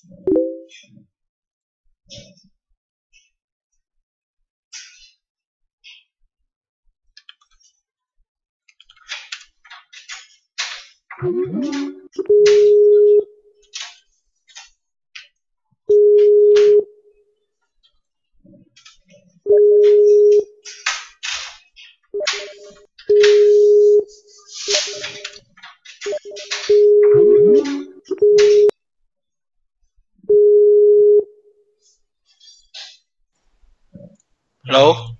Hello，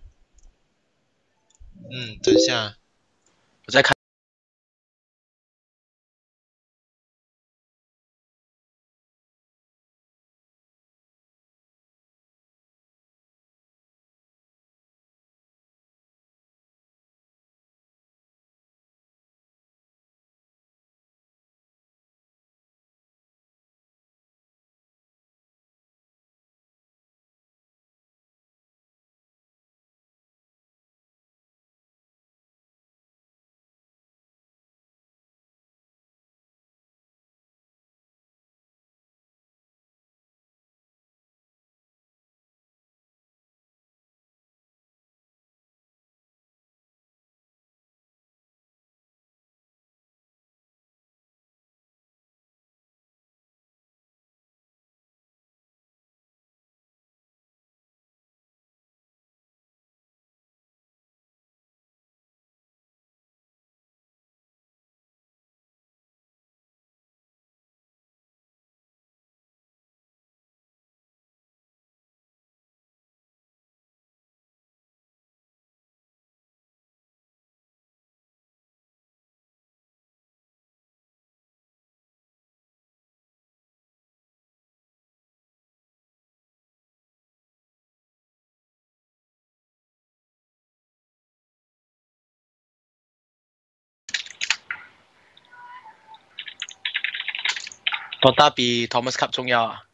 等一下，我在看。Dota 比 Thomas Cup 重要啊！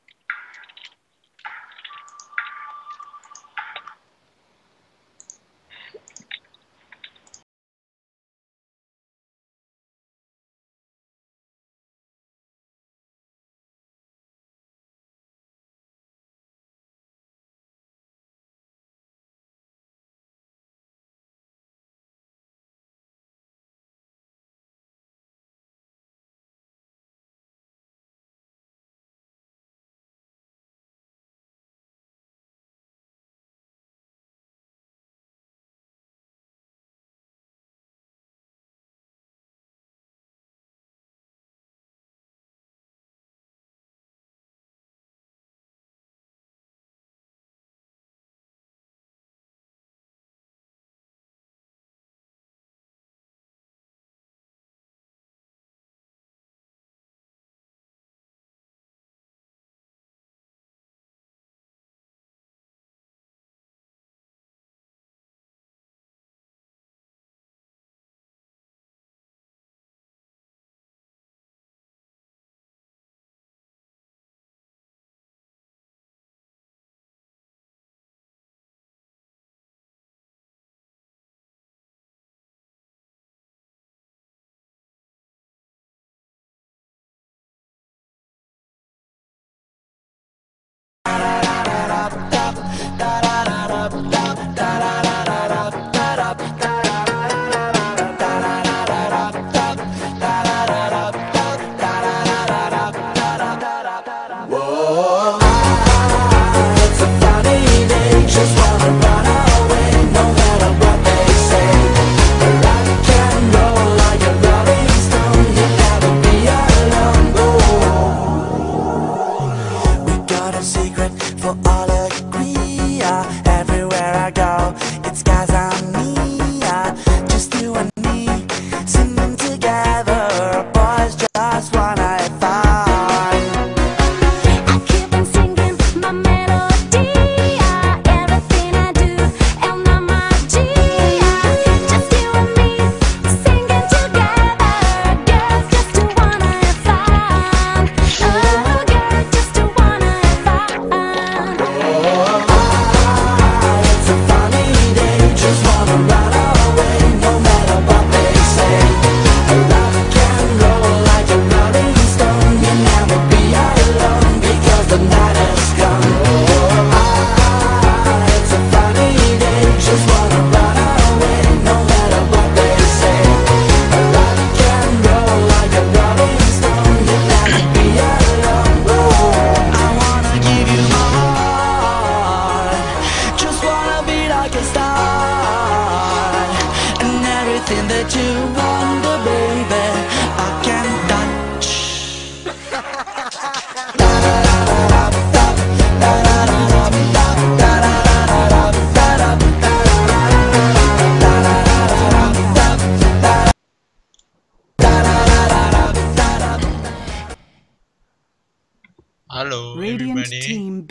Hello everybody，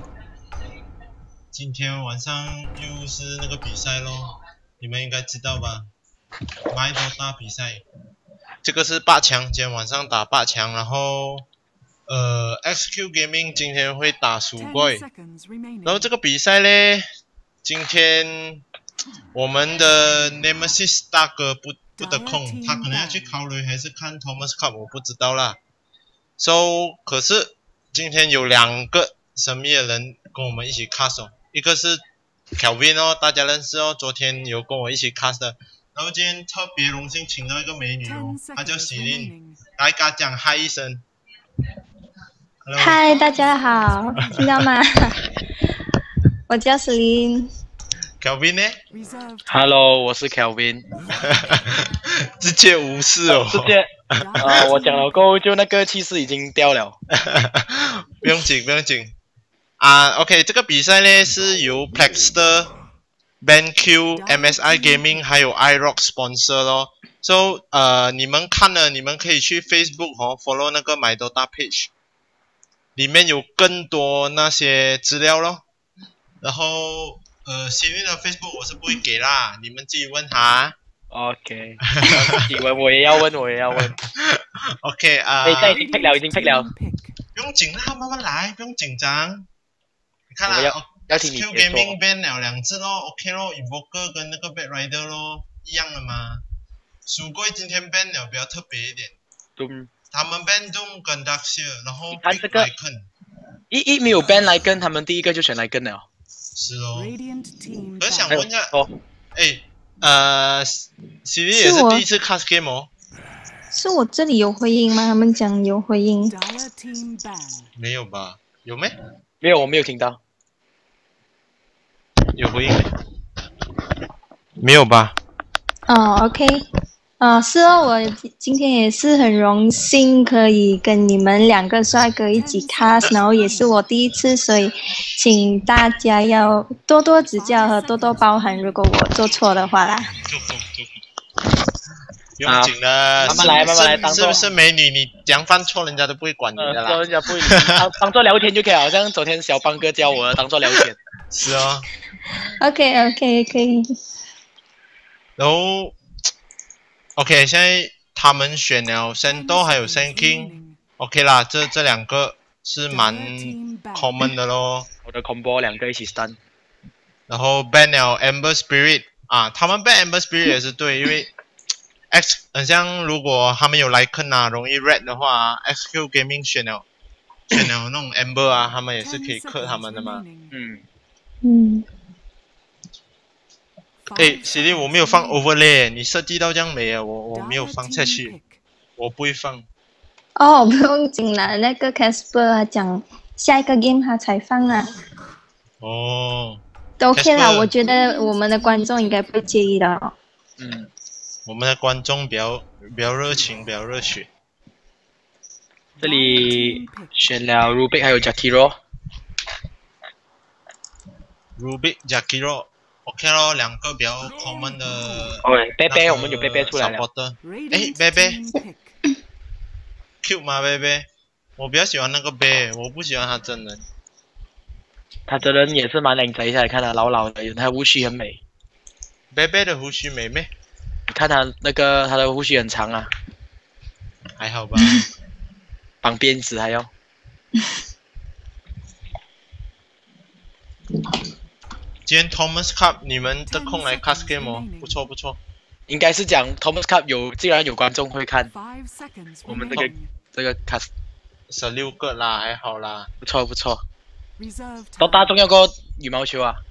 今天晚上又是那个比赛咯，你们应该知道吧？MYDota 比赛，这个是8强，今天晚上打8强，然后XQ Gaming 今天会打SuGoy，然后这个比赛嘞，今天我们的 Nemesis 大哥不得空，他可能要去考虑还是看 Thomas Cup， 我不知道啦。可是今天有2个神秘的人跟我们一起 cast 哦，一个是 Kelvin 哦，大家认识哦，昨天有跟我一起 cast 的。然后今天特别荣幸请到一个美女哦，她叫喜琳，来给她讲嗨一声。 嗨，大家好，听到吗？我叫喜琳。 Kelvin 呢 ？Hello， 我是 Kelvin。 直接无视哦。 直接我讲了过后，就那个气势已经掉了。 不用紧，不用紧。OK， 这个比赛呢是由 Plextor、BenQ、MSI Gaming 还有 iRock sponsor 咯。你们看了，你们可以去 Facebook follow 那个 MYDota page， 里面有更多那些资料咯。然后幸运的 Facebook 我是不会给啦，你们自己问他。 OK， 你问我也要问，我也要问。 OK 现在已经 pick 了，已经 pick 了。 不用紧啦，慢慢来，不用紧張。你看啦，SQ Gaming ban 了2隻咯 ，OK 咯 ，Invoker 跟那個 Bad Rider 咯，一樣的嘛。SuGoy今天 ban 了比較特別一點。他們 ban Doom 跟 Darkseer， 然後 pick Lycan。 一沒有 ban Lycan， 他們第一個就選Lycan了。 是哦。我想問一下，喜莉也是第一次 cast game 哦。 是我这里有回音吗？他们讲有回音。 没有吧？有没？ 没有，我没有听到。 有回音没有吧？ 哦 ，OK， 是哦，我今天也是很荣幸可以跟你们2个帅哥一起 cast， 然后也是我第一次，所以请大家要多多指教和多多包涵，如果我做错的话啦。 不用紧了， 慢慢来，慢慢来， 是不是美女？你讲犯错，人家都不会管你的啦。 人家不会，当做聊天就可以了，好像昨天小邦哥教我的，当做聊天。 是哦。 OK， 可以。 然后 ，OK， 现在他们选了 Sento 还有 Senking，OK 啦，这2个是蛮 common 的咯。 我的 combo 2个一起 stun。 然后 ban 了 Ember Spirit 他们 ban Ember Spirit 也是对，因为很像如果他们有Lycan容易 red 的话，XQ Gaming 选了那种 Ember 他们也是可以克他们的嘛。喜莉，我没有放 overlay， 你设计到这样美啊，我没有放下去，我不会放。 哦，不用紧啦，那个 Casper 讲下一个 game 他才放啦。 哦。 都 OK 啦，我觉得我们的观众应该不会介意的哦。 我们的观众比较热情，比较热血。 这里选了 Rubik 还有 Jakiro。Rubik、Jakiro，OK 咯，2个比较 common 的。 贝贝，我们有贝贝出来了。 贝贝 ，cute 吗？贝贝，我比较喜欢那个贝，我不喜欢他真人。 他真人也是蛮靓仔一下，看他老老的，他胡须很美。 贝贝的胡须美咩？ 你看他的胡须很长啊。 还好吧。 绑辫子还要。 今天 Thomas Cup 你们得空来 cast game 哦，不错不错。 应该是讲 Thomas Cup 既然有观众会看，我们这个 cast 16个啦，还好啦， 不错不错。多大重要过羽毛球啊？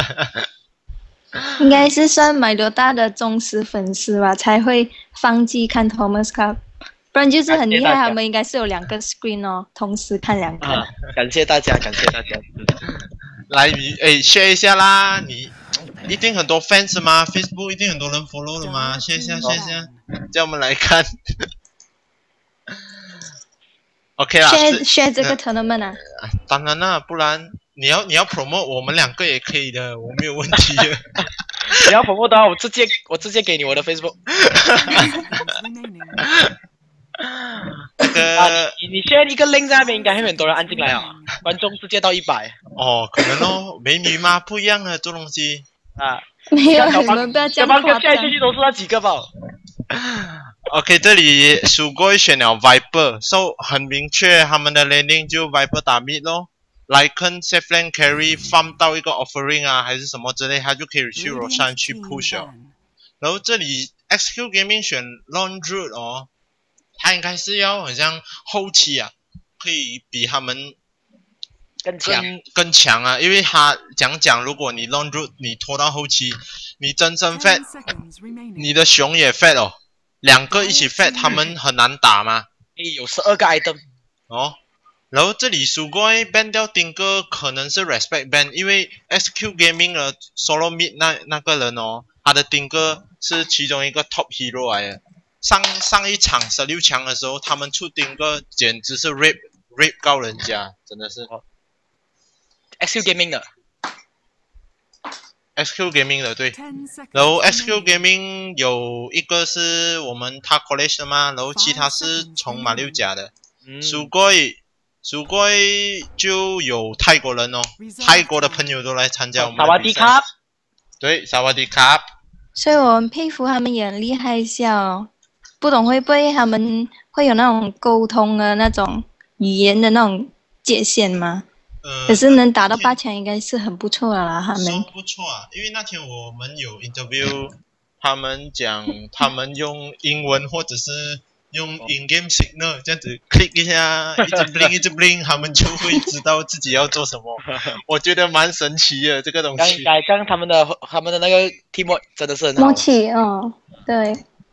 应该是算MYDota的忠实粉丝吧，才会放弃看 Thomas Cup， 不然就是很厉害，他们应该是有2个 screen 哦，同时看2个。 感谢大家，感谢大家。 来share 一下啦，你一定很多 fans 吗 ？Facebook 一定很多人 follow 了吗？share 一下，叫我们来看。OK 啦 ，share 这个 tournament 啊。 当然啦，不然你要 promote 我们2个也可以的，我没有问题的。 你要 promote 的话，我直接给你我的 Facebook。 那个你现在一个 link 在那边，应该会很多人按进来啊，观众直接到100。 哦，可能哦，美女嘛，不一样的做东西啊。 没有，你们不要这样夸张。 下来去都是那几个吧。 OK， 这里SuGoy选了 Viper，so 很明确他们的 landing 就 Viper 打 mid 咯。Lycan safe lane carry farm 到一个 offering 啊，还是什么之类，他就可以去 Roshan 去 push 了。然后这里 XQ Gaming 选 Long Root 哦，他应该是要好像后期啊，可以比他们更强啊，因为他讲，如果你 Long Root 你拖到后期，你真身 fat， 你的熊也 fat 哦，两个一起 fat， 他们很难打吗？ 有12个 item 哦。然后这里SuGoy ban 掉丁哥可能是 respect ban， 因为 SQ Gaming 的 solo mid 那个人哦，他的丁哥是其中一个 top hero 来的。上一场16强的时候，他们出丁哥简直是 rape 告人家，真的是。 SQ Gaming 的 ，SQ Gaming 的对。然后 SQ Gaming 有一个是我们他 college 的嘛，然后其他是从马六甲的。SuGoy就有泰国人哦，泰国的朋友都来参加我们的比赛。萨瓦迪卡。对，萨瓦迪卡。 所以我很佩服他们也很厉害一下哦，不懂会不会他们会有那种沟通的那种语言的那种界限吗？可是能打到8强应该是很不错了啦，他们。 不错啊，因为那天我们有 interview， 他们讲他们用英文或者是用 in-game signal 这样子 click 一下，一直 blink， 他们就会知道自己要做什么。我觉得蛮神奇的这个东西。 刚他们的那个 teamwork 真的是很好。 默契哦，对。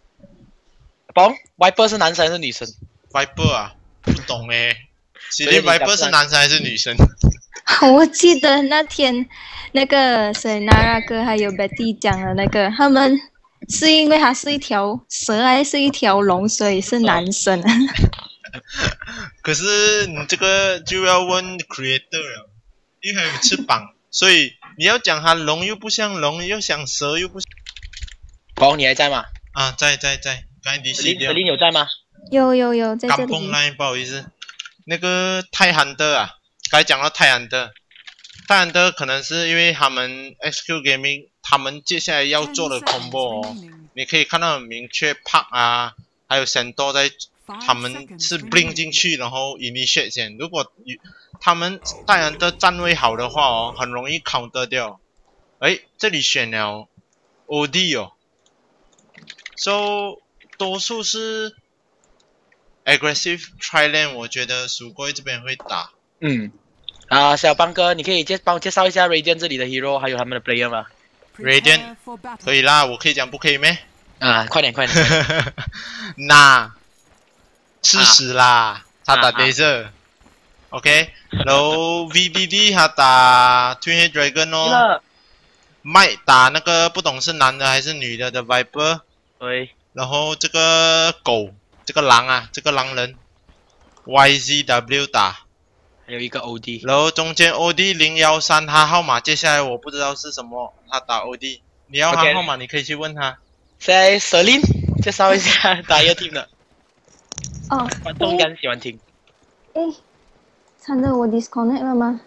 Viper 是男生还是女生 ？Viper 啊，不懂诶。其实 Viper 是男生还是女生？ 我记得那天那个谁 Nara 哥还有 Betty 讲的那个，他们是因为他是一条蛇还是一条龙，所以是男生。 可是你这个就要问 creator 了，因为还有翅膀，所以你要讲他龙又不像龙，又像蛇又不像。 你还在吗？ 啊，在，刚才DC 掉。 有在吗？ 有在这里。 刚碰 line 不好意思。那个泰韩德啊，刚才讲到泰韩德可能是因为他们 XQ Gaming 他们接下来要做的 combo 哦，你可以看到很明确 Park 啊，还有 Sento 在他们是 blink 进去，然后 initiate 先。如果他们泰韩德站位好的话哦，很容易 counter 掉。哎，这里选了 OD 哦 ，so 多数是。aggressive try lane 我觉得SuGoy这边会打。 小邦哥，你可以帮我介绍一下 Radiant 这里的 hero 还有他们的 player 吗 ？Radiant 可以啦，我可以讲不可以咩？ 快点。 那吃屎啦！他打 Desert，OK， 然后 VDD 他打 Twin Head Dragon 哦。麦打那个不懂是男的还是女的 Viper。 对。 然后这个狗。这个狼啊，这个狼人 YZW 打， 还有一个 OD， 然后中间 OD 013，他号码接下来我不知道是什么，他打 OD， 你要他号码你可以去问他。 在舍林介绍一下打一个 team 的，观众应该喜欢听。 惨的我 disconnect 了吗？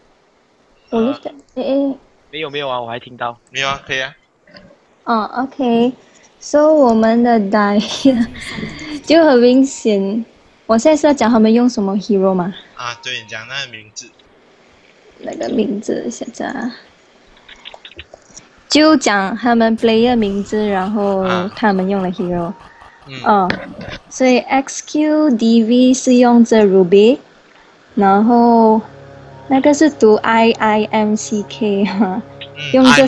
没有啊，我还听到。 没有啊，可以啊。 OK。So 我们的打就很明显，我现在是要讲他们用什么 hero 吗？ 对，你讲那个名字。 那个名字现在就讲他们 player 名字，然后他们用的 hero。所以 XQ DV 是用着 Ruby， 然后那个是读 IIMCK 哈，用着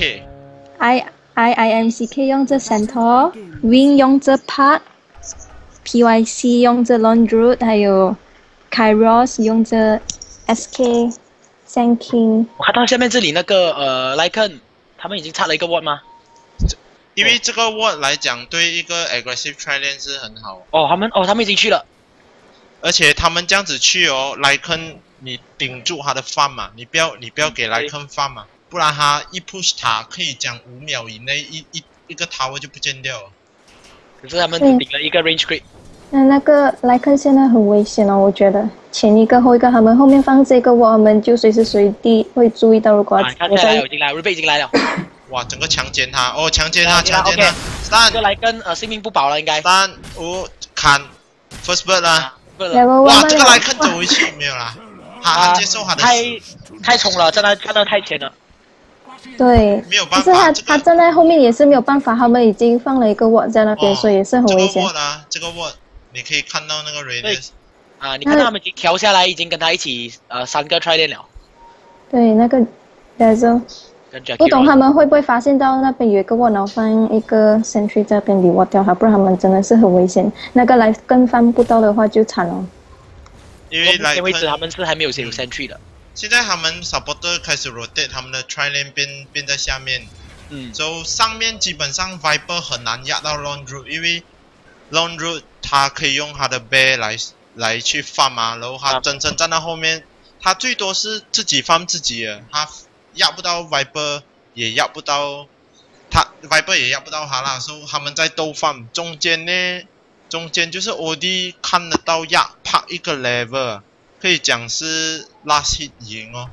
IIMCK 用着 Centaur，Wing 用着 Park，PYC 用着 Long Root， 还有 Kairos 用着 SK Sanking。 我看到下面这里那个Lycan， 他们已经插了一个 ward 吗？ 因为这个 ward 来讲，对一个 aggressive try lane 是很好。 他们已经去了。 而且他们这样子去Lycan 你顶住他的 farm 嘛，你不要给Lycan farm 嘛。不然他一 push 塔可以讲5秒以内一个 tower 就不见掉了。 可是他们顶了一个 range crit。 那个莱克现在很危险哦，我觉得前一个后一个，他们后面放这个我们就随时随地会注意到。如果看下来已经来 ，Ruby 已经来了。 哇，整个强奸他，哦，强奸他，3， 这来跟性命不保了应该。 3、5，砍 ，first bird 啦。 哇， 这个莱克走回去没有啦？他接受他的太冲了，站得太前了。 对， 没有办法。 可是他站在后面也是没有办法，他们已经放了一个 ward 在那边，所以也是很危险。 这个 ward 你可以看到那个 radius。 你看到他们已经调下来，已经跟他一起3个 try 练了。 对，那个 Dazzle。不懂他们会不会发现到那边有一个 ward， 然后放一个 sentry 这边离 ward 掉他，不然他们真的是很危险。那个来跟翻不到的话就惨了。 因为目前为止他们是还没有写 sentry 的。 现在他们 supporter 开始 rotate， 他们的 try lane 变在下面。就上面基本上 Viper 很难压到 long root， 因为 long root 他可以用他的 bear 来去 farm 嘛，然后他真正站在后面，他最多是自己 farm 自己的，他压不到 Viper， 也压不到他 Viper 也压不到他啦，所以他们在斗 farm 中间就是 OD 看得到压啪一个 level， 可以讲是 last hit 赢哦。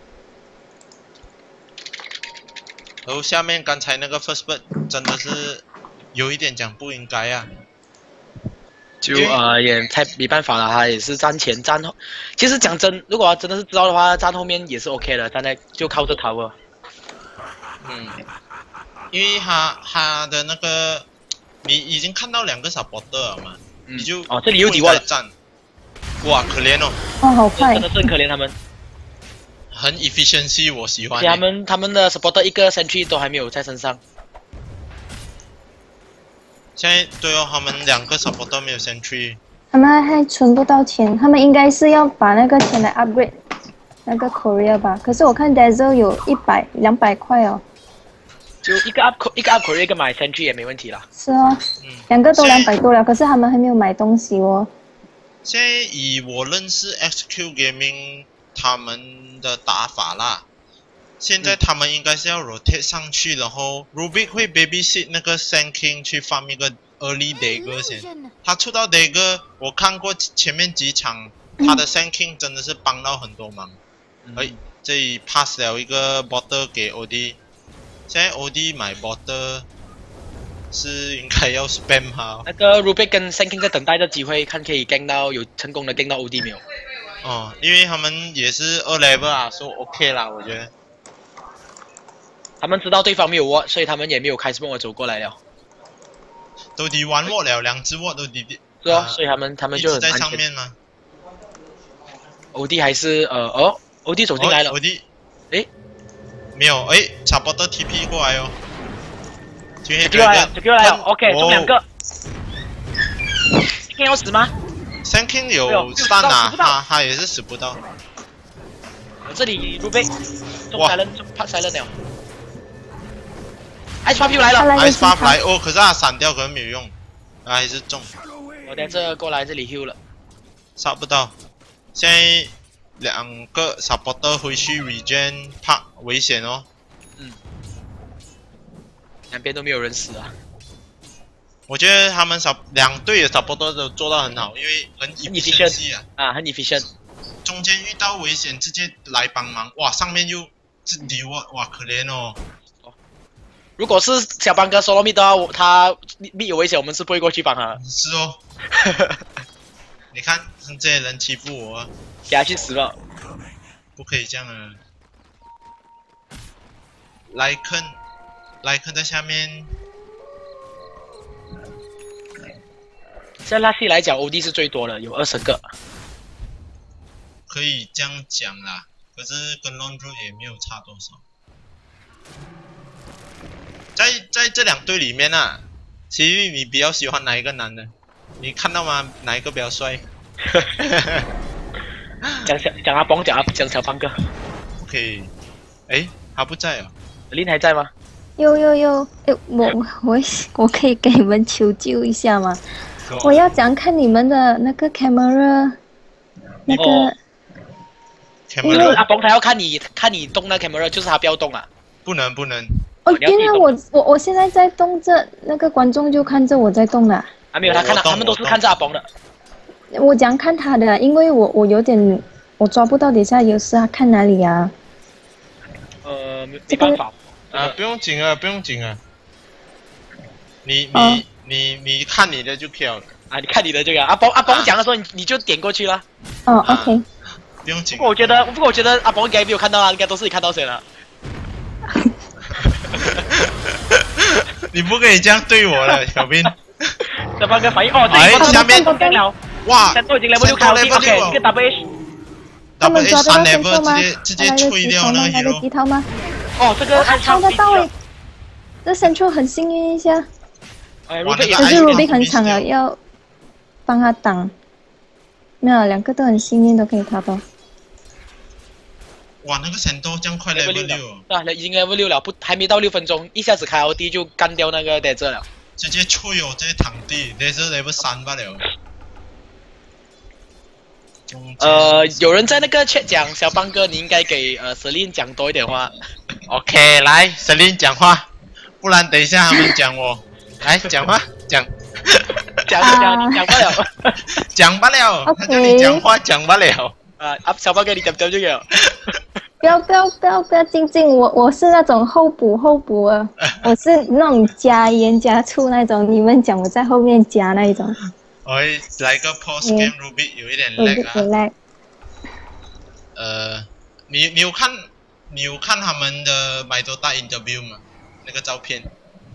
然后下面刚才那个 first bird 真的是有一点讲不应该啊。 就也太没办法了，他也是站前站后。其实讲真，如果真的是知道的话，站后面也是 OK 的，站在就靠着 tower。 因为他的那个你已经看到2个 supporter 了嘛，你就这里有几万站，哇，可怜哦。 好快， 真的是很可怜他们。 很 efficiency， 我喜欢。 他们的 supporter 一个 sentry 都还没有在身上。 现在对哦，他们2个 supporter 没有 sentry， 他们还存不到钱，他们应该是要把那个钱来 upgrade 那个 Korea 吧。可是我看 Dazzle 有100、200块哦。 就一个 up Korea， 一个买 sentry 也没问题啦。 是哦，2个都200多了，可是他们还没有买东西哦。 现在以我认识 XQ Gaming 他们的打法啦。现在他们应该是要 rotate 上去，然后 Rubik 会 babysit 那个 Sand King 去 farm 一个 early dagger 先。他出到 dagger， 我看过前面几场，他的 Sand King 真的是帮到很多忙。这里 pass 了一个 bottle 给 OD， 现在 OD 买 bottle 是应该要 spam 哈。 那个 Rubik 跟 Sand King 在等待的机会，看可以 gank 到有成功的 gank 到 OD 没有？ 因为他们也是2 level 啊，所以 OK 啦，我觉得。 他们知道对方没有 ward， 所以他们也没有开始帮我走过来了。 都敌完 ward 了，2只 ward 都敌。 是哦，所以他们就很在上面吗 ？OD 还是OD 走进来了。 OD， 没有supporter TP 过来哦。 TP 来了 ，OK， 中2个。King 要死吗 ？Sand King 有3啊，他也是死不到。 这里 Rubik 中 silent 了。Ice Pop 又来了 ，Ice Pop 来可是他闪掉可能没有用，还是中。 我等这过来这里 heal 了， 杀不到。现在2个 supporter 回去 regen， 怕危险哦。 两边都没有人死啊。 我觉得他们2队的 supporter 都做到很好，因为很 efficient 啊，很 efficient。 中间遇到危险直接来帮忙，哇，上面又自敌哇，可怜哦。 如果是小班哥 solo mid 的话，他mid有危险，我们是不会过去帮他。 是哦。你看这些人欺负我， 给他去死了。 不可以这样啊。莱肯在下面。 在拉西来讲 ，OD 是最多的，有20个。 可以这样讲啦，可是跟 Long Road 也没有差多少。在这2队里面啊，其实你比较喜欢哪一个男的？你看到吗？哪一个比较帅？ 讲阿邦，讲小邦哥。 OK， 他不在哦。 林还在吗？ 有，我可以给你们求救一下吗？我要讲看你们的那个 camera， 那个。 因为阿邦他要看你动那 camera， 就是他不要动啊。 不能。 原来我现在在动着，那个观众就看着我在动啦。 还没有他看他们都是看着阿崩的。 我讲看他的，因为我有点我抓不到，等下有时他看哪里啊？ 没办法。 不用紧啊，不用紧啊。你看你的就可以了。 啊，你看你的这个阿崩讲的时候，你就点过去了。 哦 ，OK。 不用紧。 不过我觉得阿崩应该没有看到啊，应该都是你看到谁了。 你不可以这样对我了，小兵。 这半个反应哦， 下面哇， 都已经 level 6开 OK， 一个他们抓得到 3 level 直接吹掉那个 hero 几套吗？ 哦，这个抓得到诶，这central很幸运一下。可是 Ruby 很惨了，要帮他挡。没有，2个都很幸运，都可以抓到。 哇，那个神都这样快 level 6， 对啊，已经 level 6了，还没到6分钟，一下子开 LD 就干掉那个 Desert 了。 直接吹哦，直接躺地 ，Desert level 3罢了。 有人在那个 chat 讲，小邦哥你应该给Celine 讲多一点话。 OK， 来 Celine 讲话，不然等一下他们讲我。来讲话，讲不了， 讲不了，他叫你讲话讲不了。 小邦哥你讲就有。 不要静，我是那种后补啊，我是那种加盐加醋那种，你们讲我在后面加那一种。 来个 post game Ruby 有一点 lag 啊。你有看他们的 MYDota interview 吗？那个照片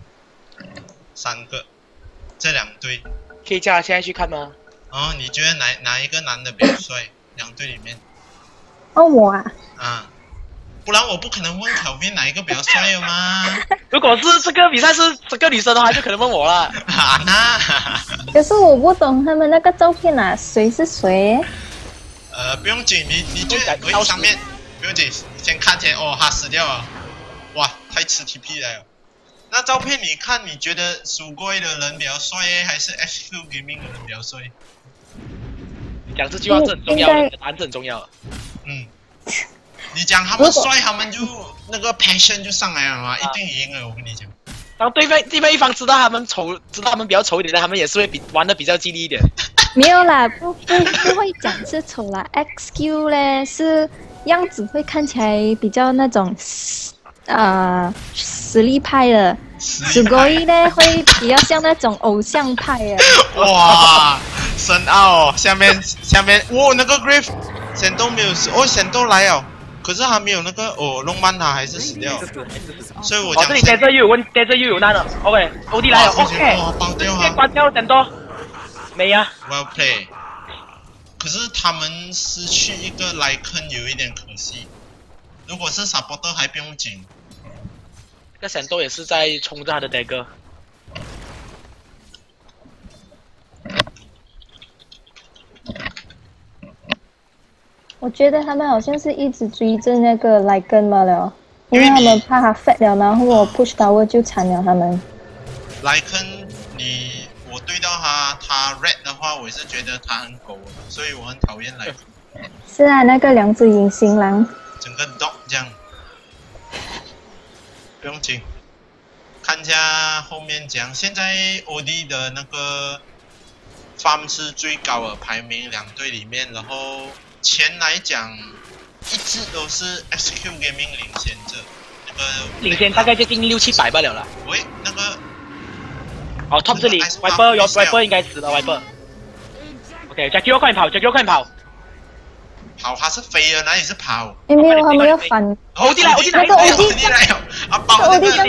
，3个，这2队。 可以叫他现在去看吗？ 哦，你觉得哪一个男的比较帅？2队里面。 哦，我啊。 不然我不可能问Kelvin哪一个比较帅了吗？ 如果是这个比赛是这个女生的话，就可能问我了。 那。 可是我不懂他们那个照片啊，谁是谁？ 不用紧，你就上面不用紧，先看先。哦，他死掉了。哇，太吃 TP 了。那照片你看，你觉得SuGoy的人比较帅还是 HQ Gaming 的人比较帅？ 讲这句话是很重要的，答案是很重要的。 你讲他们帅，他们就那个 passion 就上来了嘛，一定赢了，我跟你讲。 然后对面一方知道他们丑，知道他们比较丑一点的，他们也是会玩的比较激烈一点。 没有啦，不会讲是丑啦 ，XQ 嘞是样子会看起来比较那种实力派的，SuGoy呢会比较像那种偶像派的。 哇，深奥哦，下面，哇，那个 Grave 闪都没有死，闪都来了。可是他没有那个弄慢他还是死掉，所以我讲。 这里在这又有问，在这又有难了。OK，OD 来了 ，OK， 绑掉啊，关掉很多，没啊。 Well play。可是他们失去一个Lycan有一点可惜。如果是 supporter 还不用紧。 这个闪豆也是在冲着他的 dagger。 我觉得他们好像是一直追着那个来跟嘛了，因为他们怕他 fat 了，然后我 push tower 就惨了他们。 来跟我对到他 red 的话，我也是觉得他很狗，所以我很讨厌来。 是啊，那个2只隐形狼。 整个 dog 这样，不用紧，看一下后面讲。现在 OD 的那个 farm 是最高的排名，2队里面，然后。前来讲，一直都是 SQ Gaming 领先着，那个领先大概接近600-700罢了啦。 喂，那个 top 这里 Viper 应该死了 Viper。OK，Jackie 快跑 ，Jackie 快跑。 跑，他是飞了，哪里是跑？ 没有，他们要反。 OD 来， 那个 OD 来了，包那个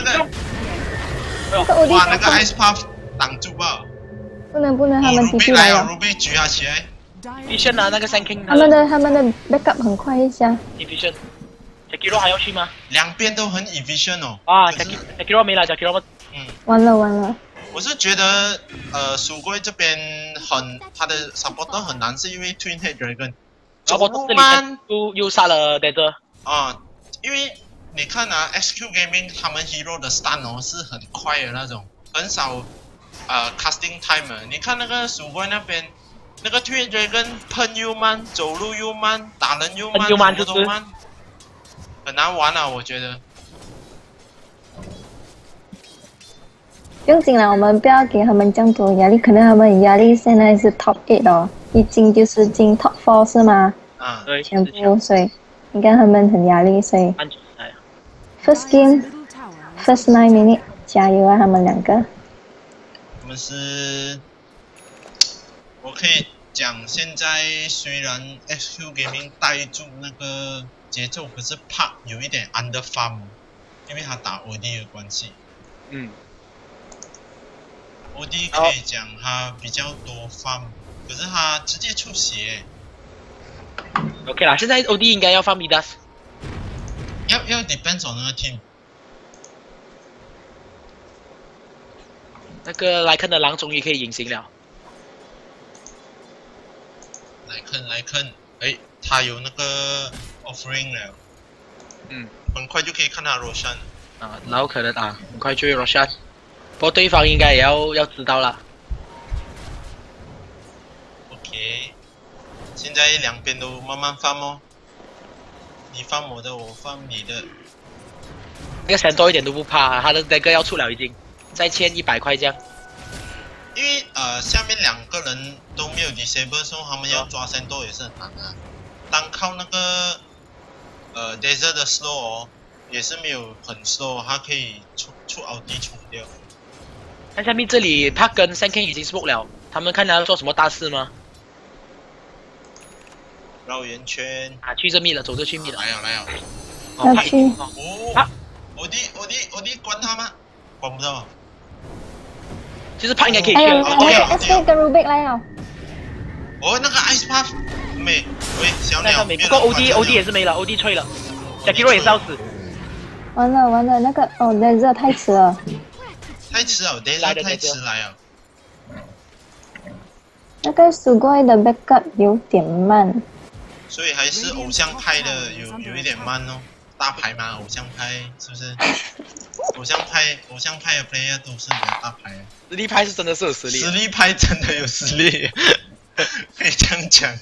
哇，那个 Ice Puff 挡住吧。 不能，他们继续来了。 Ruby 举他起来。 Division 啊，那个3 King。 他们的 backup 很快一下。 Division。Jackie 还要去吗 ？2边都很 efficient 哦。 Jackie 没了 ，Jackie 完了。 我是觉得SuGoy这边他的 support 很难，是因为 Twin Head Dragon 走路慢， 又杀了 Desert。 因为你看啊 ，SQ Gaming 他们 hero 的 stun 是很快的那种，很少casting time。你看那个SuGoy那边。那个 Twin Dragon 喷又慢，走路又慢，打人又慢，什么都慢，很难玩啊！我觉得。 不用紧了，我们不要给他们这样多压力，可能他们压力现在是 Top 8哦，一进就是进 Top 4是吗？ 啊， 对， 全部，所以应该他们很压力，所以安全赛。 First game First 9 minute 加油啊，他们两个。 他们是，我可以讲，现在虽然 SQ Gaming 带住那个节奏，可是怕有一点 under farm， 因为他打 OD 的关系。 嗯。 OD 可以讲他比较多 farm， 可是他直接出血。 OK 啦，现在 OD 应该要放 Midas。 要 depends on 那个 team。 那个莱肯的狼终于可以隐形了。 莱肯，哎，他有那个 offering 了。 嗯。 很快就可以看到 Roshan。 啊，然后可能很快就会 Roshan。不过对方应该也要知道了。 OK， 现在两边都慢慢放哦，你放我的，我放你的。 那个神多一点都不怕，他的那个要出了已经，再欠100块这样。 因为下面两个人都没有 disable， 所以他们要抓神多也是很难啊。单靠那个desert 的 slow 哦，也是没有很 slow， 他可以出奥迪冲掉。 看下面这里，他跟 SuGoy 已经 smoke 了，他们看他要做什么大事吗？ 绕圆圈啊，去这密了，走这去密了。 来了。 要去。 哦，欧弟关他吗？关不到。 就是他应该可以。 哎呀，那个 SK 跟 Rubik 来了。 哦，那个 Ice Puff 没，喂，小鸟。 不过 OD 也是没了 ，OD 吹了 ，Jackie 也是要死。 完了，那个Desert 太迟了。 太迟了 ，Desert 太迟来了。 那个 SuGoy 的 backup 有点慢。 所以还是偶像派的有一点慢哦，大牌嘛，偶像派是不是？偶像派的 player 都是比较大牌。 实力派是真的是有实力。 实力派真的有实力，可以这样讲。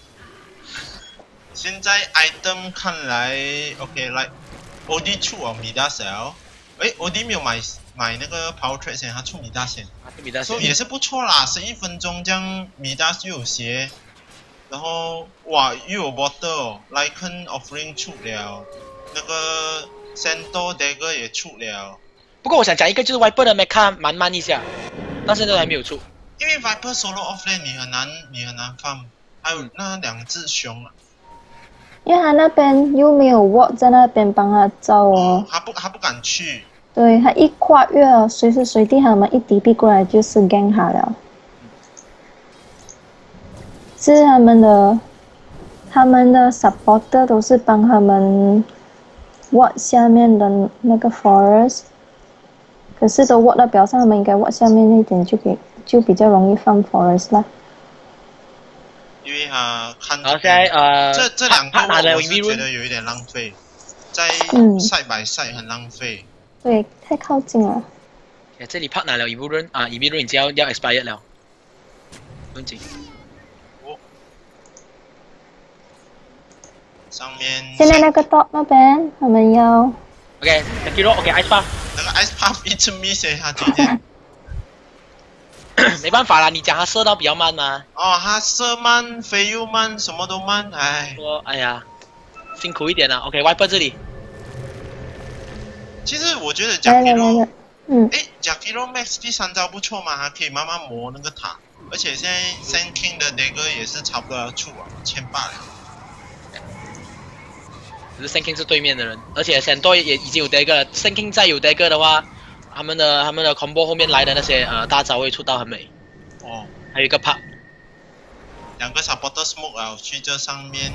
现在 item 看来 OK 来 ，OD 出哦米大小，哎 OD 没有买那个 power trade 先，他出米大先，所以也是不错啦，11分钟这样米大又有鞋。然后哇，又有 bottle， Lycan offering 出了，那个 Sento dagger 也出了。 不过我想讲一个，就是 Viper 的 mecha 蛮慢一下，到现在还没有出。 因为 Viper solo offlane 你很难放，还有那两只熊啊。 因为他那边又没有 ward 在那边帮他招哦。 他不敢去。对， 他一跨越了，随时随地他们一DP过来就是 gang 他了。是他们的 supporter 都是帮他们 ward 下面的那个 forest， 可是都 ward 到表上，他们应该 ward 下面那点就比较容易放 forest 啦。 因为他看， 然后现在这两个我是觉得有一点浪费，在赛by赛很浪费。 对，太靠近了。 这里帕拿了一部人啊，一部人已经要 expired 了，不用紧。 上面现在那个 top 那边他们要 OK，Jackie，OK，Ice Puff， 那个 Ice Puff 一直 miss 他今天没办法啦，你讲他射到比较慢嘛。 哦，他射慢，飞又慢，什么都慢，哎。 哎呀，辛苦一点了。OK，Viper 这里。 其实我觉得 Jackie， Jackie Max 第3招不错嘛，还可以慢慢磨那个塔，而且现在 Sand King 的 dagger 也是差不多要出啊，1000罢了。 只是 Sand King 是对面的人，而且 Sando 也已经有 dagger 了。Sand King 再有 dagger 的话，他们的 combo 后面来的那些大招会出到很美。 哦， 还有一个 pop， 两个 supporter smoke 啊，去这上面。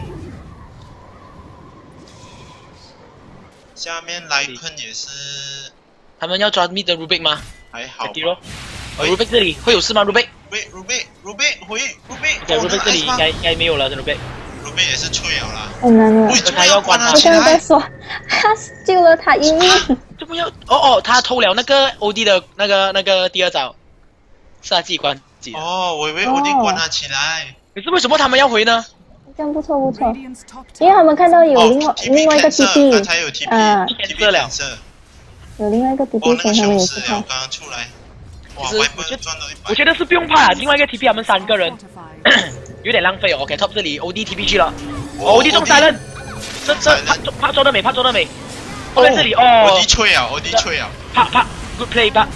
下面Lycan也是。 他们要抓 mid 的 Rubik 吗？ 还好。 Rubik 这里会有事吗 ？Rubik 回 Rubik 这里应该没有了 ，Rubik 也是脆了啦。 很难了。 他要关他起来。我刚才说，他救了他一命。 这不要他偷了那个 OD 的那个第2招，是他自己关自己。 哦，我以为 OD 关他起来。 可是为什么他们要回呢？ 这样不错，因为他们看到有另外一个 TP， 刚才有 TP 了。 有另外一个 TP， 所以他们也是看。 刚刚出来。 哇， 其实外本赚了100。 我觉得是不用怕啊，另外一个 TP 他们3个人有点浪费哦。OK，top 这里 OD TP 去了，OD 中三人，这怕做得美，怕做得美。在这里哦 ，OD 吹啊，OD 吹啊， 怕 good play 怕。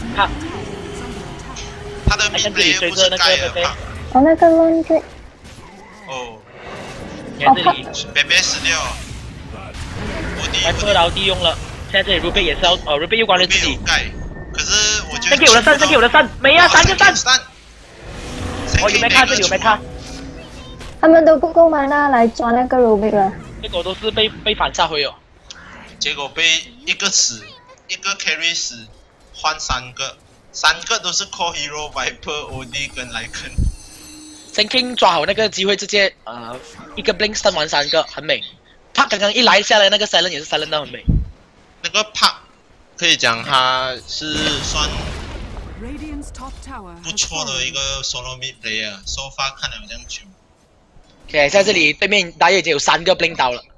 他的 mid player 不是盖尔怕。 哦，那个 laundry。 哦。 在这里， 贝贝死掉。 白破劳地用了，现在这里 Ruby 也是要Ruby 又关了自己。 盖，可是我觉得。 先给我的3，先给我的3，没啊，3个3。哦，有没看这里有没看？ 他们都不够mana来抓那个 Ruby 了。 结果都是被反杀回哦。 结果被一个死，一个 carry 死，换3个，3个都是 core hero、viper、od 跟莱肯。 Thinking 抓好那个机会，直接一个 blink stun 完3个，很美。他刚刚一来下来那个 silent 也是 silent 到很美。 那个帕可以讲他是算不错的一个 solo mid player，so far 看了这样久。 OK， 在这里对面打野已经有3个 blink 刀了。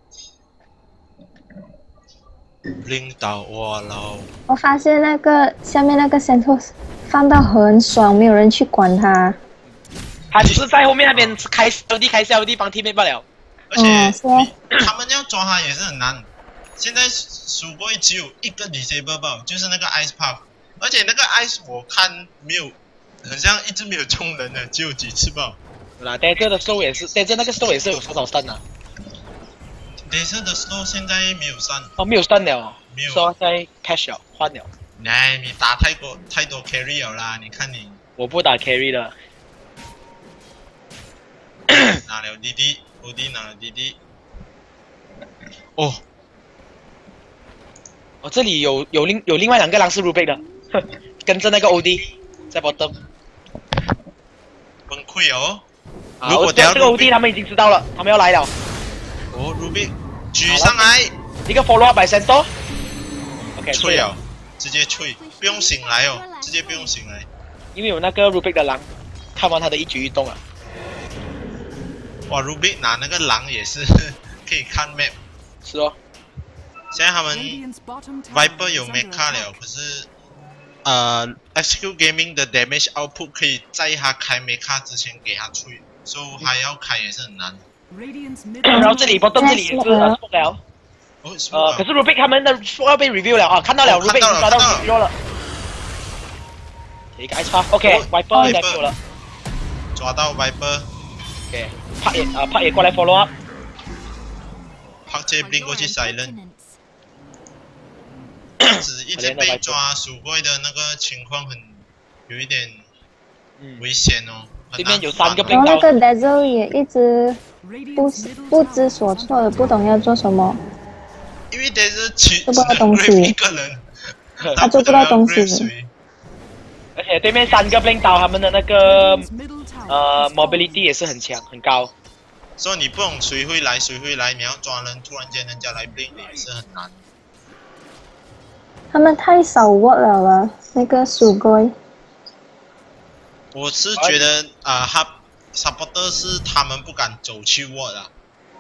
blink 刀，哇老！ 我发现那个下面那个 Santos 放到很爽，没有人去管他。 他只是在后面那边开 CLD 帮 teammate 罢了。 而且他们要抓他也是很难。现在SuGoy只有一个 disable 包，就是那个 ice puff， 而且那个 ice 我看没有，很像一直没有冲人的，只有几次爆。 对啦 ，Desert 的 slow 也是 ，Desert 那个 slow 也是有多少 stun 啊 ？Desert 的 slow 现在没有stun。 哦，没有 stun 了， 没有。 说在 cash 了，换了。 哎，你打太多 carry 了啦，你看你。 我不打 carry 的。 拿了滴滴 ，OD 拿了滴滴。哦。 哦，这里有另外2个狼是 Ruby 的，跟着那个 OD 在 bottom。 崩溃哦！ 如果这个 OD 他们已经知道了，他们要来了。 哦 ，Ruby 举上来， 一个 follow up by Santo。OK， 吹了，直接吹，不用醒来哦，直接不用醒来。 因为有那个 Ruby 的狼，看完他的一举一动啊。 哇 ，Ruby 拿那个狼也是可以看 map。 是哦。 现在他们 Viper 有 Mecha 了，可是XQ Gaming 的 damage output 可以在他开 Mecha 之前给他吹，所以他要开也是很难。 然后这里 bottom 这里也是smoke 了。可是 Ruby 他们的 smoke 要被 review 了啊，看到了 Ruby 已经抓到 review 了。一个 ice path，OK，Viper 应该有了。 抓到 Viper。OK， 帕也过来 follow up。 帕直接 blink 过去 silent。只一直被抓SuGoy的那个情况有一点危险哦。 这边有3个 blink 刀。然后那个 Dazzle 也一直不知所措的，不懂要做什么。 因为 Dazzle 做不到东西， 一个人， 他做不到东西。 而且对面3个 blink 刀，他们的那个mobility 也是很强很高。 所以你不懂谁会来，你要抓人，突然间人家来 blink 也是很难。 他们太少 word 了，那个SuGoy。 我是觉得他 supporter 是他们不敢走去 word 啊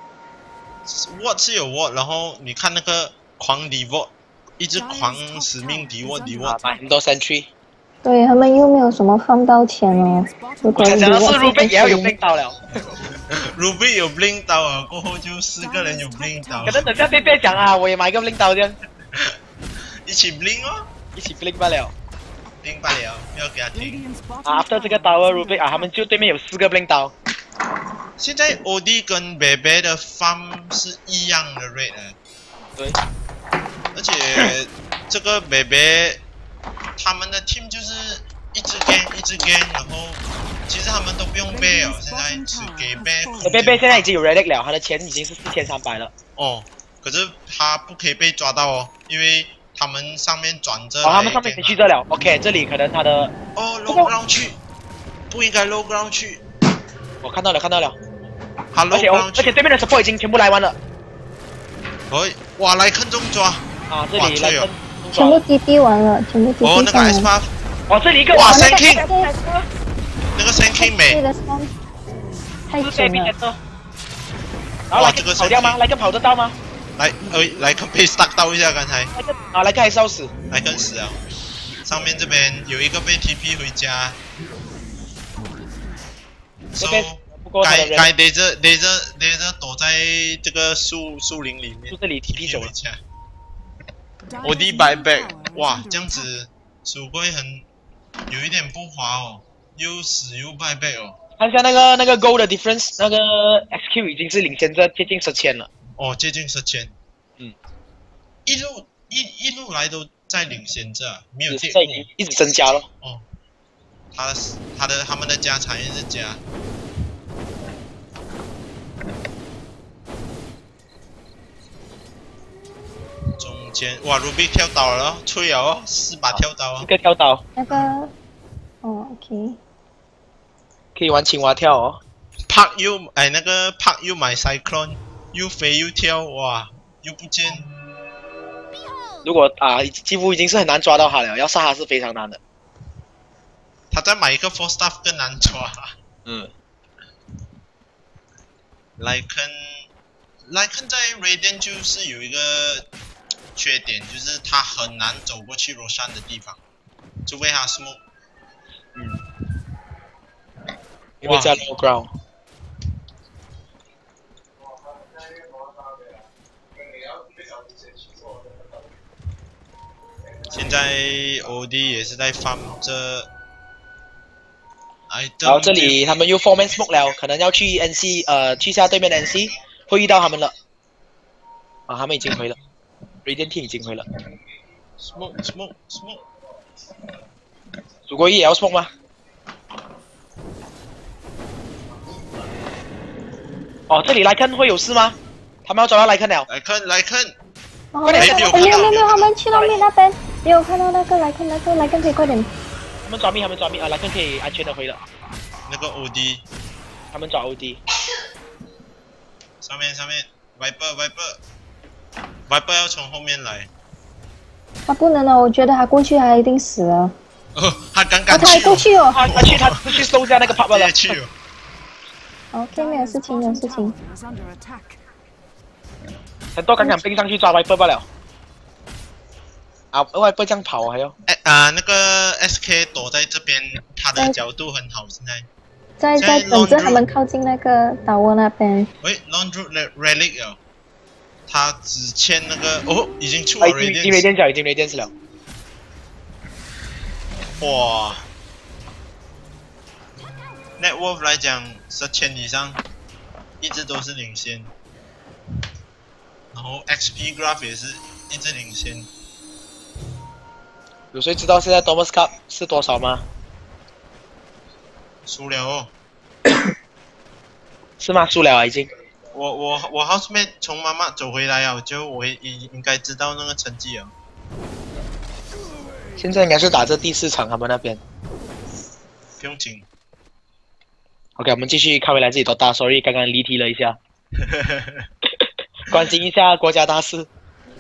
，word 是有 word， 然后你看那个狂敌 word， 一直狂死命敌 word， 买很多sentry。 对他们又没有什么放到钱哦。如果想的是 Ruby 也要有 blink 刀了。 Ruby 有 blink 刀啊，过后就4个人有 blink 刀。 可能等下贝贝讲啊，我也买一个 blink 刀这样。 一起 blink 哦， 一起 blink 罢了 ，blink 罢了，不要给他停。 After 这个 tower Ruby 他们就对面有4个 blink 刀。 现在 OD 跟 Bebe 的 farm 是一样的 rate 对。 而且这个 Bebe 他们的 team 就是一直 gain， 然后其实他们都不用 bear 哦，现在只给 bear。Bebe 现在已经有 relic 了，他的钱已经是4300了。 哦，可是他不可以被抓到哦，因为他们上面转着。 他们上面去这了。OK， 这里可能他的。 low ground 去，不应该 low ground 去。 我看到了。 他 low ground 去。 而且对面的 support 已经全部来完了。 哇，来坑中抓。 这里来坑。 全部DD完了，全部DD完了。 那个 ice path。 这里一个。 哇 ，Sand King。那个 Sand King 没。 太准了。 然后来个跑掉吗？来个跑得到吗？ 来个被 stuck 到一下刚才。 来个还烧死。 来个死啊上面这边有一个被 TP 回家。 这边不过他的人该雷着躲在这个树林里面。 就这里 TP 走了。 我的 buyback， 哇，这样子SuGoy很有一点不滑哦，又死又 buyback 哦。 看一下那个 goal 的 difference， 那个 XQ 已经是领先着接近10,000了。哦， 接近10,000。嗯，一路来都在领先着，没有跌过， 一直增加了。 哦，他们的家产一直加。中间哇 ，Ruby 跳岛了，吹了哦，4把跳岛啊。 一个跳岛。 那个，哦 ，OK。 可以玩青蛙跳哦。 Park 那个 Park 又买 Cyclone， 又飞又跳，哇，又不见。 如果几乎已经是很难抓到他了，要杀他是非常难的。 他再买一个 Four Staff 更难抓。Lycan 在 Radiant 就是有一个缺点，就是他很难走过去 Roshan 的地方，除非他 smoke。 因为在 low ground。 现在 OD 也是在farm着。 然后这里他们又 4man smoke 了，可能要去 NC， 去下对面的 NC， 会遇到他们了。他们已经回了 ，Radiant Team 已经回了。 smoke。 SuGoy也要 smoke 吗？这里来看会有事吗？他们要找到来看了。 来看。 快点！没有，他们去到面那边，没有看到那个来看可以快点。 他们抓密，来看可以安全的回了。 那个 OD， 他们找 OD。 上面 Viper 要从后面来。 他不能了，我觉得他过去他一定死了。 他刚刚他过去哦。 他去收下那个 pop 了。 OK， 没有事情。 很多刚并上去抓 Viper 罢了。Viper 这样跑还要。 那个 SK 躲在这边，他的角度很好，现在。 在等着他们靠近那个岛窝那边。 喂 ，Laundry Relic 哦，他只欠那个已经出了 Radiance。 已经 Radiance 了。 哇 ，Net Worth 来讲10,000以上，一直都是领先。然后 XP Graph 也是一直领先。 有谁知道现在 Thomas Cup 是多少吗？ 输了哦。 是吗？输了啊，已经。 我 housemate 从妈妈走回来啊，我应该知道那个成绩啊。 现在应该是打这第4场，他们那边。 不用紧。 OK， 我们继续看回来自己Dota，sorry， 刚刚离题了一下。关心一下国家大事。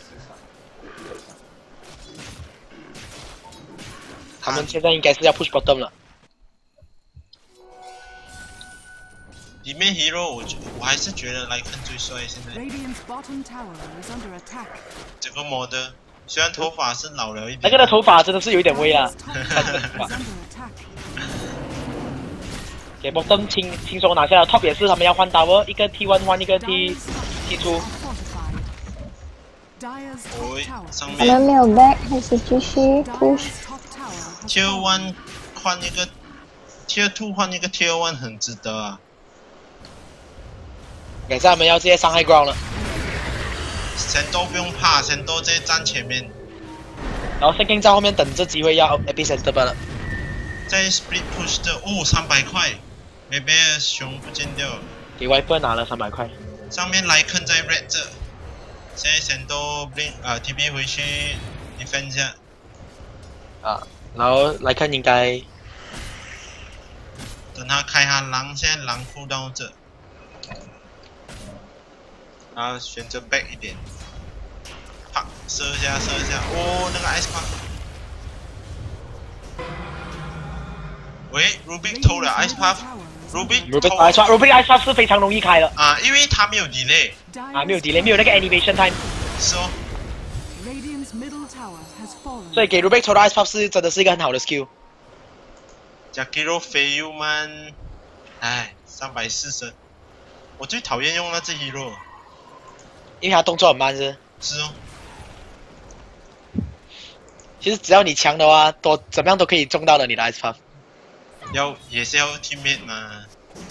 他们现在应该是要 push bottom 了。 里面 hero 我还是觉得来看最帅现在。这个model虽然头发是老了一点。 那个的头发真的是有一点微啦。给 bottom 轻松拿下了 ，top 也是他们要换 tower， 一个 T1 换一个 T2。 上面。 他们没有 back， 还是继续 push。Tier 1换一个 Tier 2换一个 Tier 1很值得啊。 现在他们要直接上 high ground 了。 神都不用怕，神都直接站前面。 然后 Second 在后面等着机会要 epicenter 了。 在 split push 的300块，没被熊不见掉。 给 Viper 拿了300块。 上面来看在 red 这，现在神都TP 回去 defend 一下。 然后来看应该等他开他狼，现在狼扑到这。然后选择 back 一点，啪，射一下，那个 ice pack。喂 ，Rubik 偷了 ice pack，Rubik ice pack 是非常容易开的啊，因为他没有 delay 没有 delay， 没有那个 animation time。 是哦， 所以给 Rubik 抽到 Ice Pop 是真的是一个很好的 skill。 Jakiro 飞又慢，唉，340，我最讨厌用那只 hero， 因为他动作很慢是。 是哦。 其实只要你强的话，怎么样都可以中到的你的 Ice Pop。 也是要 teammate 嘛。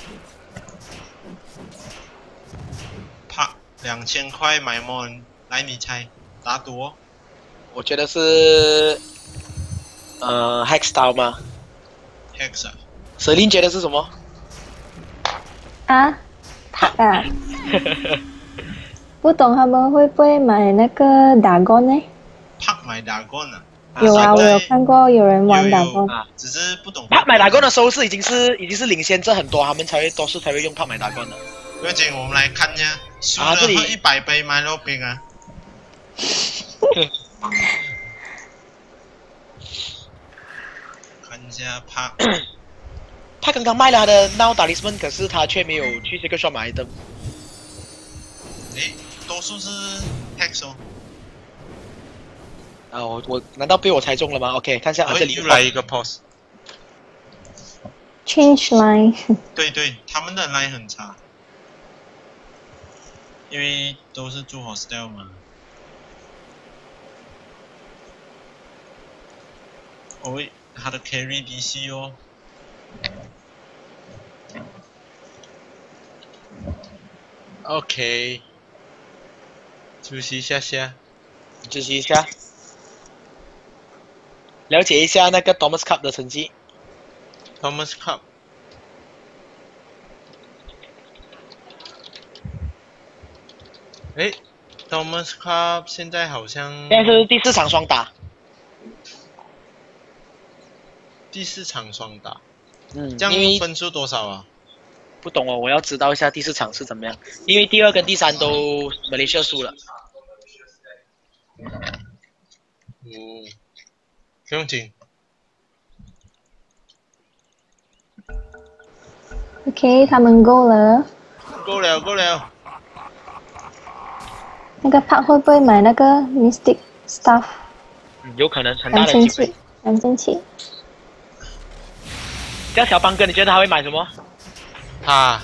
啪，2000块买 mon， 来你猜，打赌哦。 我觉得是Hex Style 吗 ？Hex 啊。 Selin 觉得是什么？ 啊，啊，不懂他们会不会买那个Dragon呢？ 啪买Dragon啊？ 有啊，我有看过有人玩Dragon， 只是不懂。 啪买Dragon的时候是已经是领先这很多，他们才会用啪买Dragon的。 不要紧，我们来看一下，输了喝100杯麦乐冰啊！看一下啪。 他刚刚卖了他的 Now Talisman， 可是他却没有去这个 shop 买的。 诶，多数是 Hex 哦。 啊，我难道被我猜中了吗 ？OK， 看一下这里又来一个 pause。Change line。 对，他们的 line 很差，因为都是做 hostile 嘛。哦，他的 carry DC 哦。OK， 休息一下。 休息一下，了解一下那个 Thomas Cup 的成绩。 Thomas Cup， 诶 ，Thomas Cup 现在好像现在是第4场双打。 第4场双打， 这样分数多少啊？ 不懂哦，我要知道一下第4场是怎么样，因为第2跟第3都Malaysia 输了。 不用紧。 OK， 他们够了。 够了。 那个 Park 会不会买那个 Mystic Stuff？ 有可能很大的机会。 2700。 叫小邦哥，你觉得他会买什么？ 他，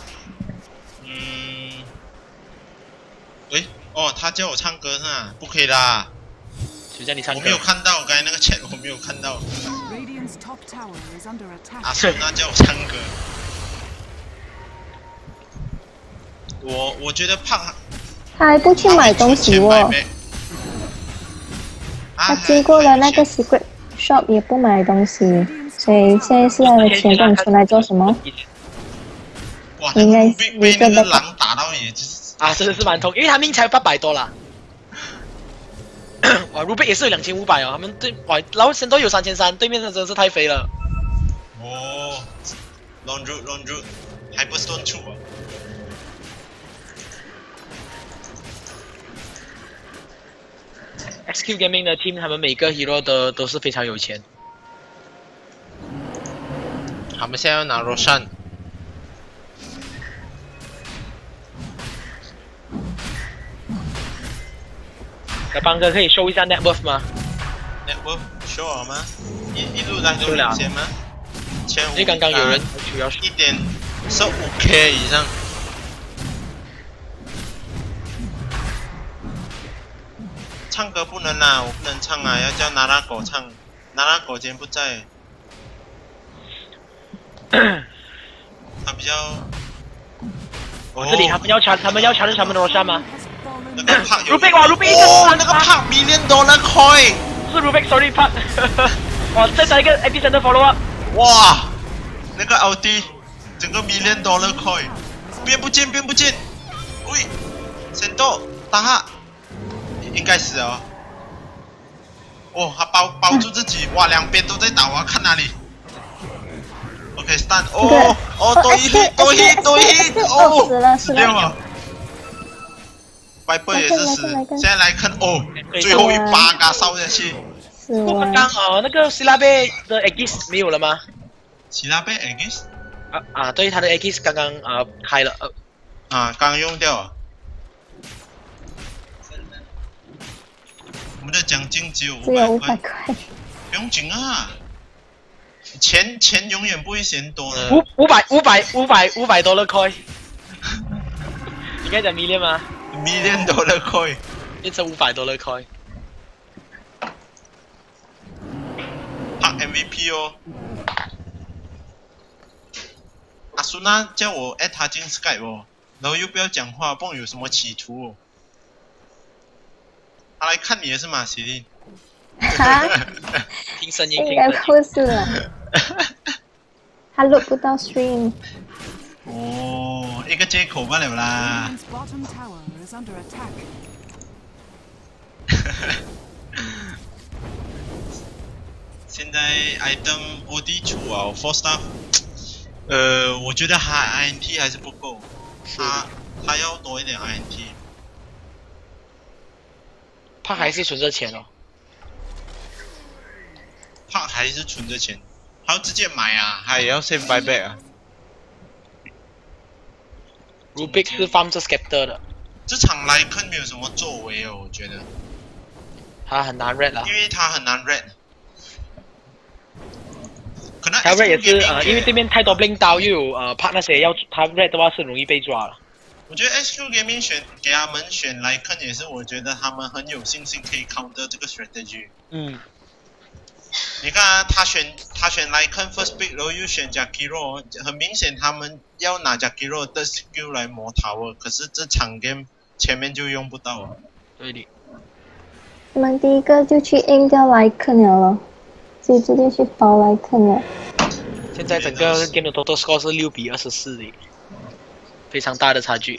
他叫我唱歌是吧？不可以啦。 谁叫你唱歌？ 我没有看到，刚才那个 chat 我没有看到。所以他叫我唱歌。我觉得胖。 他还不去买东西哦。他经过了那个 secret shop 也不买东西。所以现在是他的钱动存来做什么？ 哇，应该被那个狼打到也就是真的是蛮痛，因为他命才800多啦。哇 ，Rubik 也是有2500哦，他们然后神都有3300，对面的真的是太肥了。 哦 ，long route， 还不是断处啊。 XQ Gaming 的 team 他们每个 hero 都是非常有钱。 他们现在要拿 Roshan。 小邦哥可以 show 一下 net worth 吗 ？net worth show 好吗？一路来都领先吗？1500。 因为刚刚有人要 1.15K 以上。唱歌不能啦，我不能唱啊，要叫娜拉狗唱。娜拉狗今天不在。他比较， 这里他们要抢他们的罗山吗？ 那个胖 Rubik 哇 Rubik 那个胖$1,000,000 coin， 是 Rubik sorry 胖，哇再加一个 epicenter follow up， 哇，那个 LD 整个$1,000,000 coin， 变不见，喂，神斗打他，应该死了哦，他包住自己，哇，两边都在打，我要看哪里。OK stun， 多一 hit， 死掉了。Viper 也是死，现在来看最后8个烧下去。 刚刚那个希拉贝的 Aegis 没有了吗？ 希拉贝 Aegis？ 对，他的 Aegis 刚刚开了刚刚用掉了。 们的奖金只有只有 500 500 块， 块。 不用紧啊，钱永远不会嫌多的。 500多了 coin， 你刚才讲 million 吗 ？million dollar coin， 变成500多了 coin。 拍 MVP 哦。阿苏娜叫我 add 他进 Skype 哦，然后又不要讲话，不懂有什么企图哦。他来看你的是吗，喜力？ 哈， 听声音， 应该不是了。他录不到 stream。 哦，一个借口罢了啦。现在 item OD 出啊 ，4 star， 我觉得他 INT 还是不够，他要多一点 INT。 他还是存着钱哦。 他还是存着钱，他要直接买啊，他也要 save buyback 啊。 Rubik 是 farm 着 scepter 的， 这场莱肯没有什么作为哦，我觉得。 他很难 red 啦。 因为他很难 red。可能他 red 也是因为对面太多 blink 刀，又有怕那些要他 red 的话是容易被抓了。 我觉得 SQ Gaming 给他们选莱肯也是，我觉得他们很有信心可以 counter 这个 strategy。 嗯。 你看啊，他选莱肯 first pick， 然后又选 Jakiro， 很明显他们要拿 Jakiro 的 skill 来磨 tower， 可是这场 game 前面就用不到了。 对的。 我们第一个就去 aim 掉莱肯了咯，所以直接去包莱肯了。 现在整个 game 的 total score 是6比24的，非常大的差距。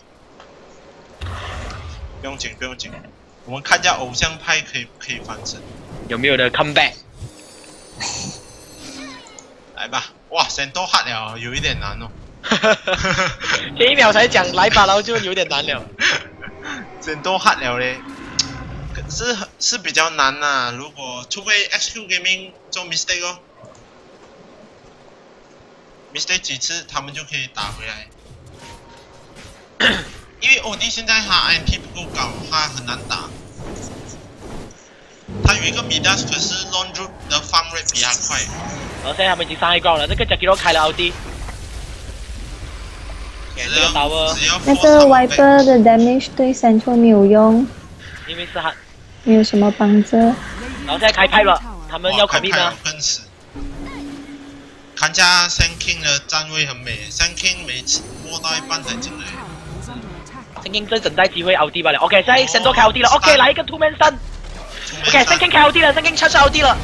不用紧，不用紧，我们看一下偶像派可以翻身， 有没有的 comeback？ 来吧，哇，神都黑了，有一点难哦。 前1秒才讲来吧，然后就有点难了。 神都黑了嘞，是比较难呐、如果除非 XQ Gaming 做 mistake 哦 ，mistake 几次他们就可以打回来。因为 OD 现在他 INT 不够高，他很难打。他有一个 Midas， 可是 Long Root 的 farm rate 比他快。 然后现在他们已经上 high ground 了，这个 Jakiro 开了 OD。这个刀那个 Viper 的 damage 对 Central 没有用， 因为是他没有什么帮助。 然后现在开派了，他们要考虑呢。 更死。看下 Sun King 的站位很美 ，Sun King 每次摸到一半才进来。 Sun King 这等待机会 OD 罢了。OK， 现在神都开 OD 了。OK， 来一个 two man stun。OK，Sun King 开 OD 了 ，Sun King 超 OD 了。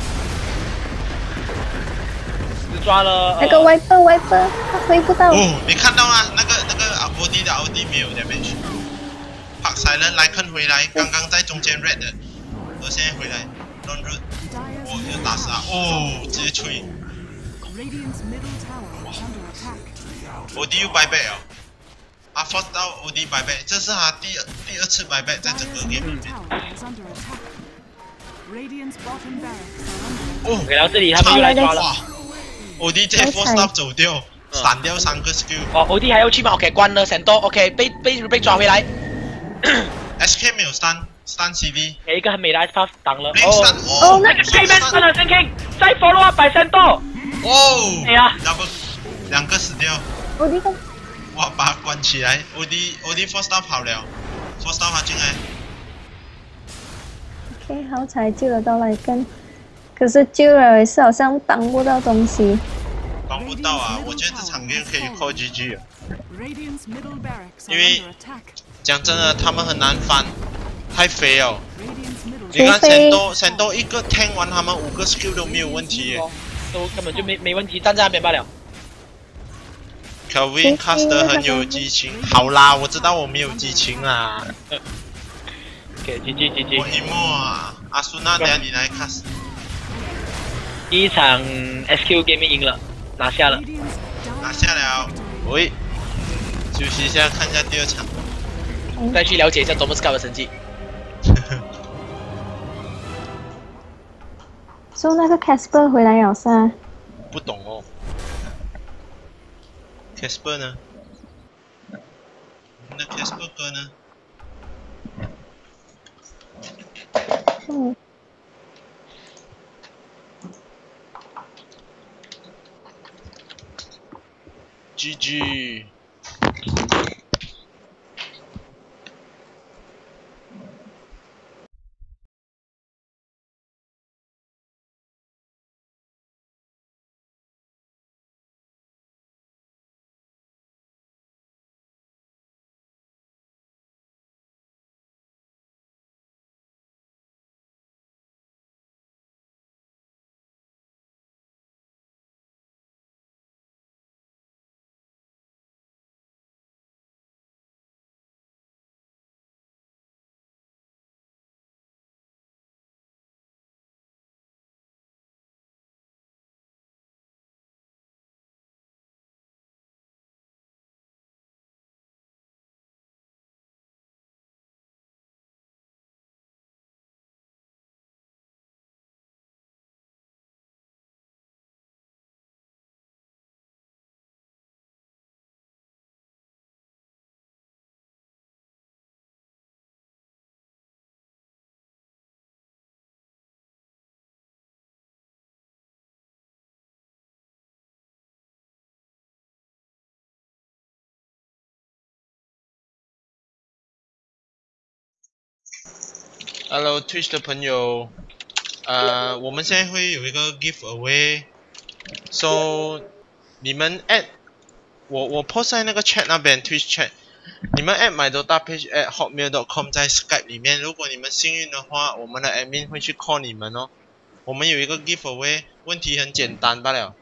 只抓了那个 Viper 他回不到。 哦，你看到吗？那个 OD 的 OD 没有 damage。拍 Silent 来看回来，刚刚在中间 red 的，我现在回来 Long Root， 哦，又打死他，哦，直接吹。OD 又 buyback 哦，他 force 到 OD buyback， 这是他第二次 buyback 在整个 game 里面。 哦，然后这里他们又来抓了。 OD 直接 force stop 走掉，闪掉3个 skill。 哦 ，OD 还要去吗 ？OK， 关了神都 OK， 被抓回来。 SK 没有stun CD。 有一个很美的 ice path 挡了。 哦， 那个 K man stun 了 Sun King， 再 follow up by 神都。 哦， 哎呀两个死掉。 OD 哇，把他关起来。OD force stop 跑了 ，force stop 他进来。 OK， 好彩救得到莱根，可是救了也是好像帮不到东西。 帮不到啊！我觉得这场 game 可以 call GG 了，因为讲真的，他们很难翻，太肥哦。你看神都一个 tank 完，他们5个 skill 都没有问题耶， 都根本就没问题，站在那边罢了。 Kelvin cast 得很有激情，好啦，我知道我没有激情啦。 OK， GG。 我一幕啊，阿苏娜，等下你来 cast。 第一场 SQ Gaming 赢了，拿下了。 喂，休息一下，看一下第二场。 再去了解一下 Thomas Cup 的成绩。 说那个 Casper 回来了噻？ 不懂哦。Casper 呢？我们的 Casper 哥呢？ GG。Hello Twitch 的朋友，我们现在会有一个 giveaway，so 你们 add 我 post 在那个 chat 那边 Twitch chat， 你们 add MYDota page at hotmail.com 在 Skype 里面，如果你们幸运的话，我们的 admin 会去 call 你们哦。我们有一个 giveaway， 问题很简单罢了。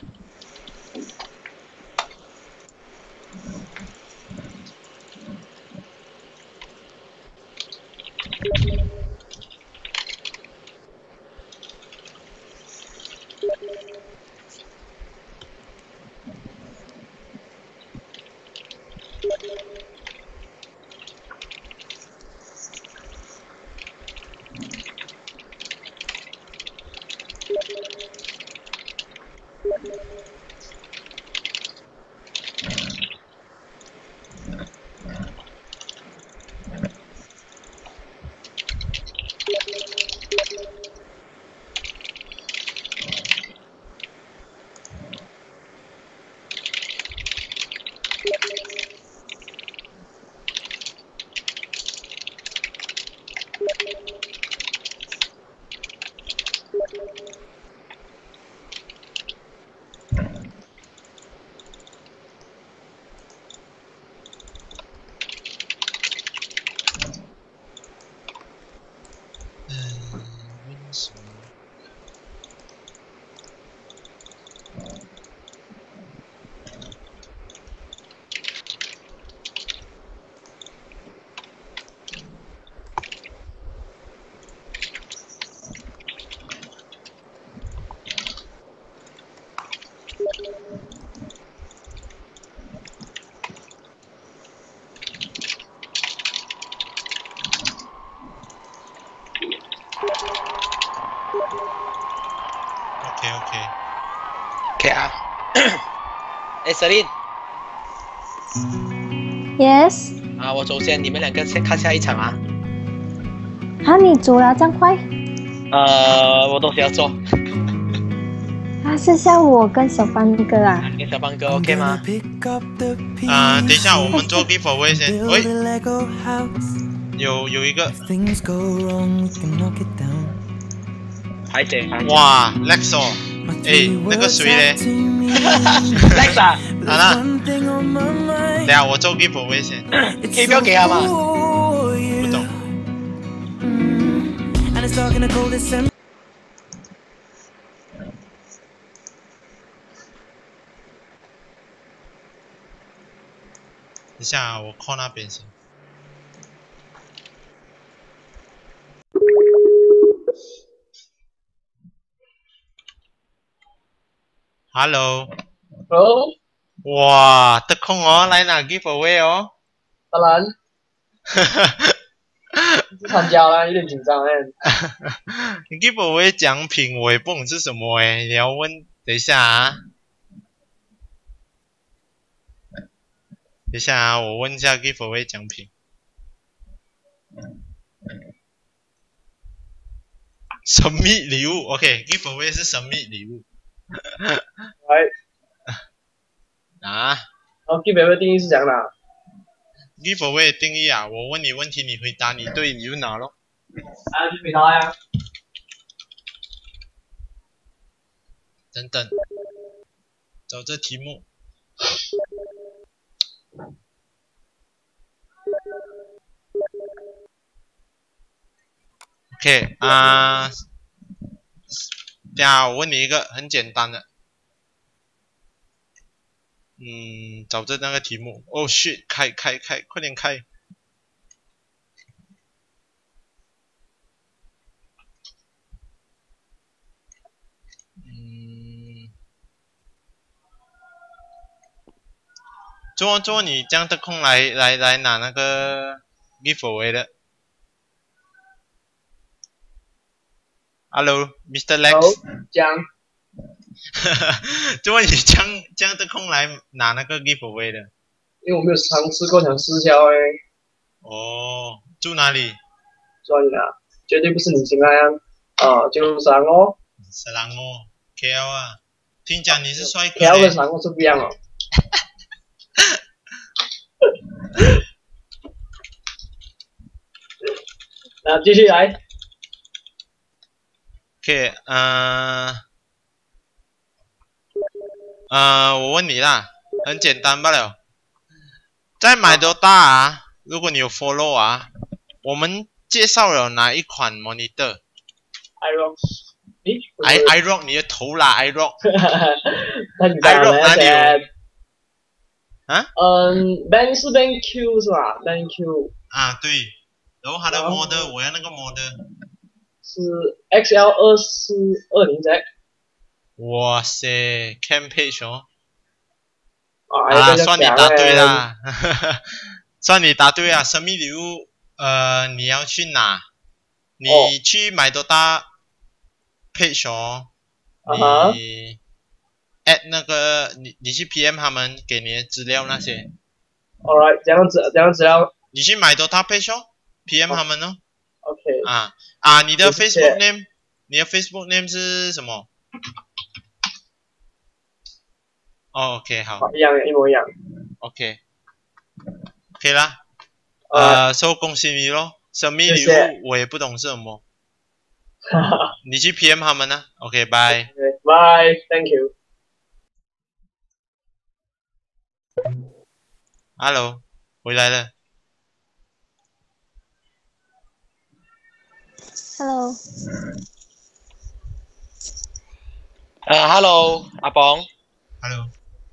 OK 啊。哎，Celine。 Yes。 啊，我走先，你们两个先看下一场啊。 啊，你走了这样快？ 我东西要做。 啊，是像我跟小班哥啊。 跟小班哥 OK 吗？ 等一下，我们做 giveaway 先。喂，有一个。 排姐。 哇 ，Plextor， 哎，那个谁嘞 ？Plextor。 好了，等下我做 giveaway 先。 可以不要给他吗？ 不懂。等一下，我 call 那边先。Hello。 Hello。 哇，得空哦，来拿 giveaway 哦。 当然。不参加啦，有点紧张哎。 你 giveaway 奖品我也不懂是什么哎，你要问，等一下啊。等一下啊，我问一下 giveaway 奖品。神秘礼物 ，OK，giveaway 是神秘礼物。 来。 啊。 然后 giveaway 定义是讲哪？ giveaway 的定义啊，我问你问题，你回答，你对你就拿咯。 啊，你回答呀。 等等，找这题目。OK 啊，等下我问你一个很简单的，找着那个题目。Oh shit， 开，快点开。做你这样的空来拿那个 giveaway 的。Hello，Mr. Lex。 讲。 做你这样的空来拿那个 giveaway 的。 因为我没有尝试过，想试下哎。 哦，住哪里？ 算了，绝对不是你心爱啊！就三哦。 三哦 ，KL 啊。听讲你是帅哥。 KL 跟三哦是不一样哦。那继续来。 OK， 我问你啦，很简单罢了。在MYDota啊，如果你有 follow 啊，我们介绍了哪一款 monitor？ iRock。 iRock 你的头啦 iRock。 iRock 哪里有？啊 ？Ben 是 BenQ 是吧 ？BenQ。 啊，对。然后它的 model， 我要那个 model。 是 XL2420Z。 哇塞 ，Cam Page 哦。算你答对啦。算你答对啊！神秘礼物，你要去哪？你去MYDota Page 哦。你 at 那个你去 PM 他们给你的资料那些。 Alright， 这样子了。 你去MYDota Page 哦 ，PM 他们哦。 OK。 你的 Facebook name， 你的 Facebook name 是什么？OK， 好。 一模一样。 OK， 可以啦。恭喜你咯！神秘礼物我也不懂是什么。你去 PM 他们呢 ？OK， 拜。 Bye， Thank you。 Hello， 回来了。 Hello。 Hello， 阿邦。 Hello。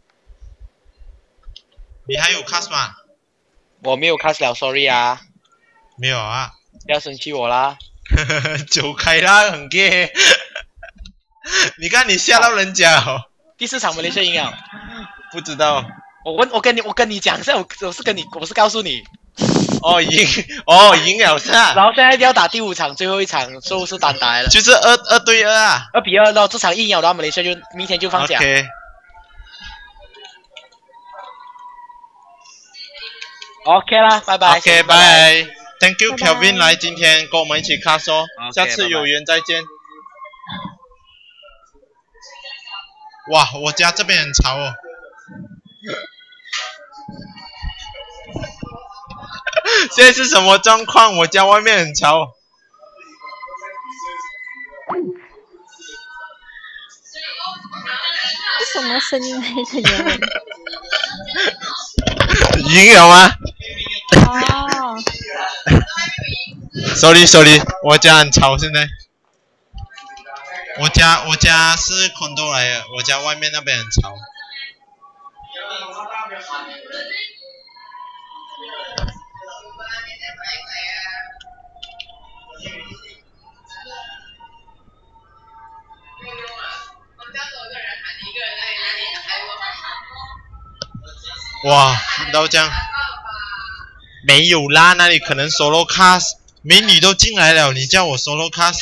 你还有 cast 吗？ 我没有 cast 了 ，sorry 啊。 没有啊。 不要生气我啦。 走开啦，很 gay。你看你吓到人家哦。 第4场马来西亚赢了。 不知道。 我跟你讲一下，我是告诉你。 赢了是吧？ 然后现在要打第5场，最后一场就是单打了。 就是2对2啊。 2比2咯，这场赢了，然后马来西亚就明天就放假。OK 啦，拜拜。 OK， 拜。Thank you Kelvin 来今天跟我们一起 cast 哦，下次有缘再见。哇，我家这边很吵哦。现在是什么状况？我家外面很吵。 是什么声音来的？ 赢了吗？ 哦。 sorry， 我家很吵现在。我家是 condo 来的，我家外面那边很吵。哇，到这样没有啦，那里可能 solo cast， 美女都进来了，你叫我 solo cast。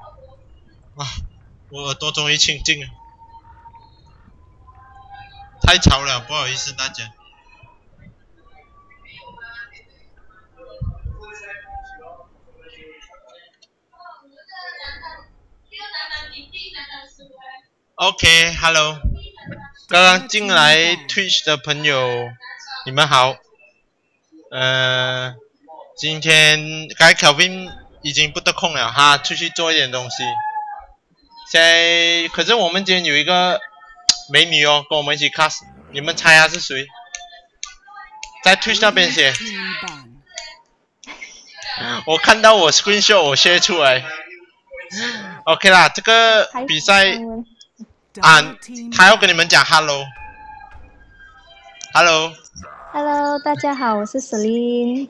我耳朵终于清静了。太太吵了，不好意思大家。OK，Hello，刚刚进来 Twitch 的朋友，你们好。今天刚才 Kelvin 已经不得空了，他出去做一点东西。现在可是我们今天有一个美女哦，跟我们一起 cast， 你们猜她是谁？在 Twitch 那边写。我看到我 screenshot 我 share 出来。OK 啦，这个比赛啊，他要跟你们讲 hello。Hello， 大家好，我是 Celine。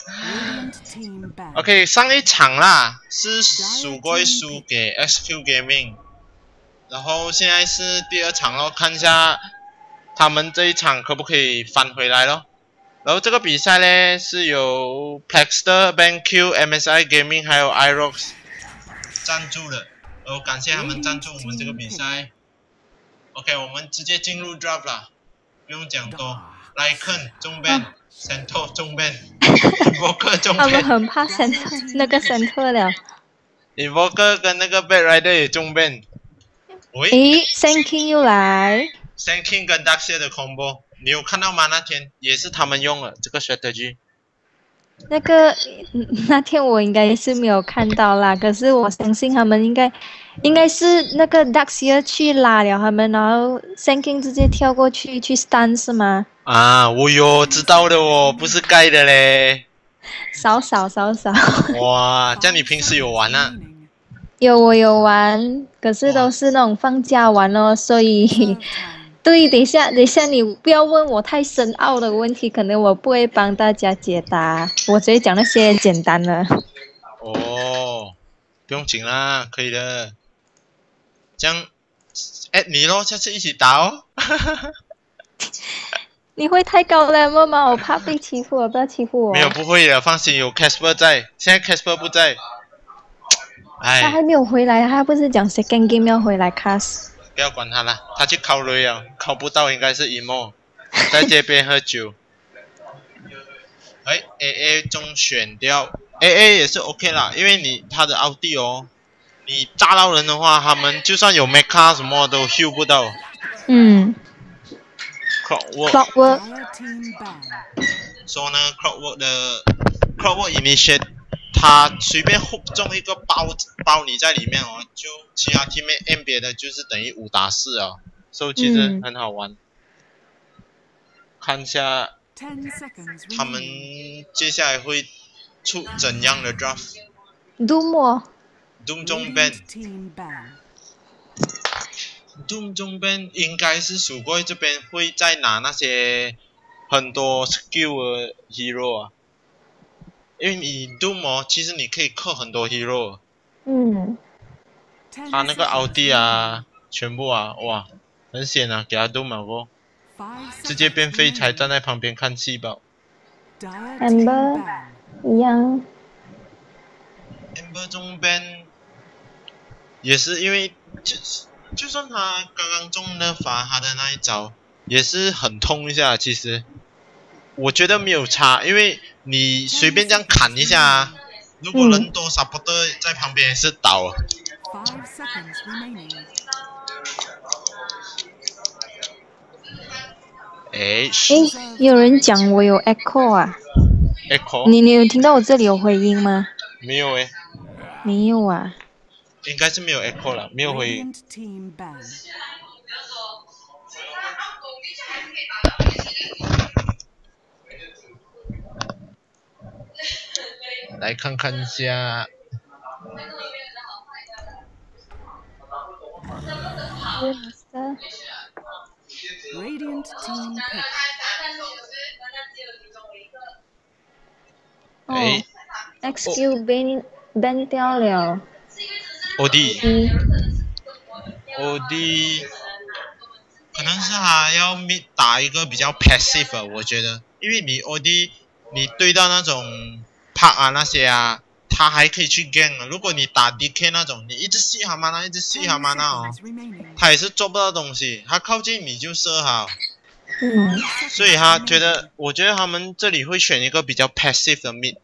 OK， 上一场啦是SuGoy输给 XQ Gaming， 然后现在是第二场咯，看一下他们这一场可不可以翻回来咯。然后这个比赛呢是由 Plextor、BenQ、MSI Gaming 还有 iRocks 赞助的，然后感谢他们赞助我们这个比赛。OK， 我们直接进入 draft 啦，不用讲多。莱肯中 ban， Santo 中 ban，Invoker 中 ban。 他们很怕那个 Santo 了。 Invoker 跟那个 Bad Rider 也中 ban。 诶 ，Thanking 又来。 Thanking 跟 Daxia 的 combo， 你有看到吗？那天也是他们用了这个 strategy。 那天我应该是没有看到啦，可是我相信他们应该是那个 Daxia 去拉了他们，然后 Thanking 直接跳过去 stun 是吗？ 啊，我有知道的哦，不是盖的嘞。 少。 哇，这样你平时有玩啊？ 我有玩，可是都是那种放假玩哦，所以对，等一下你不要问我太深奥的问题，可能我不会帮大家解答，我只会讲那些简单的。 哦，不用紧啦，可以的。这样，at 你咯，下次一起打哦。 你会太高了吗？我怕被欺负，不要欺负我。 没有，不会的，放心，有 Casper 在。现在 Casper 不在。哎。 他还没有回来，他不是讲 second game 要回来 cast。 不要管他了，他去考雷了，考不到应该是 emo， 在这边喝酒。哎 ，AA 中选掉 ，AA 也是 OK 啦，因为他的奥弟哦，你炸到人的话，他们就算有 mecha 什么都 heal 不到。 Clockwork 说呢 ，Clockwork initiate， 他随便 hook 中一个包你在里面哦，就其他 teammate aim 别的就是等于5打4啊，所以其实很好玩。看一下他们接下来会出怎样的 draft。Doom 中 ban。Doom 中 ban 应该是SuGoy这边会再拿那些很多 skill 的 hero 啊，因为你 Doom 哦，其实你可以克很多 hero。他那个奥弟啊，全部啊，哇，很险啊，给他 Doom 了不？直接变废柴，站在旁边看戏吧。 Amber 一样。 Amber 中 ban 也是因为就算他刚刚中了罚他的那一招，也是很痛一下。其实我觉得没有差，因为你随便这样砍一下啊，如果人多 supporter 在旁边也是倒。 有人讲我有 echo 啊 ？echo？ 你有听到我这里有回音吗？ 没有诶。 没有啊。 应该是没有 echo 了，没有回音。来看看一下。 XQ ban 掉了。 OD 可能是他要打一个比较 passive 我觉得，因为你 OD 你对到那种 park 啊那些啊，他还可以去 gang 啊。如果你打 DK 那种，你一直吸他mana哦，他也是做不到东西，他靠近你就射好。 嗯， 所以我觉得他们这里会选一个比较 passive 的 mid。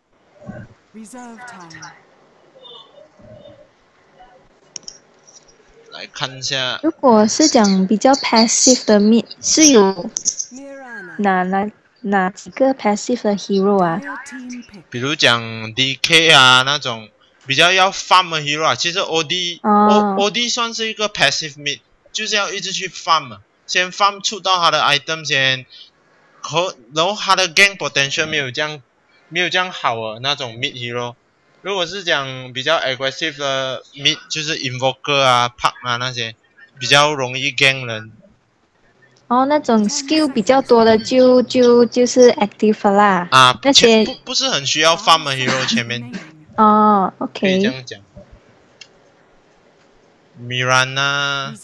来看一下， 如果是讲比较 passive 的 mid，是有哪几个 passive 的 hero 啊？ 比如讲 DK 啊那种比较要 farm 的 hero 啊，其实 OD 算是一个 passive mid， 就是要一直去 farm， 先 farm 出到他的 item 先，然后他的 gang potential 没有这样好的那种 mid hero。如果是讲比较 aggressive 的 mid， 就是 invoker 啊 park 啊那些，比较容易 gang 人。 哦，那种 skill 比较多的就是 active 啦。 啊， 那些不是很需要 farm 的 hero 前面。 哦可以这 ，OK。 样讲。Mirana，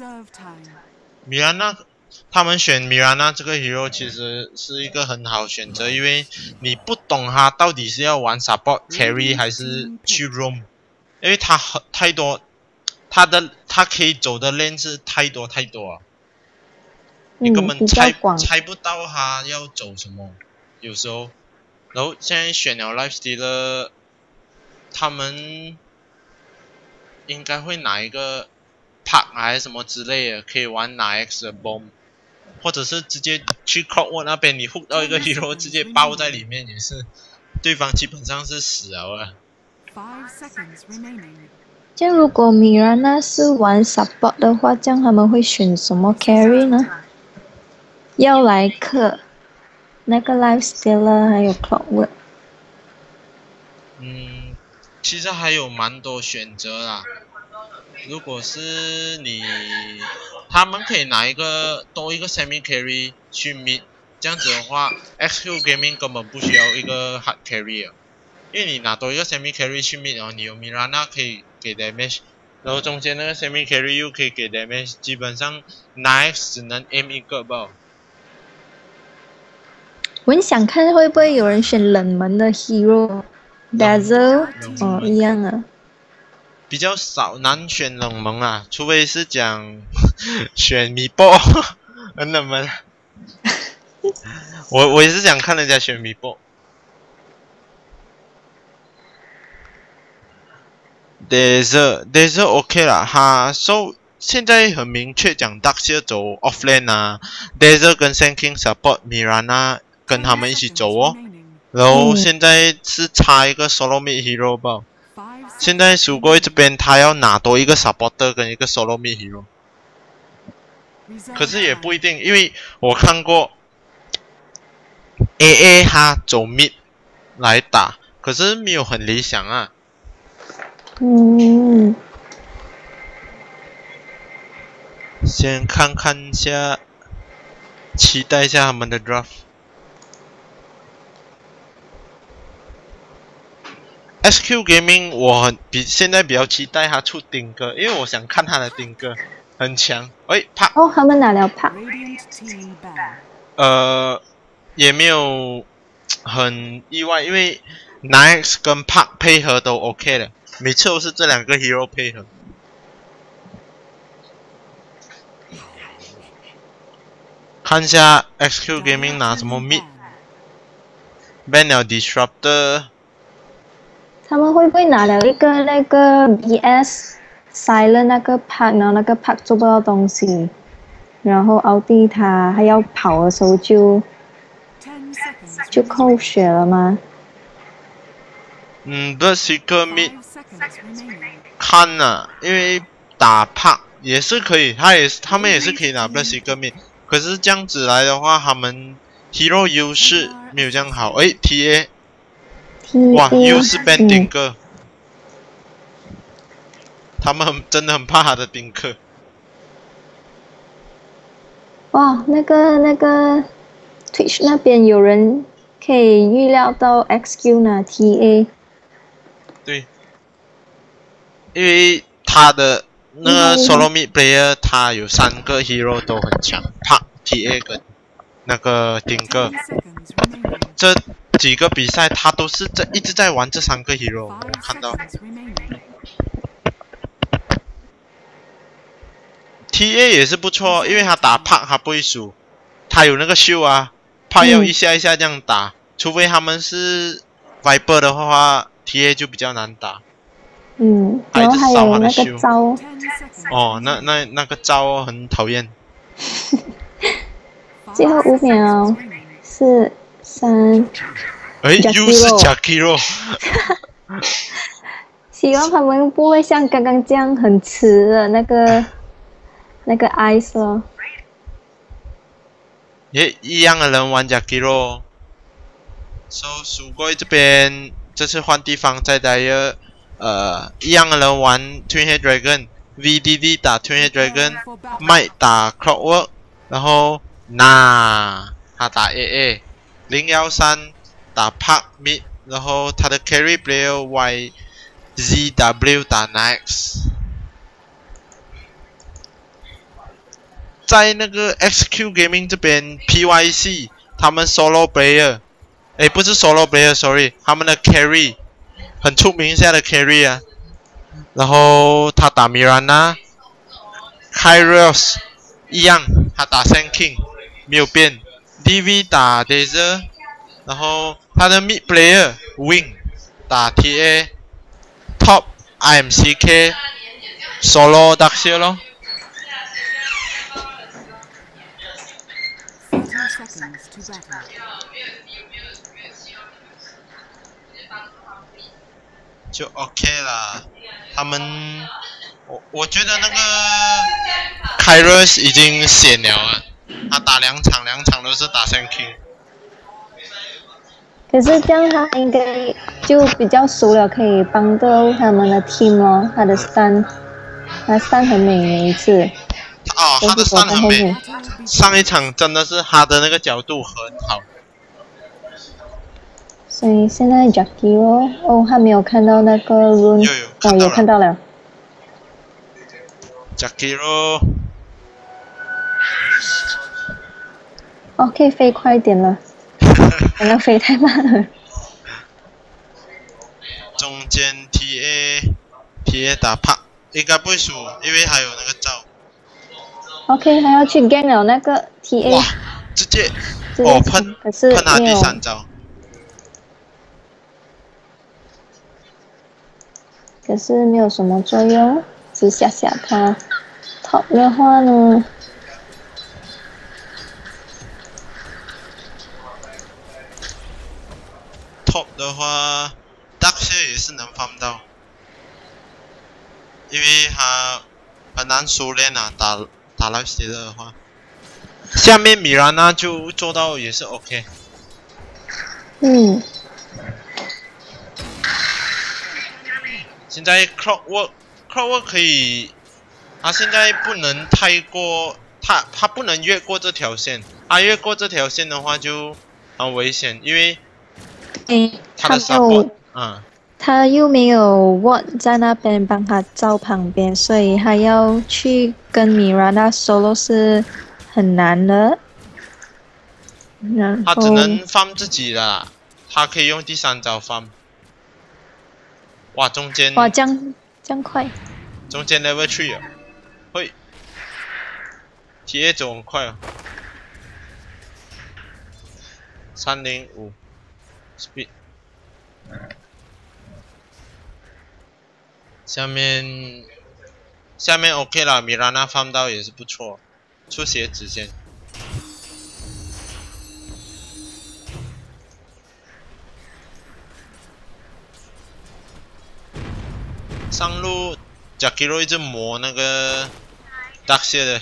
他们选 Mirana 这个 hero 其实是一个很好选择，因为你不懂他到底是要玩 support carry 还是去 roam， 因为他太多，他可以走的 lane 是太多啊，你根本猜不到他要走什么，有时候。然后现在选了 Lifestealer， 他们应该会拿一个 Park 还是什么之类的，可以玩拿 X 的 Bomb， 或者是直接去 Clockwork 那边，你 hook 到一个 hero 直接包在里面也是，对方基本上是死了。 这样如果米兰娜是玩 support 的话，这样他们会选什么 carry 呢？要来克那个 Lifestealer 还有 Clockwork。 其实还有蛮多选择啦。如果是他们可以拿多一个 semi carry 去 mid， 这样子的话 ，XQ Gaming 根本不需要一个 hard carry 因为你拿多一个 semi carry 去 mid 哦，你有 Mirana 可以给 damage， 然后中间那个 semi carry 又可以给 damage， 基本上 Knife 只能 aim 一个吧。 我很想看会不会有人选冷门的 hero，Dazzle 哦一样啊。 比较少难选冷门啊，除非是讲选米波很冷门。我也是想看人家选米波。Desert OK 啦，现在很明确讲 Darkseer 走 offlane 啊 ，Desert 跟 Sand King support Mirana 跟他们一起走哦，然后现在是差一个 solo mid hero 吧。现在SuGoy这边他要拿多一个 supporter 跟一个 solo mid hero， 可是也不一定，因为我看过 AA 他走 mid 来打，可是没有很理想啊。先看看一下，期待一下他们的 draft。SQ Gaming 我现在比较期待他出丁哥，因为我想看他的丁哥很强。啪！ 哦，他们拿了啪。 也没有很意外，因为 Nice 跟 Park 配合都 OK 的，每次都是这两个 hero 配合。看一下 XQ Gaming 拿什么 mid，ban 了 Disruptor。 他们会不会拿了一个那个 BS Silent 那个 Park， 然后那个 Park 做不到东西，然后奥蒂他还要跑的时候就扣血了吗 ？Berserker mid 看啊，因为打 Park 也是可以，他们也是可以拿 Berserker mid， 可是这样子来的话，他们 hero 优势没有这样好。TA。哇，又是 ban 丁克，他们真的很怕他的丁克。 哇，那个 Twitch 那边有人可以预料到 XQ 拿 TA。 对，因为他的那个 solo mid player 他有3个 hero 都很强，怕 TA 跟那个丁克。这几个比赛他都是一直在玩这3个 hero， 我看到。TA 也是不错，因为他打 Park 他不会输， 他有那个秀啊，怕要一下一下这样打，除非他们是 Viper 的话 ，TA 就比较难打。 然后还有那个招。 哦，那个招很讨厌。 最后5秒，4、3。 哎，又是 Jakiro。 希望他们不会像刚刚这样很迟的那个 ice 咯。 也一样的人玩 Jakiro。SuGoy 这边这次换地方再来一样的人玩 Twin Head Dragon。VDD 打 Twin Head Dragon， 打 Clockwork， 然后他打 AA，013 打 Park Mid， 然后他的 Carry Player YZW 打 Next。在那个 XQ Gaming 这边 PYC 他们 Solo Player， 不是 Solo Player，sorry， 他们的 Carry 很出名下的 Carry 啊。然后他打 Mirana，Kairos 一样，他打 Sand King 没有变。DV 打 Desert， 然后他的 Mid Player Wing 打 TA，Top IMCK Solo Darkseer 咯。就 OK 啦，他们，我觉得那个 Kairos 已经显了啊，他打2场都是打 Sand King。 可是这样他应该就比较熟了，可以帮到他们的 team 咯。他的 stun 很美每一次。 哦，他的 stun 很美。上一场真的是他的那个角度很好。 所以现在 Jakiro 他没有看到那个 rune， 有看到了。 Jakiro， 可以飞快一点了，刚刚飞太慢了。 中间 TA 打 Park 应该不会输，因为还有那个招。 OK， 还要去 gank 了那个 TA。 哇，直接喷他第3招。 可是没有什么作用，只吓他。Top 的话呢 ？Top 的话 ，Darkseer 也是能farm到，因为他很难熟练啊，打 Lifestealer 的话。下面米兰娜就做到也是 OK。现在 Clockwork 可以，他现在不能太过，他不能越过这条线，他越过这条线的话就很危险，因为他的 support， 他又没有 ward 在那边帮他照旁边，所以他要去跟 Mirana solo 是很难的。 他只能farm自己啦，他可以用第3招farm。哇，中间哇，这样快！ 中间 level 3啊，会 TA 走很快哦，305 speed。下面 OK 啦，米拉娜farm到也是不错，出血指先。上路 Jakiro 一直磨那个 Darkseer 的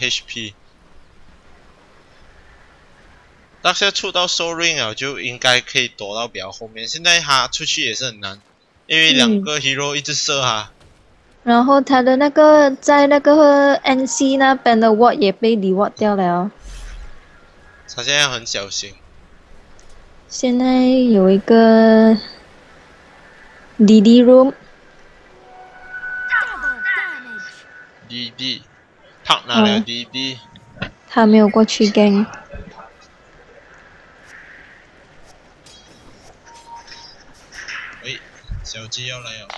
HP。Darkseer 出到 Soul Ring 了，就应该可以躲到比较后面。现在他出去也是很难，因为2个 hero 一直射他。 然后他的那个在那个 NC 那边的 ward 也被 reward 掉了。 他现在很小心。 现在有一个 DD room。DD， 他拿了 DD。 他没有过去 gank。 小鸡要来了。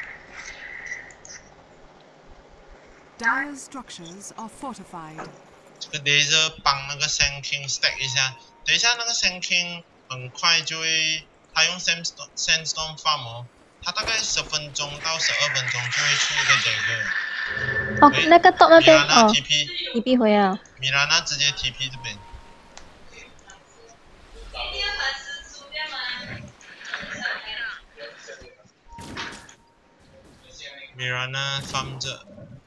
Dire structures are fortified. 这个 laser 帮那个 Sand King stack 一下，等一下那个 Sand King 很快就会，他用 Sandstorm farm 哦，他大概10分钟到12分钟就会出一个 dagger。 哦，那个 top 那边哦 TP 回啊。 米拉娜直接 TP 这边。米拉娜 farm 着。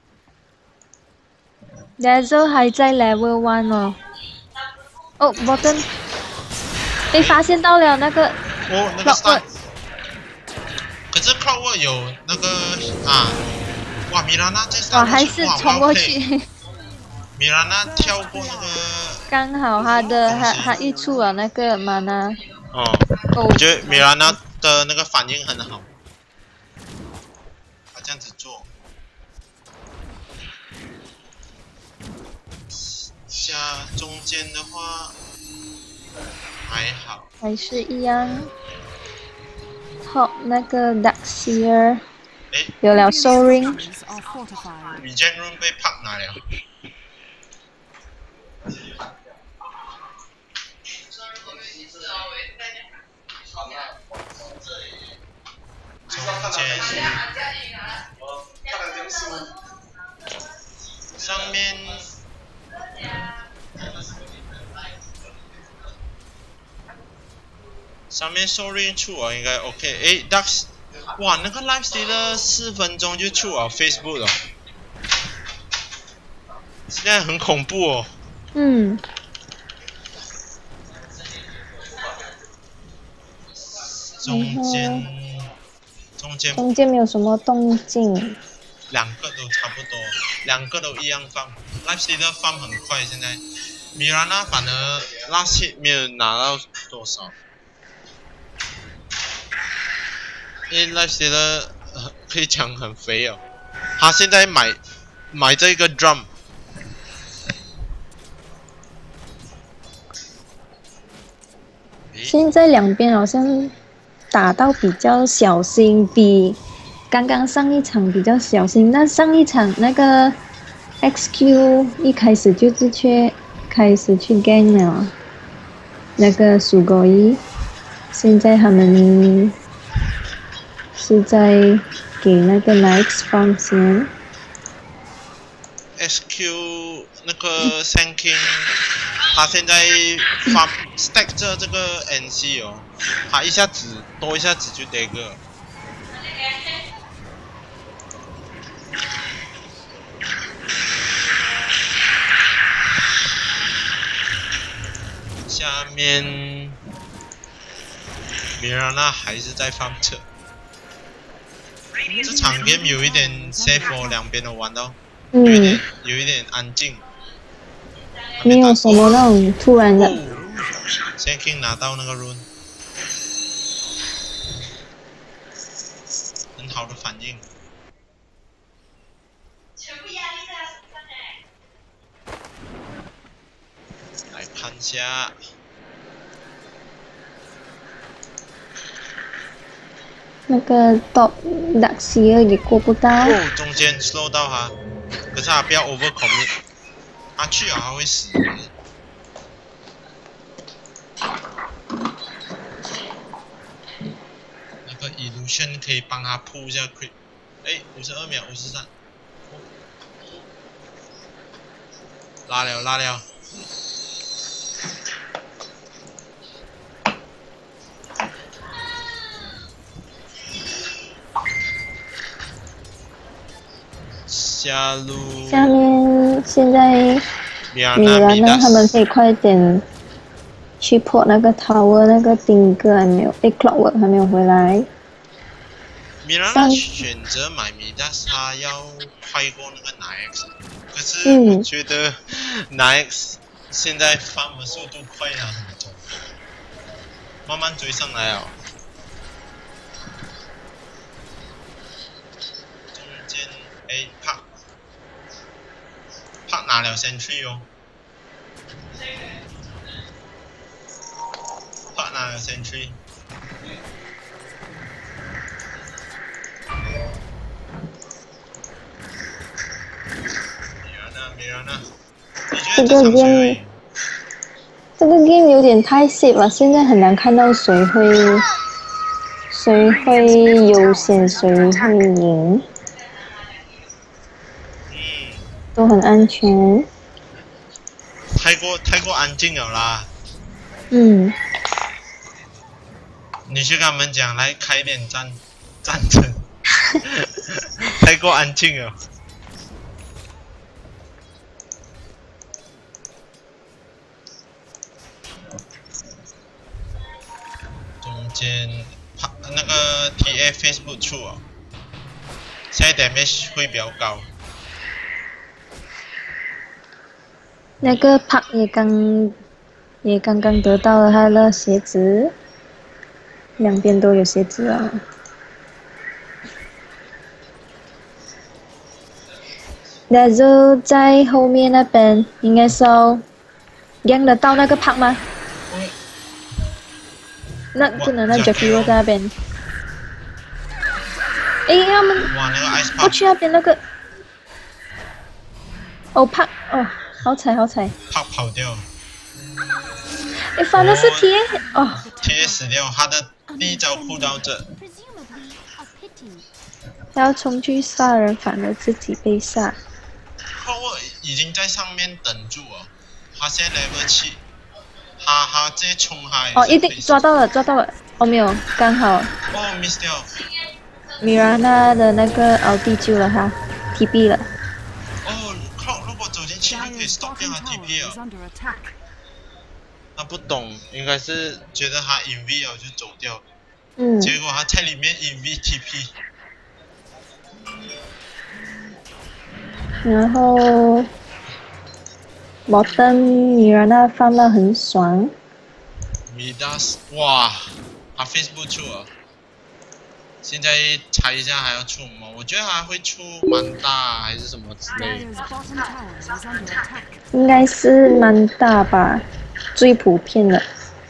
Dazzle 还在 level 1哦。哦 ，bottom 被发现到了那个。 哦，那个 stun。可是 Clockwork 有那个啊，哇，米拉娜在上。 哇，还是冲过去。 米拉娜跳过那个。 刚好他一出了那个mana。 哦，我觉得米拉娜的那个反应很好。他这样子做。下中间的话还好， 还是一样。Top 那个 Darkseer 有了 Soul Ring。Regen Room 被 Park 拿了。中间上面。上面 Soul Ring 出啊，应该 OK。Ducks， 哇，那个 Life Stealer 4分钟就出啊 ，Facebook 了，现在很恐怖哦。 嗯。中间没有什么动静。 两个都差不多，两个都一样放。Life Stealer 放很快，现在。米拉娜反而 last hit 没有拿到多少。因为 Life Stealer 可以讲很肥哦，他现在买这个 drum， 现在两边好像打到比较小心，比刚刚上一场比较小心。那上一场那个 XQ 一开始就开始去 gang 了，那个SuGoy，现在他们。是在给那个 Nike 放先。 SQ 那个 Sand King， 他现在放 stack 着这个 NC 哦，他一下子多一下子就得个。下面米拉娜还是在放车。这场 game 有一点 safe 哦，两边都玩到，有一点安静， 没有什么那种突然的。 Sand King 拿到那个 rune， 很好的反应。来看一下。 那个 top Darkseer 也过不到。 哦，中间 slow 到他，可是他不要 over commit， 他去了他会死。那个 illusion 可以帮他扑一下 crit， 52秒53，拉了。下面现在米拉娜他们可以快点去破那个 tower， 那个丁哥还没有，Clockwork 还没有回来。 米拉娜选择买MYDota，他要快过那个 Nix， 可是我觉得 Nix 现在farm的速度快了很多，慢慢追上来哦。中间帕拿了 Sentry 哦，帕拿了 Sentry。米拉娜，你觉觉得这场谁会？ 这个 game 有点太 safe 了，现在很难看到谁会优先，谁会赢，都很安全。 太过安静了啦。 嗯。 你去跟他们讲，来开点战争，太过安静了。中间那个 TA Facebook 出哦，现在 damage 会比较高。 那个 Park 也刚刚得到了他的鞋子，两边都有鞋子啊。那就在后面那边，应该是要让得到那个 Park 吗？那不能，那 Jackie 在那边。诶，他们哇，那个 Ice 过去那边那个，哦 Park 哦，好彩。 Park 跑掉。 诶，反正是 TA 哦。 TA 死掉，他的第一招哭到这。 要冲去杀人，反而自己被杀。 我已经在上面等住了，他现在 level 7，他直接冲他。 哦，一定抓到了，哦没有，刚好。 哦 ，miss 掉。 米拉娜的那个奥蒂救了他 ，TP 了。 哦，如果走进去就可以 stop 掉他 TP 了。他不懂，应该是觉得他 inv 了就走掉。结果他在里面 inv TP。 然后，bottom 米拉娜放得很爽。 MYDota，哇，他 Facebook 出了。现在猜一下还要出什么？我觉得还会出蛮大还是什么之类的。 应该是蛮大吧，最普遍的。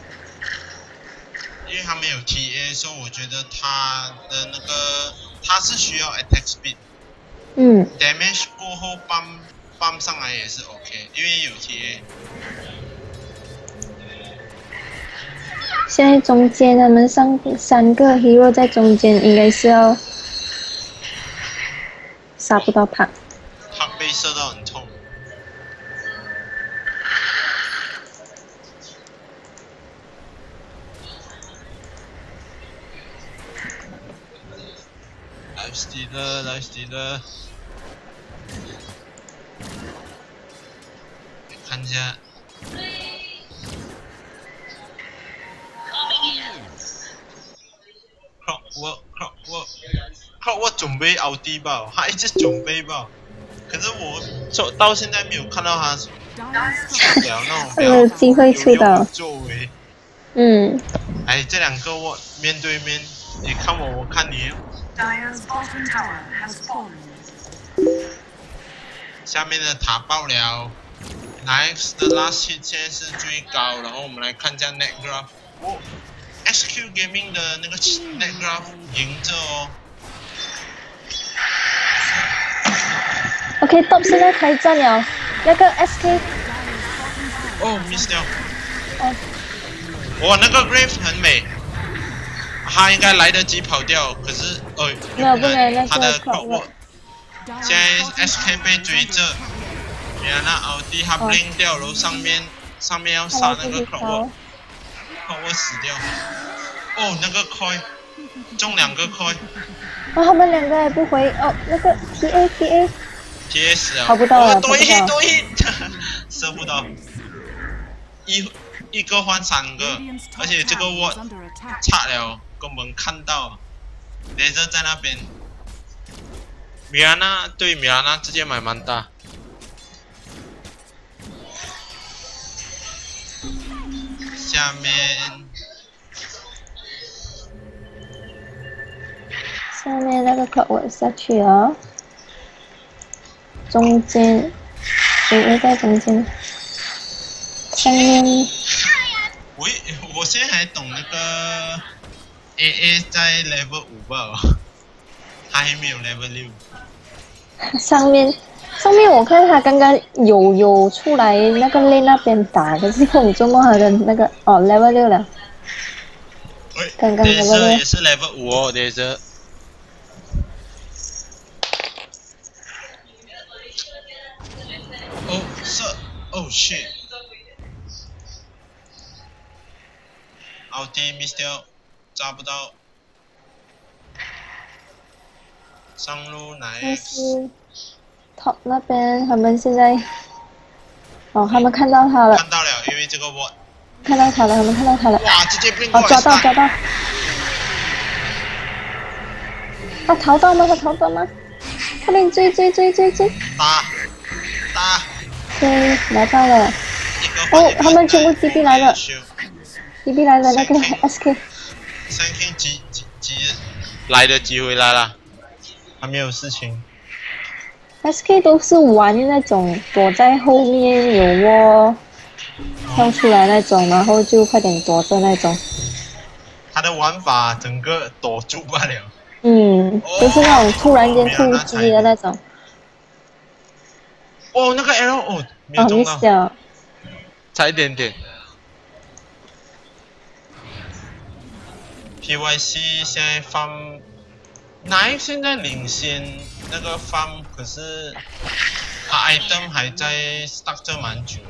因为他没有 TA， 所以我觉得他的那个他是需要 attack speed。damage 过后帮上来也是 OK， 因为有 TA。 现在中间他们三个 hero 在中间，应该是要杀不到他。 他被射到很痛。Life stealer， 看一下。我准备奥迪吧，他一直准备吧，可是我到现在没有看到他出了那种有机会出的作为。 哎， 这两个我面对面，你看我，我看你。下面的塔爆了 ，Nice 的 last hit 现在是最高，然后我们来看一下 net graph。SQ Gaming 的那个 net graph 赢着哦。 OK， top 现在开战了，那个 SK。 哦 ，miss 掉。哇，那个 grave 很美，他应该来得及跑掉，可是没有不能他的 crowd。现在 SK 被追着，原来奥迪他 blink 掉，然后上面要杀那个 crowd。crowd 死掉。哦，那个 coin 中2个 coin。 哦，他们两个还不回哦，那个 TA 死了。 跑不到了， 多一射不到。一个换3个，而且这个我差了，根本看到。laser 在那边。米拉娜直接买蛮大。下面那个 clock 下去了，中间谁在中间？上面。 我现在还懂那个 AA 在 level 5吧，他还没有 level 6。 上面我看他刚刚有出来那个 lane 那边打，可是我周末他的那个level 6了。刚刚 level 6 也是 level 5哦，这是。哦，是哦 shit。奥迪 miss 掉，抓不到。上路来。 但是 top 那边他们现在，他们看到他了。 看到了，因为这个我。 看到他了，他们看到他了。 哇，直接变过来。 抓到。他逃到吗？他被追。 打。 对，拿到了。他们全部 DB 来了。DB 来了，那个 SK。 3K 几来的机会来了，还没有事情。 SK 都是玩那种躲在后面有窝跳出来那种，然后就快点躲着那种。 他的玩法整个躲住不了。 就是那种突然间突击的那种。 哦，那个 L 没有中到。差一点点。PYC 现在farm，Knife 现在领先那个 farm， 可是他 item 还在 stuck 着蛮久。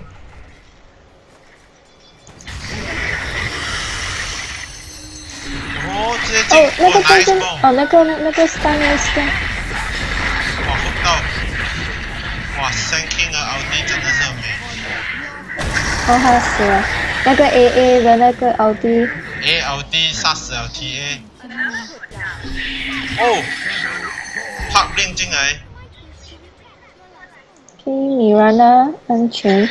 直接进。 那个战争，那个 stun。 哇，hook到！哇 ，Thanking 的奥迪真的是很美。 他死了。那个 AA 的那个奥迪。 奥迪杀死了 TA。啪令进来。 米兰娜安全。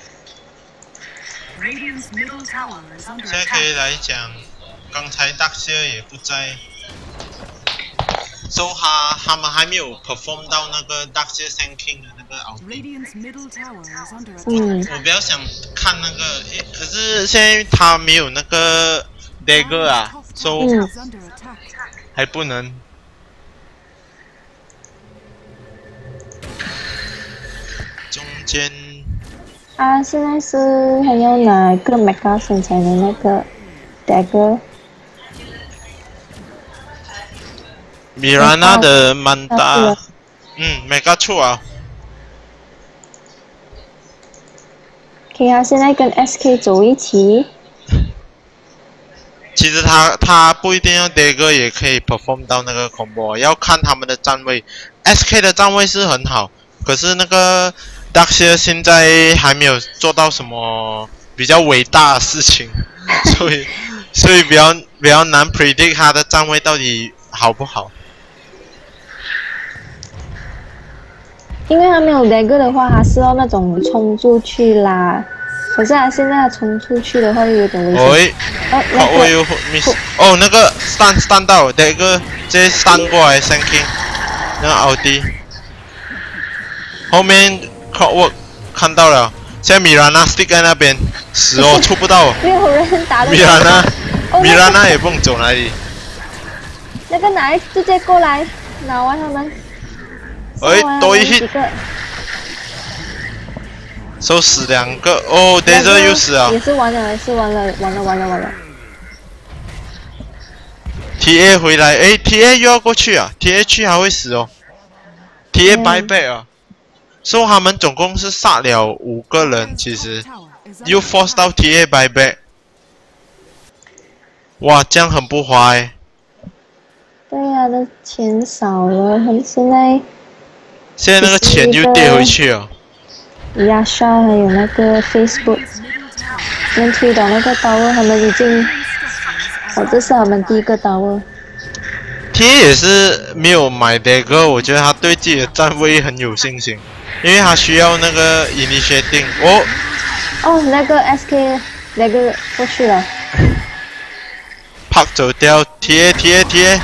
现在可以来讲，刚才大谢也不在。So 他们还没有 perform 到那个 Darkseer Thanking 的那个奥迪。我比较想看那个，可是现在他没有那个 dagger 啊 ，so 还不能。中间。 现在是还要拿个 Mega 身材的那个 dagger。 米兰娜的蛮大，Mega 出啊。 他现在跟 SK 走一起。 其实他不一定要 dagger 也可以 perform 到那个 combo， 要看他们的站位。SK 的站位是很好，可是那个 Darkseer 现在还没有做到什么比较伟大的事情，所以比较难 predict 他的站位到底好不好。 因为他没有 dagger 的话，他是要那种冲出去啦。可是他现在冲出去的话又有点危险。 我有 miss。那个 stun 到 dagger 直接 stun 过来 ，thanking 那个奥迪。后面 clockwork 看到了，现在米兰娜 stick 在那边，死哦，出不到。 没有人打得。 米兰娜也不能走哪里。 那个奶直接过来拿完他们。 多一 hit， 收死2个，Desert 又死了， 也是完了。 TA 回来，TA 又要过去啊 ，TA 去还会死哦 ，TA buy back 啊，所以他们总共是杀了5个人，其实又 force 到 TA buy back， 哇，这样很不划对呀，那钱少了， 现在那个钱又跌回去了。 亚莎还有那个 Facebook 能推倒那个刀二，他们已经，这是他们第一个刀二。 T 也是没有买 dagger， 我觉得他对自己的站位很有信心，因为他需要那个 initiating。 那个 SK 那个过去了。 Park 走掉 ，TA。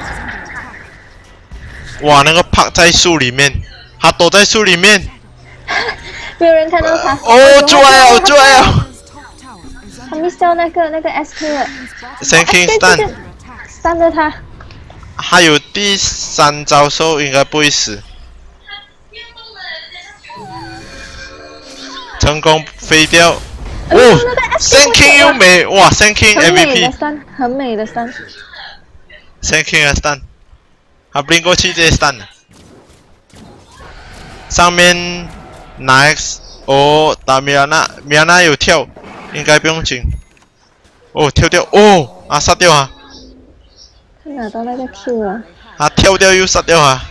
哇，那个 Park 在树里面。他躲在树里面， 没有人看到他。 出来了！ 他 miss 掉那个 SK 了。 Thanking stun 着他。 还有第3招时候应该不会死。 成功飞掉。哦，Thanking 又没哇 ，Thanking 很美的 MVP， stun，很美的 stun。 Thanking 的 stun， 他 bring 过去这些 stun。上面 Nice 哦，打米亚娜有跳，应该不用紧。哦，跳掉哦，啊杀掉啊！ 他拿到那个 Q 了。 他跳掉又杀掉啊！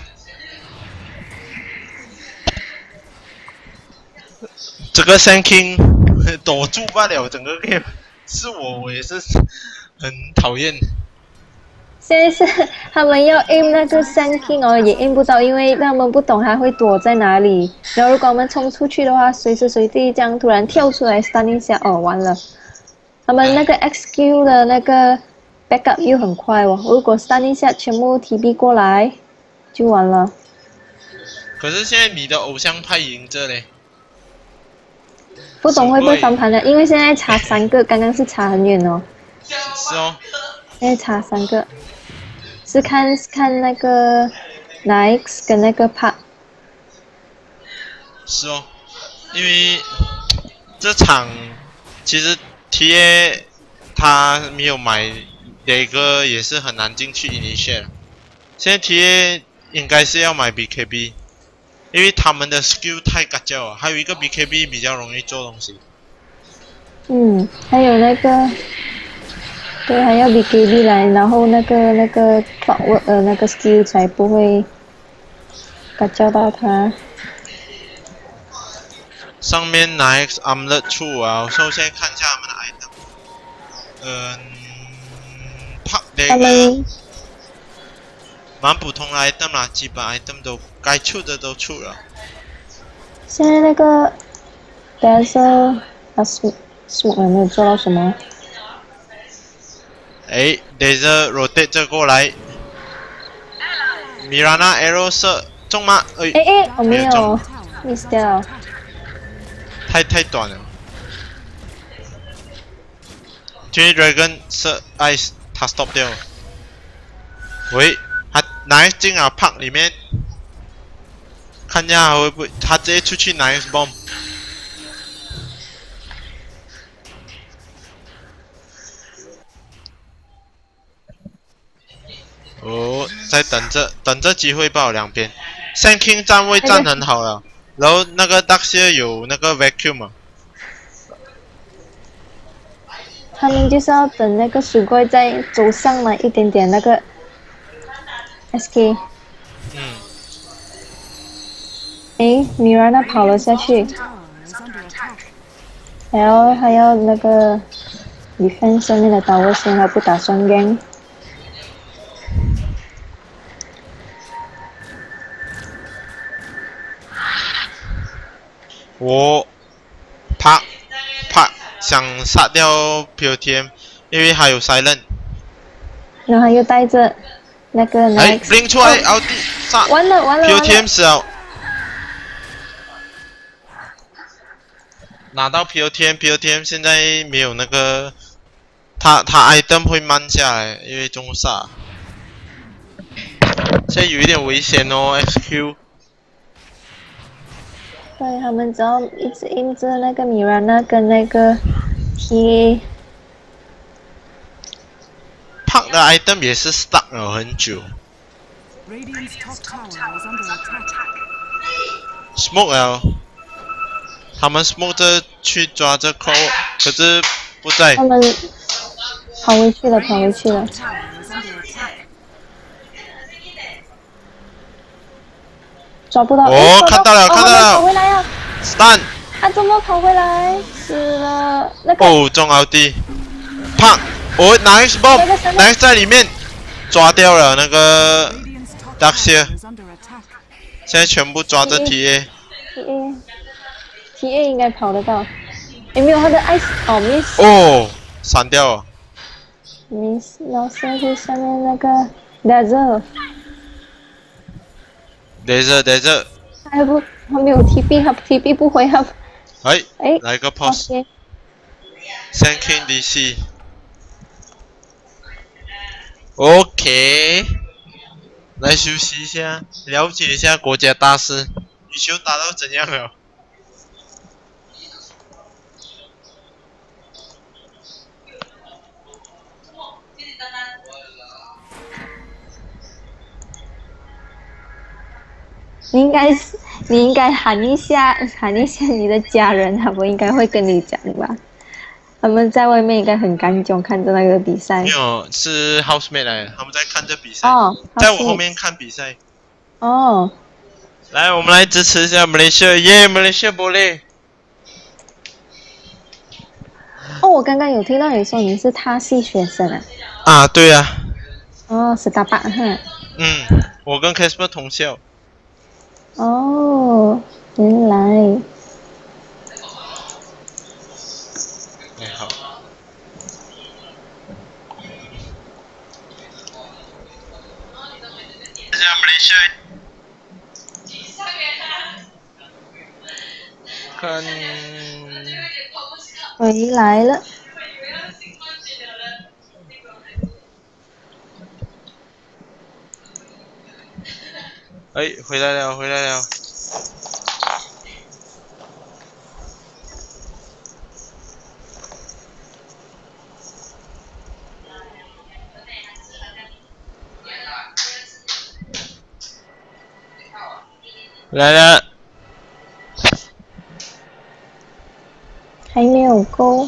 这个 Thanking 躲住不了整个 game， 是我也是很讨厌。 现在是他们要 aim 那个 Sand King 哦，也 aim 不到，因为他们不懂他会躲在哪里。然后如果我们冲出去的话，随时随地这样突然跳出来 stun 一下，哦，完了。他们那个 XQ 的那个 backup 又很快哦，如果 stun 一下全部 TB 过来，就完了。 可是现在你的偶像派赢着嘞。 不懂会不会翻盘的，因为现在差3个，刚刚是差很远哦。 是哦。 现在差3个，是看那个 Nike 跟那个 Park。 是哦，因为这场其实 TA 他没有买哪个也是很难进去 initiate。现在 TA 应该是要买 BKB， 因为他们的 skill 太嘎叫了，还有一个 BKB 比较容易做东西。 还有那个。对，还要 BKB 来，然后那个那个 skill 才不会嘎叫到他。 上面拿 X Amulet 出啊，我首先看一下他们的 item。Park 那个蛮普通的 item 啦，基本 item 都该出的都出了。 现在那个 Dazzle Smoke 有没有做到什么？ 哎 ，Laser rotate 这过来 ，Mirana arrow 射中吗？哎， 我没有 miss 掉， 太短了。Jade Dragon 射 Ice， 他 stop 掉了。喂，他拿进了 Park 里面，看一下会不会他直接出去拿 X bomb。哦，在等着机会吧，两边。Sand King 站位站很好了，然后那个 Darkseer 有那个 vacuum 嘛。 他们就是要等那个SuGoy再走上来一点点那个 SK。Mirana 跑了下去，还要那个 defense 上面的打我先，他不打双 gang。 我怕想杀掉 POTM， 因为还有 silent。 然后又带着那个 Nike。 bring 出来，奥迪杀。 完了 POTM 死了。拿到 POTM 现在没有那个，他 item 会慢下来，因为中杀。现在有一点危险哦 ，XQ。 对，他们只要一直印着那个 Mirana 跟那个 TA。 Park 的 item 也是 stuck 了很久。Smoke 了，他们 smoke 着去抓这 Crow， 可是不在。 他们跑回去了。抓不到。 哦，看到了。 跑回来啊 ！Stun。 他怎么跑回来？死了。那个。 哦，中奥迪。胖。哦，拿 X bomb， 拿 X 在里面抓掉了那个 Darkseer。现在全部抓着 TA。 TA 应该跑得到。没有他的 Ice， 哦 miss。 哦，闪掉了。 miss， 然后现在是下面那个 Dazzle。他没有 TP， 他 TP 不回他。 来个 pause。Sand King DC。OK， 来休息一下，了解一下国家大事。羽球打到怎样了？ 你应该喊一下你的家人，他们应该会跟你讲吧。他们在外面应该很干囧，看着那个比赛。 没有，是 housemate 来的，他们在看这比赛。 哦， 在我后面看比赛。 哦。 来，我们来支持一下马来西亚，耶！马来西亚boleh。 哦，我刚刚有听到你说你是他系学生啊。 啊，对啊。 哦，18哈。 我跟 Casper 同校。 哦，原来。 哎，好。看， 回来了。 哎，回来了，回来了。来了。 还没有勾。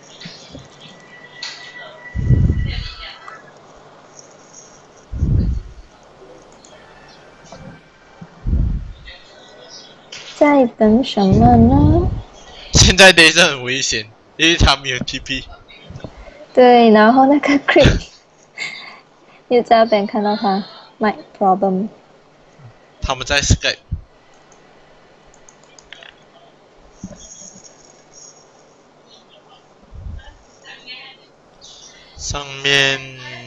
在等什么呢？ 现在雷是很危险，因为他没有 TP。 对，然后那个 crit 又在那边看到他 ，my problem。 他们在 Skype。上面。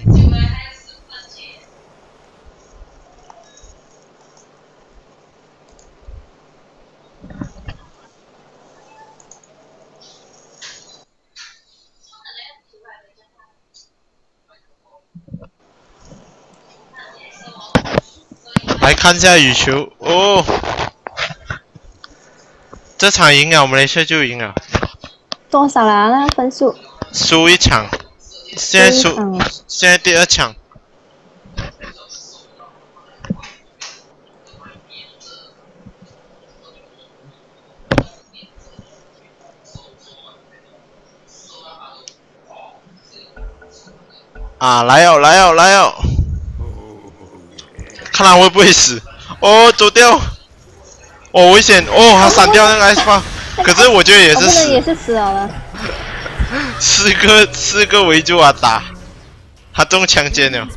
来看一下羽球哦，这场赢了，我们马来西亚就赢了。 多少了那分数？ 输一场，现在第2场。啊，来哦！看他会不会死？哦，走掉！哦，危险！哦，他闪掉那个 S 炮，可是我觉得也是死。 也是死了。 四个围住啊打，他中强奸了。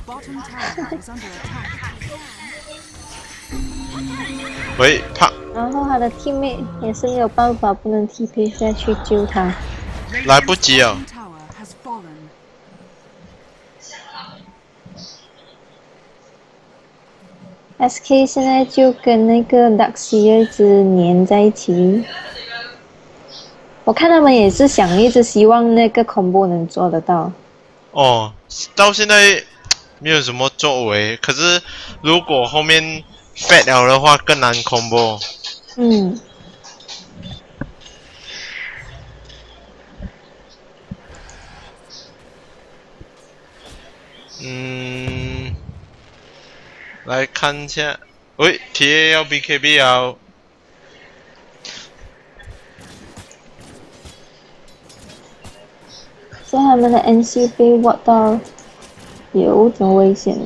喂，怕。 然后他的 teammate 也是没有办法，不能 TP 下去救他。 来不及了。 SK 现在就跟那个 Luxy 一直黏在一起。我看他们也是想一直希望那个 combo 能做得到。 哦，到现在没有什么作为，可是如果后面 fat 了的话更难 combo。来看一下，喂 ，TA 要 BKB 啊。 所以他们的 NC 被挖到有点危险。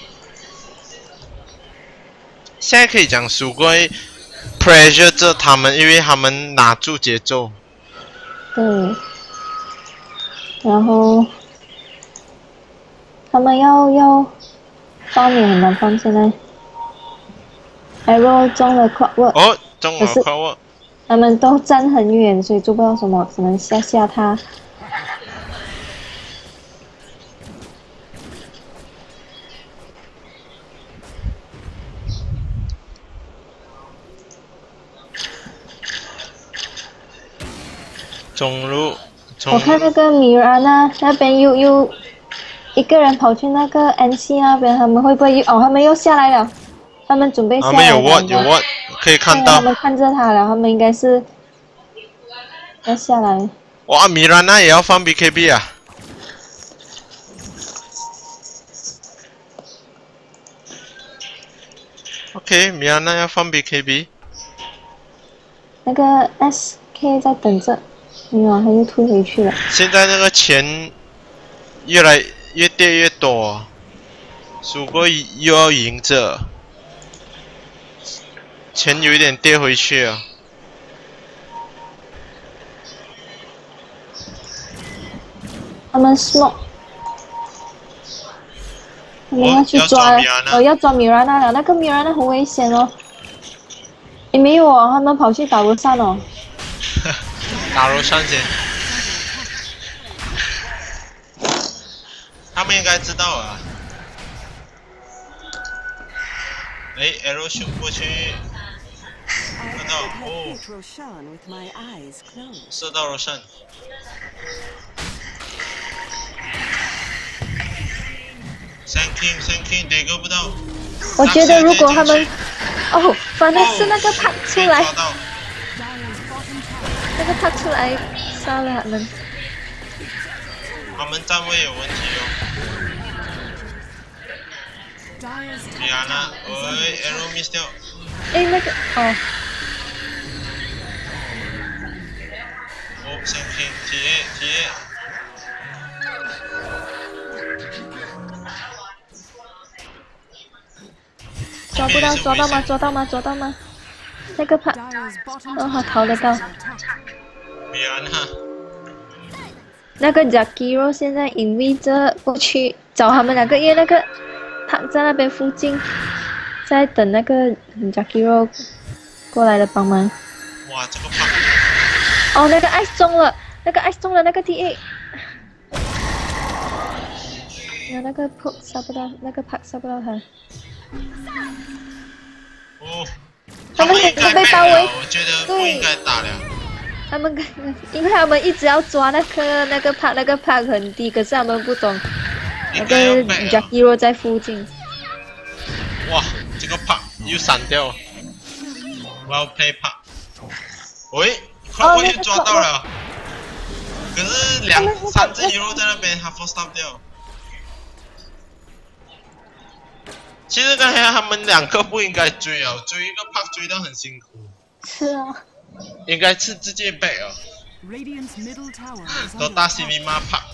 现在可以讲SuGoy pressure 着他们，因为他们拿住节奏。 对。然后他们要放也很难放，现在 Arrow 中了 Clockwork。 哦，中了 Clockwork。 他们都站很远，所以做不到什么，只能吓他。 中路。 我看那个米尔安那边又一个人跑去那个 NC 那边，他们会不会他们又下来了？他们准备下来了。 他们有 what 可以看到。 他们看着他了，他们应该是要下来。 哇，米兰娜也要放 BKB 啊！ OK，米亚娜要放 BKB。 那个 SK 在等着，没有，他又退回去了。 现在那个钱越来越跌越多，SuGoy又要赢着，钱有一点跌回去啊。 他们 smoke， 他们要去抓，要抓米兰娜了。那个米兰娜很危险哦。也没有哦，他们跑去打罗山哦。 打罗山先，他们应该知道啊。哎 ，arrow shoot 过去，看到哦，射到罗山。Thank you， dagger 不到。 我觉得如果他们，哦，反正是那个他出来，那个他出来杀了他们。 他们站位有问题哦。米亚娜，喂 ，arrow miss 掉。 哎，那个哦。 哦 ，thank you， 抓不到，抓到吗？那个怕，哦，好逃得到。 米亚娜。 那个 Jakiro 现在隐秘着过去找他们两个，因为那个他在那边附近，在等那个 Jakiro 过来的帮忙。 哇，这个胖。 哦，那个 ice 中了，那个 TA。那个 poke 杀不到，那个 pack 杀不到他。 哦， 他们两个被包围， 我觉得不应该打了。 他们因为他们一直要抓那个 pack 很低，可是他们不懂那个 Jakiro 在附近。 哇，这个 pack 又闪掉。Well play pack。喂，快过去抓到了。可是3只 hero 在那边，他 force stop 掉。其实刚才他们两个不应该追哦，追一个 pack 追到很辛苦。 是啊。 应该是直接背哦。都大 CV 骂 pack。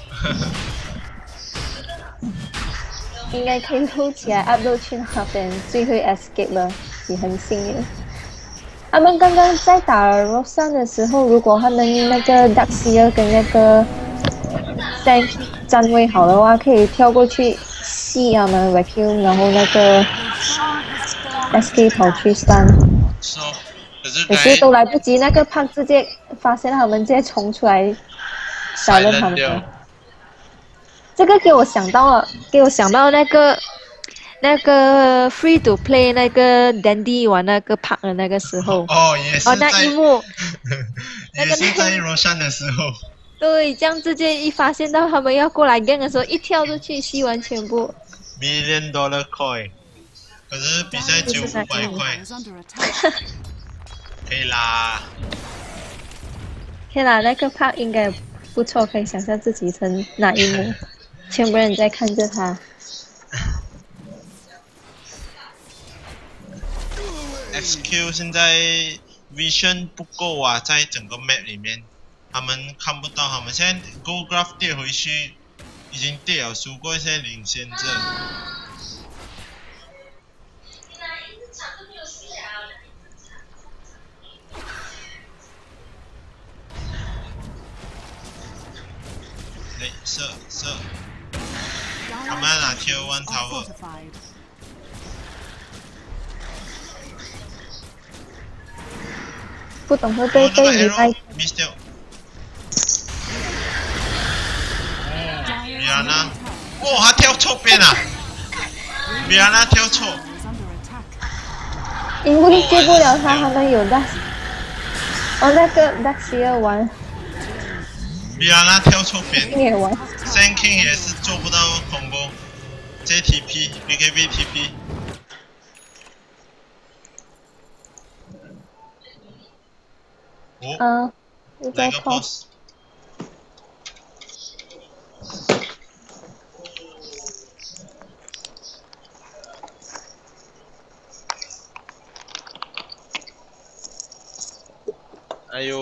应该可以偷起来 upload 去那边，最会 escape 了，也很幸运。他们刚刚在打 Rosan 的时候，如果他们那个 Daxia 跟那个 Tank 站位好的话，可以跳过去吸他们 vacuum， 然后那个 SK 跑去3。可是都来不及，那个胖直接发现他们直接冲出来，杀了他们了。这个给我想到那个 free to play 那个 Dandy 玩那个 park 的那个时候。 哦，也是那一幕， 也是在罗山的时候。 对，这样直接一发现到他们要过来 gang 的时候，一跳出去吸完全部。 $1,000,000 coin， 可是比赛只有500块。可以啦。 可以啦，那个 park 应该不错，可以想象自己成哪一幕，全部人在看着他。 XQ 现在 vision 不够啊，在整个 map 里面，他们看不到，他们现在 Go Graph 跌回去，已经跌了，SuGoy现在领先着。射，他们要拿 Tier 1 Tower。 不懂会被你拍。 miss 掉。米亚娜，哦，他跳错边了。米亚娜跳错。 因为接不了他，他们有 Dax。哦，那个 Daxia 玩。 米亚娜跳错边。 也玩。 Thank you 也是做不到combo。JTP BKB TP。哦，来个 pause。 哎呦！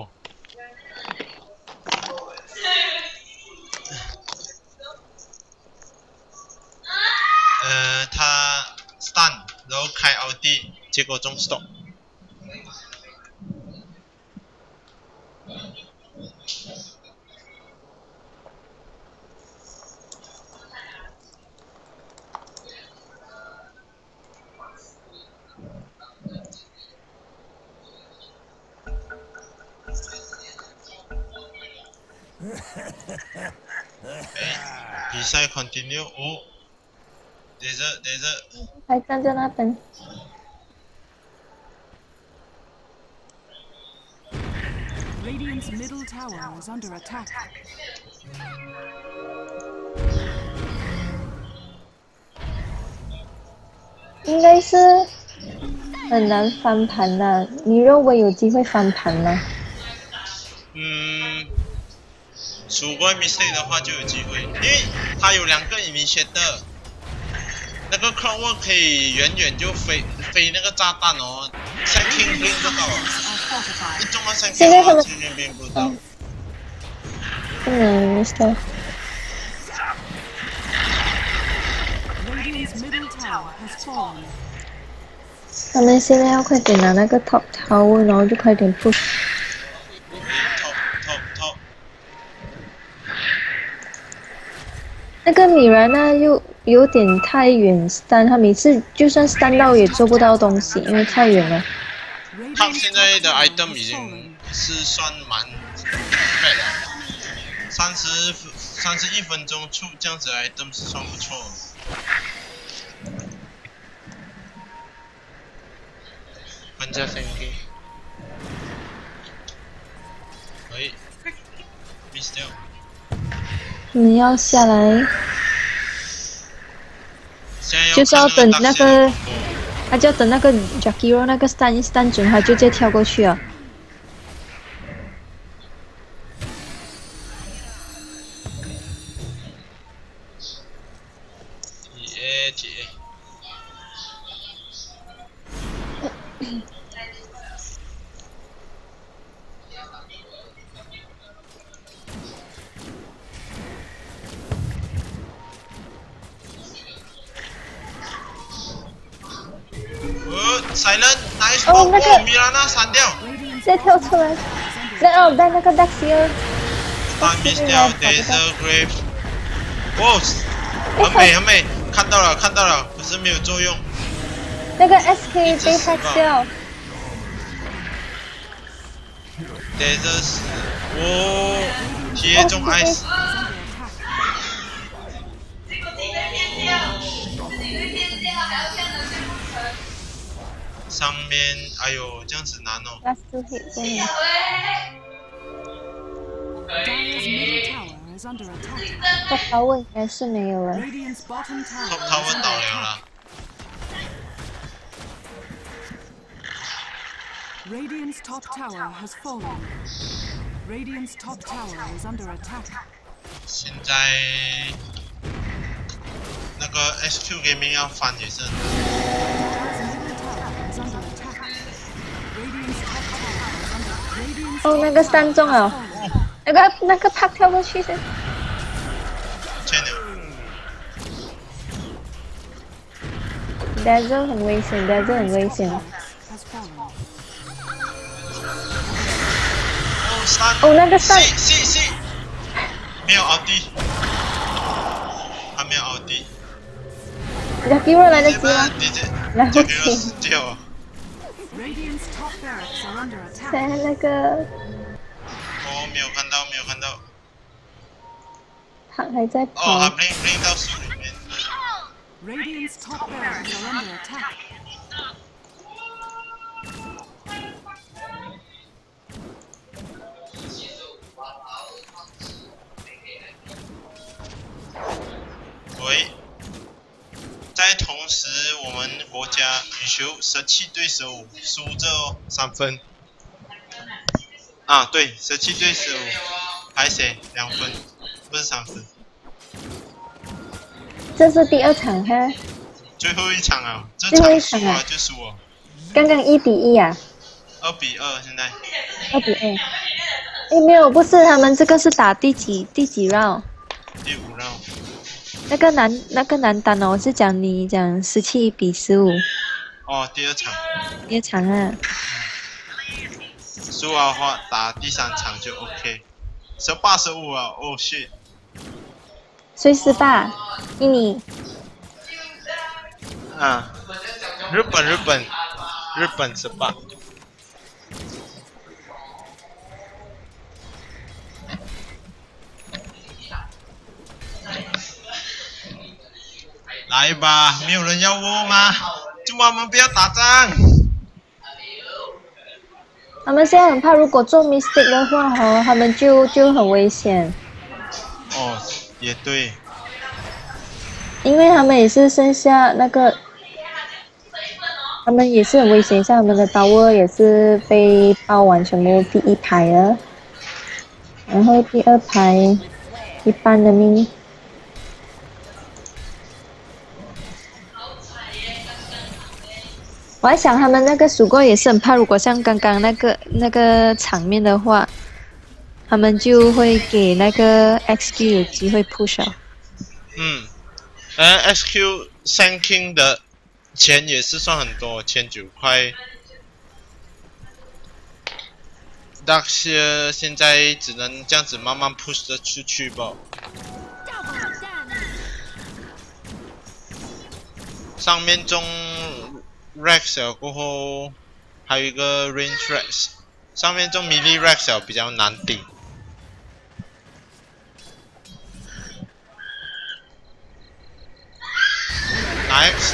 他 stun， 然后开 ulti， 结果中 stop。比赛 continue 哦，等着， 还站在那边。 Radiant's middle tower is under attack. 应该是很难翻盘的，你认为有机会翻盘吗 ？SuGoy mistake 的话就有机会，因为他有2个 initiator， 那个 Clockwork 可以远远就飞那个炸弹哦，像 King Blink 就到了，一中到像 King Blink 不到。 不能说。他们现在要快点拿那个 top tower， 然后就快点 push。 top。 那个米兰呢，又有点太远 stun， 他每次就算 stun 到也做不到东西，因为太远了。 他现在的 item 已经是算蛮快了，31分钟出这样子的 item 是算不错。玩家先给，喂 ，miss 掉。 你要下来，就是要等那个，他就要等那个 Jackie 那个 stun 准，他就直接跳过去啊。 Silent nice 哦，那个米拉娜删掉， 再跳出来，带那个 Daxia， miss 掉 ，Desert Grave， 哇，很美，看到了，可是没有作用。 那个 SK 被 hack 掉。 Desert， 哦，贴中 ice。上面，哎呦，这样子难哦。 Last 2 hit 真的。top tower 应该是没有了。 top tower 倒了。 Radiant's top tower has fallen. Radiant's top tower is under attack. 现在那个 SQ Gaming 要翻也是。 哦，那个3中了，那个 pack 跳过去是。Desert 很危险。哦，那个3。 C， 没有奥迪，还没有奥迪。 Jackie 来得及吗？来不及。 死掉啊！ 在那个。 哦，没有看到。 他还在跑。 哦，他 blink 到树里面。 Radiant's top barracks are under attack. 喂，在同时，我们国家羽球17对15，输这3分。啊，对，17对15，还写2分，不是3分。 这是第2场哈。 最后一场啊，这场输了就输了。 刚刚1-1啊。 2-2现在。 2-2。诶，没有，不是，他们这个是打第几 round？ 第5 round。 那个男单哦，我是讲你讲17-15。 哦，第2场。 第2场啊。 输的话打第3场就 OK。18-15啊！哦 shit。 谁18？印尼。 啊，日本18。来吧，没有人要我吗？就我们不要打仗。 他们现在很怕，如果做 mistake 的话，他们就很危险。 哦，也对。 因为他们也是剩下那个，他们也是很危险，像他们的tower也是被爆完，全部第1排了，然后第2排一半的命。我还想他们那个SuGoy也是很怕，如果像刚刚那个场面的话，他们就会给那个 XQ 有机会 push 啊。 XQ Sanking 的钱也是算很多，1900块。那些现在只能这样子慢慢 push 的出去吧。上面中 Rex 了过后，还有一个 Range Rex， 上面中 Melee Rex 了比较难顶。Nice。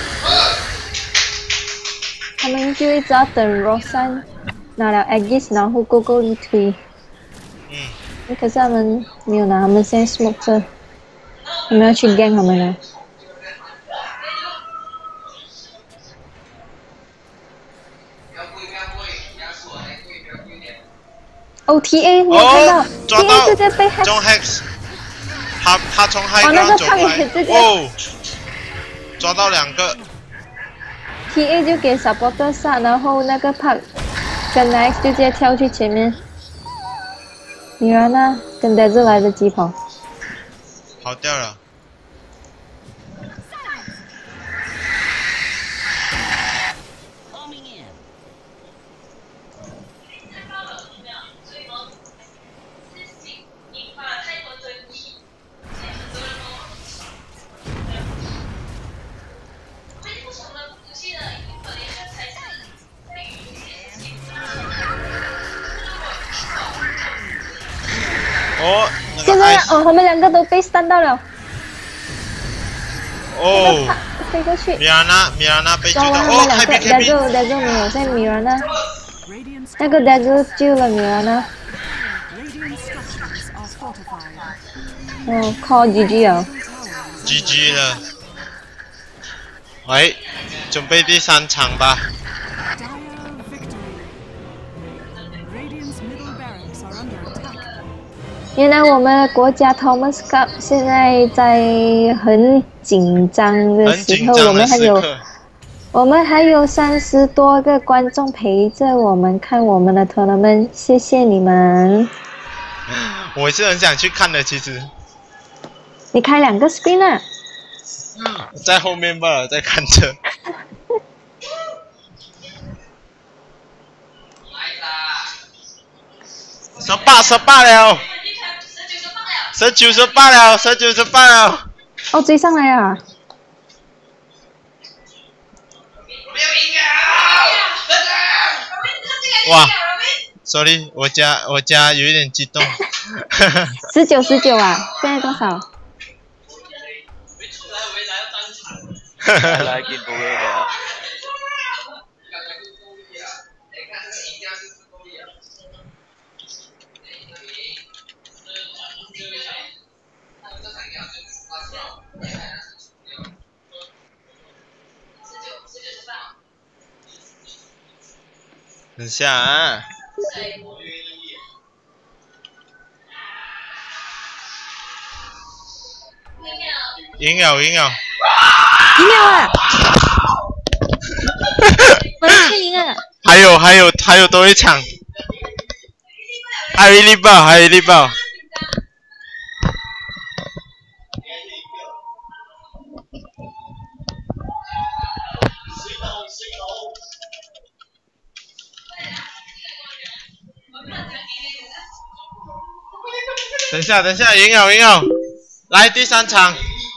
他们就一直要等 Rosan 拿了 Aegis， 然后够力推。可是他们没有拿，他们现在 smoke 着，他们要去 gang 他们了。OTA 你有看到？ 抓到 TA 直接被 hack。 中 hex， 他从 high ground 走过来，哦，抓到2个。 TA 就给 supporter 杀，然后那个 Park 跟 Nice 就直接跳去前面。Mirana 跟 Dazzle 来得及跑。 跑掉了。哦， 现在他们2个都被stun到了。 哦， 飞过去。 米拉娜被救到。 哦，Dazzle 没有，在米拉娜。那个 Dazzle 救了米拉娜。哦 ，call GG 了。 GG 了。喂，准备第3场吧。 原来我们的国家 Thomas Cup 现在在很紧张的时候，我们还有30多个观众陪着我们看我们的 tournament， 谢谢你们。 我是很想去看的，其实。 你开2个 screen 啊？ 在后面罢了，在看着。18了。18了。 哦，追上来啊！ 哇 ，sorry， 我家有一点激动。 19啊，现在多少？ 来进步了。 等下啊。赢了！赢了啊！ 我们去赢了！ 还有多一场，还有一粒爆，还有一粒爆。等一下，赢了，来第3场。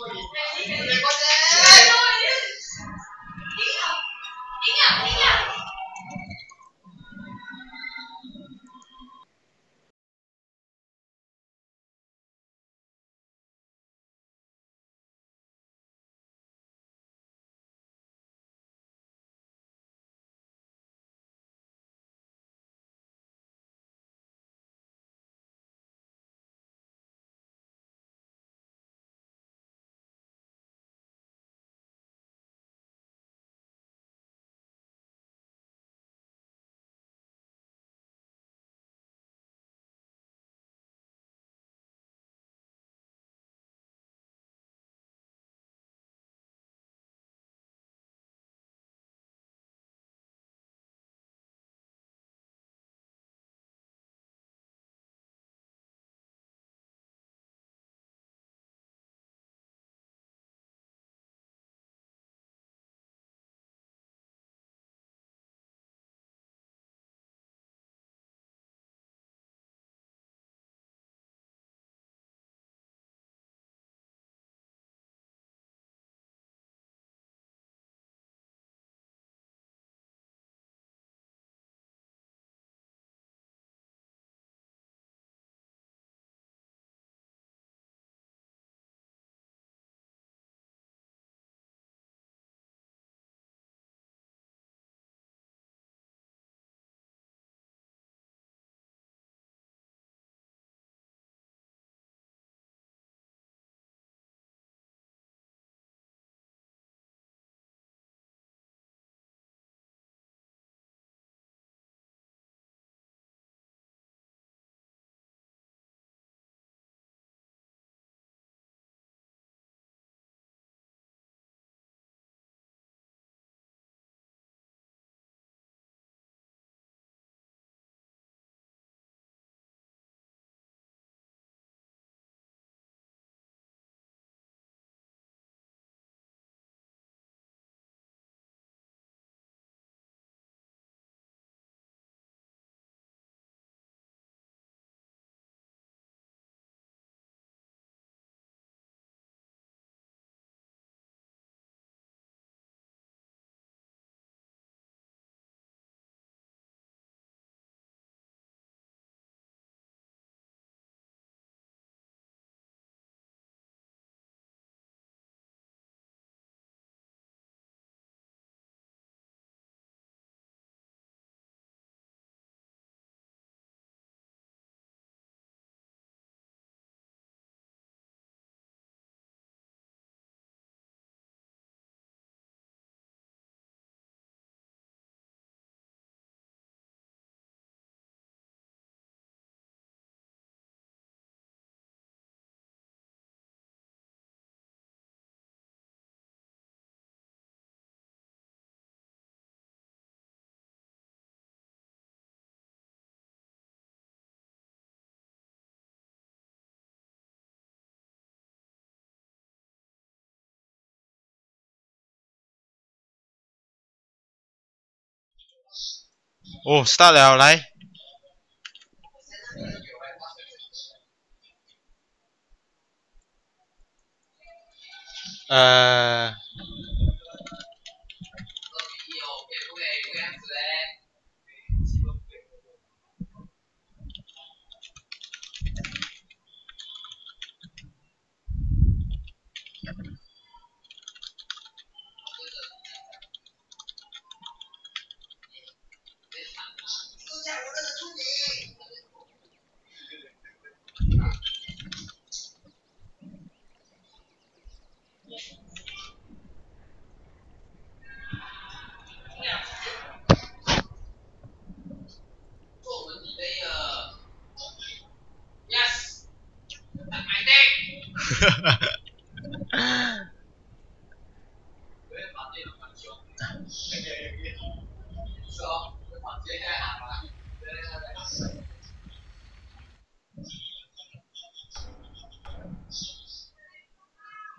哦 ，start 了，来。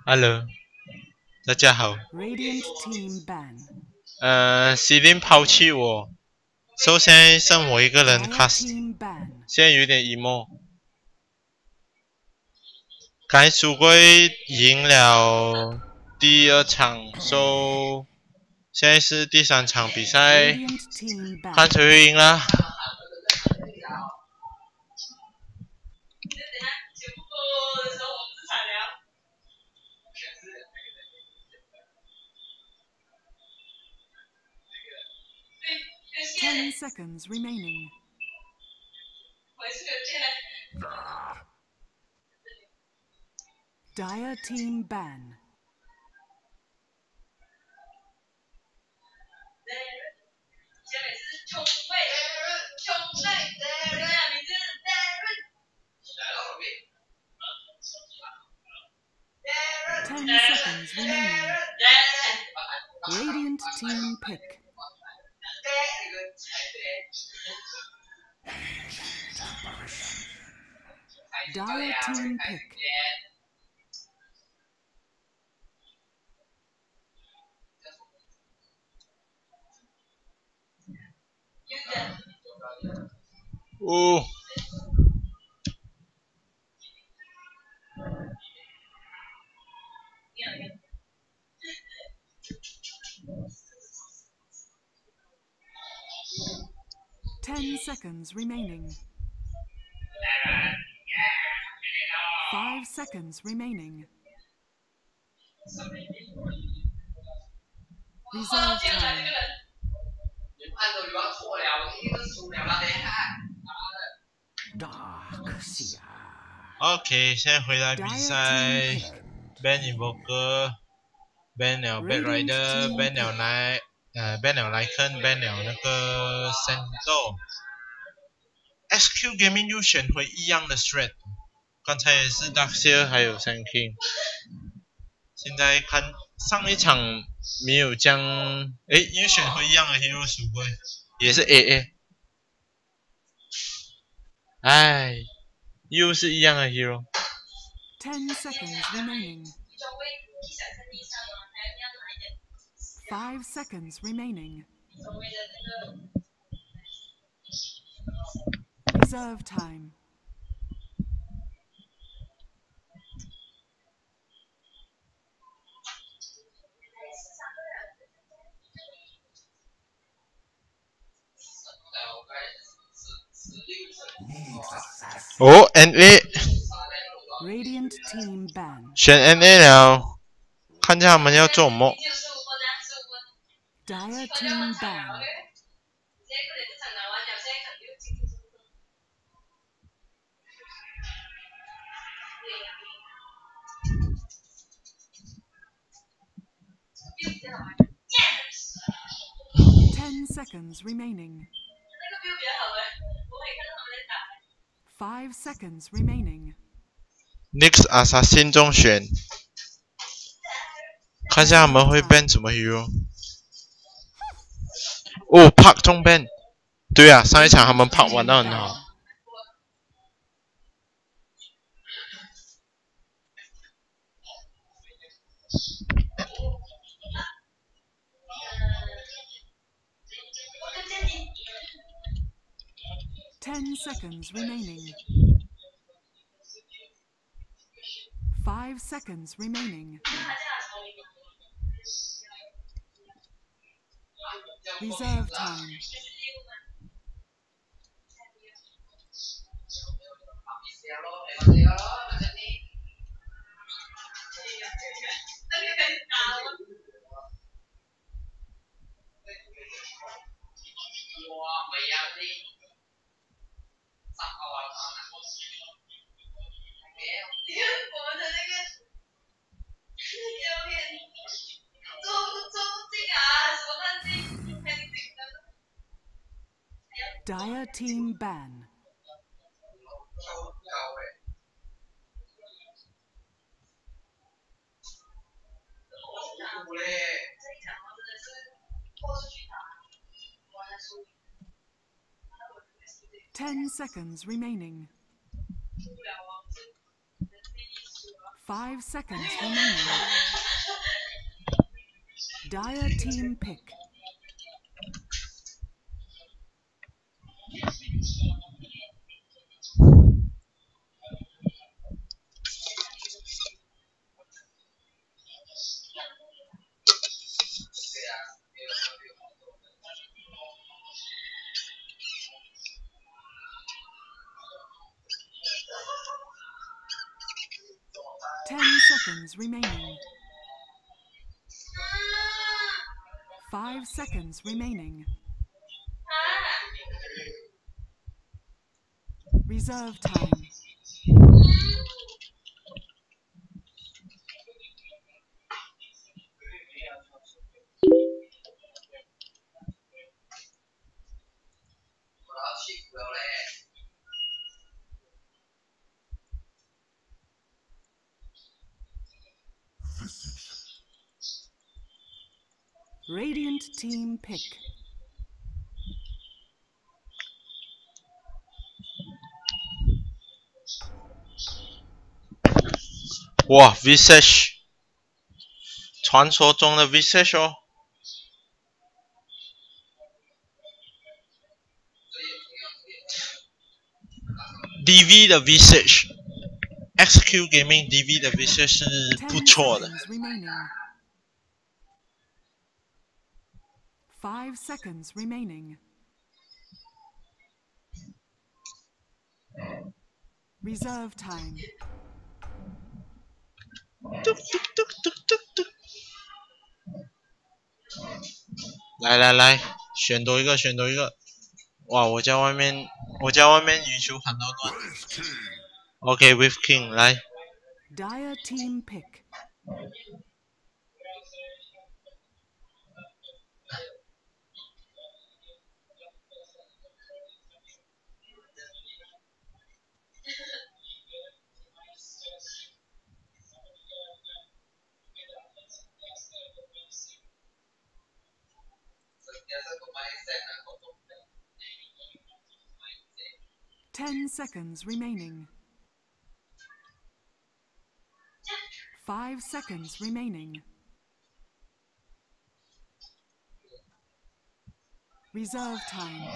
Hello，大家好。 Radiant team ban. C 林抛弃我，所以现在剩我一个人 Dire cast， team ban. 现在有点 emo。刚才SuGoy赢了第2场 ，so 现在是第3场比赛， Radiant team 看 ban. 谁会赢啦。 10 seconds remaining. Dire team ban. Ten seconds remaining. Radiant team pick. Dire team pick. Oh. Ten seconds remaining. 5 seconds remaining. Reserve time. OK， 现在回来比赛 ，ban invoker，ban 了 bad rider，ban 了ban 了Lycan，ban 了那个 Sento。SQ Gaming 又选回一样的 strat， 刚才也是 Darkseer 还有 Sun King。现在看上一场没有将，又选回一样的 hero 鼠龟，也是 AA。哎，又是一样的 hero。 10 seconds remaining. 5 seconds remaining. Reserve time. NA Radiant team ban. 选 NA 了，看见他们要做什么。 Dire team ban. Ten seconds remaining. 5 seconds remaining. Next Assassin 中选，看一下他们会 ban 什么 hero。哦 ，Park 中 ban， 对啊，上一场他们 Park 玩得很好。 10 seconds remaining. 5 seconds remaining. Reserve time. Dire team ban. Ten seconds remaining. 5 seconds remaining. Dire team pick. Seconds remaining. 5 seconds remaining. Reserve time. Radiant team pick. 哇 ，Visage， 传说中的 Visage 哦。DV 的 Visage，XQ Gaming DV 的 Visage 是不错的。 5 seconds remaining. Reserve time. 来，选多一个，选多一个。哇，我家外面羽球喊到乱。OK，with King 来。 Dire team pick. Ten seconds remaining. 5 seconds remaining. Reserve time.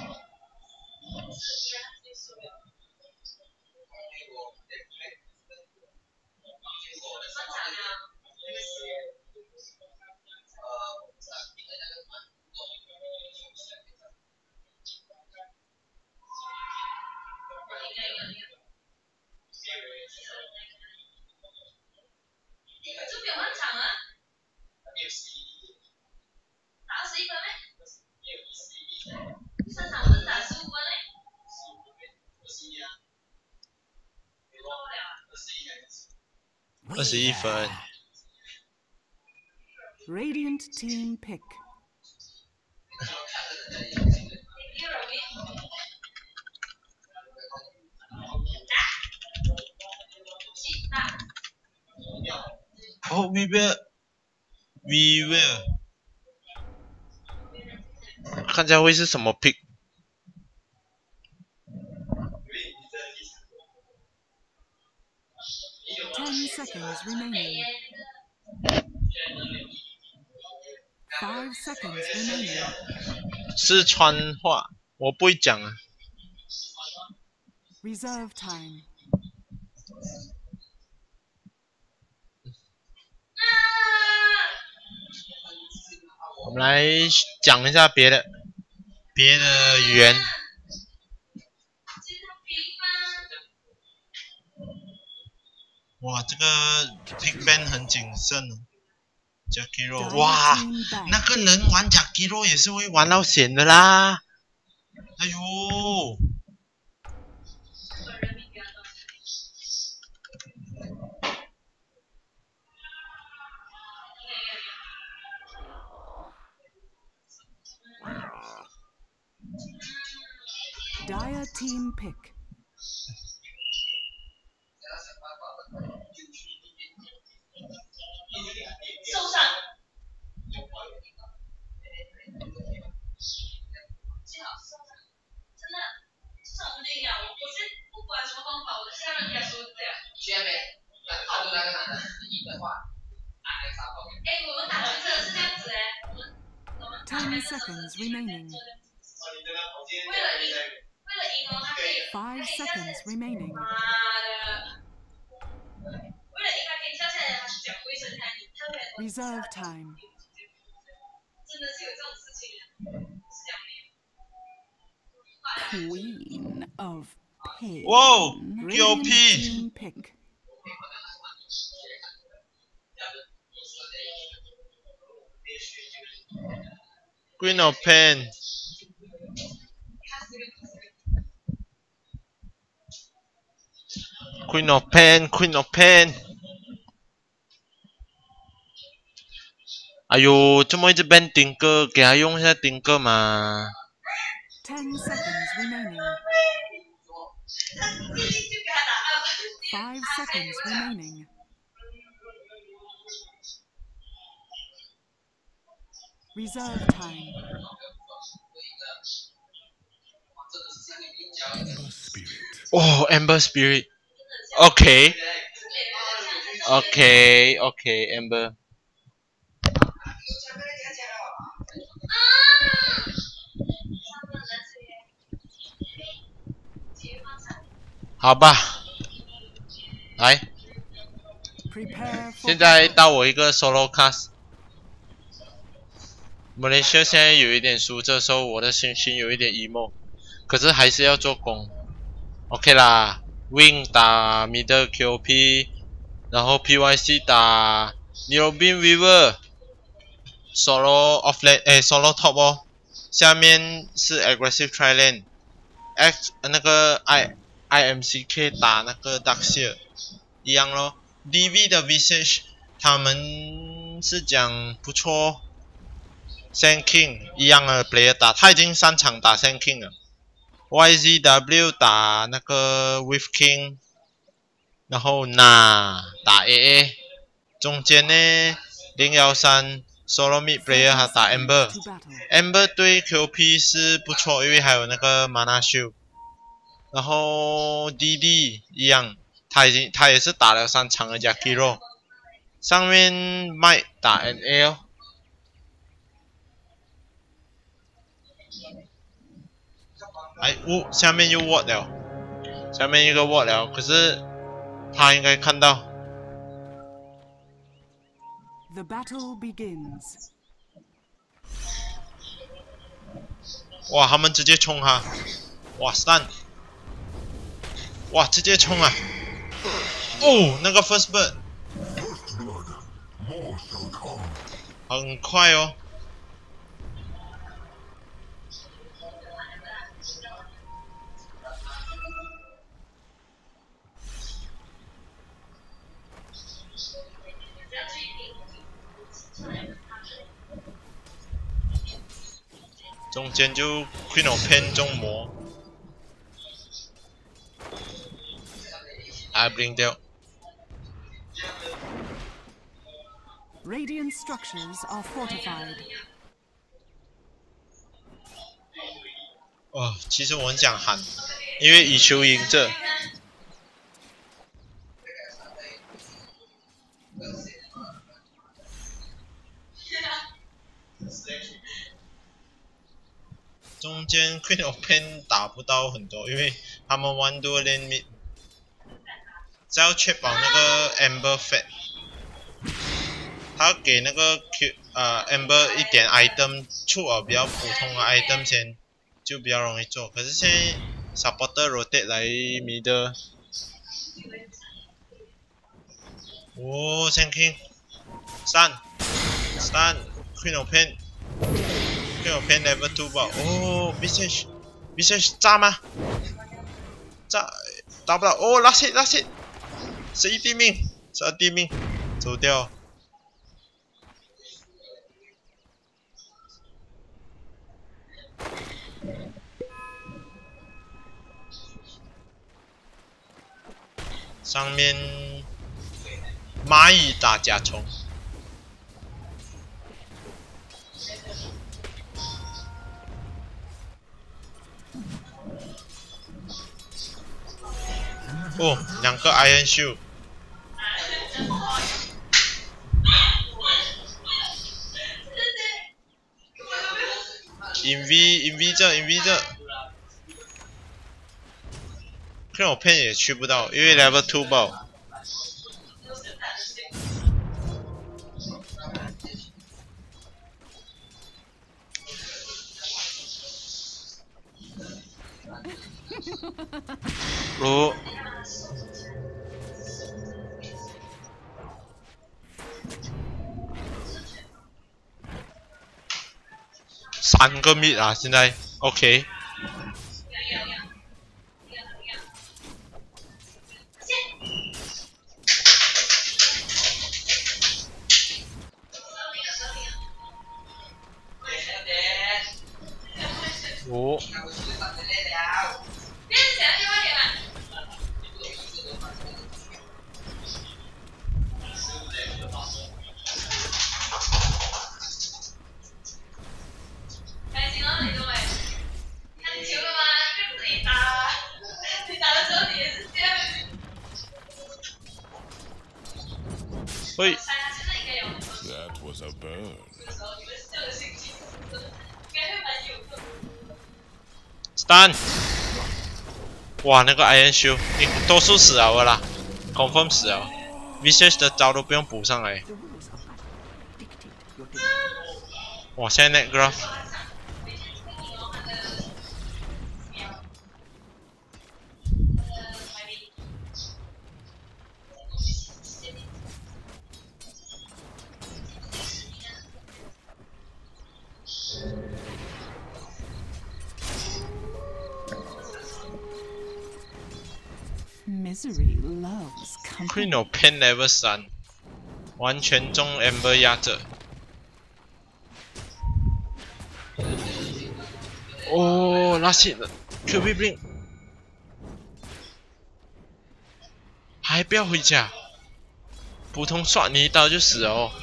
21分。 Radiant team pick. Oh, we will. 看下会是什么 pick。 10 seconds remaining. 5 seconds remaining. 四川话，我不会讲啊。 Reserve time. 我们来讲一下别的语言。哇，这个 pick ban 很谨慎哦。Jakiro， 哇，那个人玩 Jakiro 也是会玩到险的啦。哎呦！ Dire team pick. 受伤。真的，就像我们一样，我是不管什么方法，我就是要让人家输这样。学没？好的。 10 seconds remaining. 5 seconds remaining. Reserve time. Queen of Pain. Whoa! Radiant's QP! team pick. Queen of Pain. Queen of Pain, Queen of Pain。哎呦，这么一直 ban 丁哥，给他用一下丁哥嘛。 10 seconds remaining. 5 seconds remaining. Reserve time. Oh, Ember Spirit. Okay. Okay, okay, Ember. 好吧，来， Prepare for 现在 battle. 到我一个 solo cast。Malaysia 现在有一点输，这时候我的心情有一点 emo， 可是还是要做工。OK 啦 ，Wing 打 Middle QP， 然后 PYC 打 Neobin Weaver，Solo Offlane Solo Top 哦，下面是 Aggressive Trilane，X 那个 IMCK 打那个 Darkseer 一样咯。DV 的 Visage 他们是讲不错。 Sand King 一样的 player 打，他已经3场打 Sand King 了。YZW 打那个 With King， 然后打 AA， 中间呢013 Solo Mid player 他打 Ember 对 QP 是不错，因为还有那个 Mana Shield。然后 DD 一样，他也是打了3场的 Jakiro。上面 Mike 打 NA 哦。 哎，下面又 ward 了，下面一个 ward 了，可是他应该看到。 The battle begins. 哇，他们直接冲哈！哇，stun！ 哇，直接冲啊！哦，那个 first bird， 很快哦。 中间就 Queen of Pain 中魔，bring 掉。 Radiant structures are fortified. 哦，其实我很想喊，因为以球赢这。中间 Queen of Pain 打不到很多，因为他们玩多 lane mid， 只要确保那个 Ember fat， 他给那个 Ember 一点 item 出比较普通的 item 先，就比较容易做。可是现在 supporter rotate 来 mid， 哦 ，Sand King， stun Queen of Pain。Queen of Pain level 2吧，哦 ，Visage 炸吗？炸打不到，哦 ，last hit， 11地命，12地命，走掉。上面蚂蚁打甲虫。 哦，2个 Iron Shield， ，inv 这，看我片也去不到，因为 level 2爆。哦。 3个 mid 啊，现在 OK。哦。喂。 That was a burn. Stun。哇，那个 Iron Shield 多数死了啦 ，confirm 死了 ，Vicious 的招都不用补上来。哇，现在 Net Graph。 Misery loves company. Queen of Pen level 3，完全中 Amber 压着。哦，拉线了 ，QB Blink， 还不要回家，普通刷你一刀就死了哦。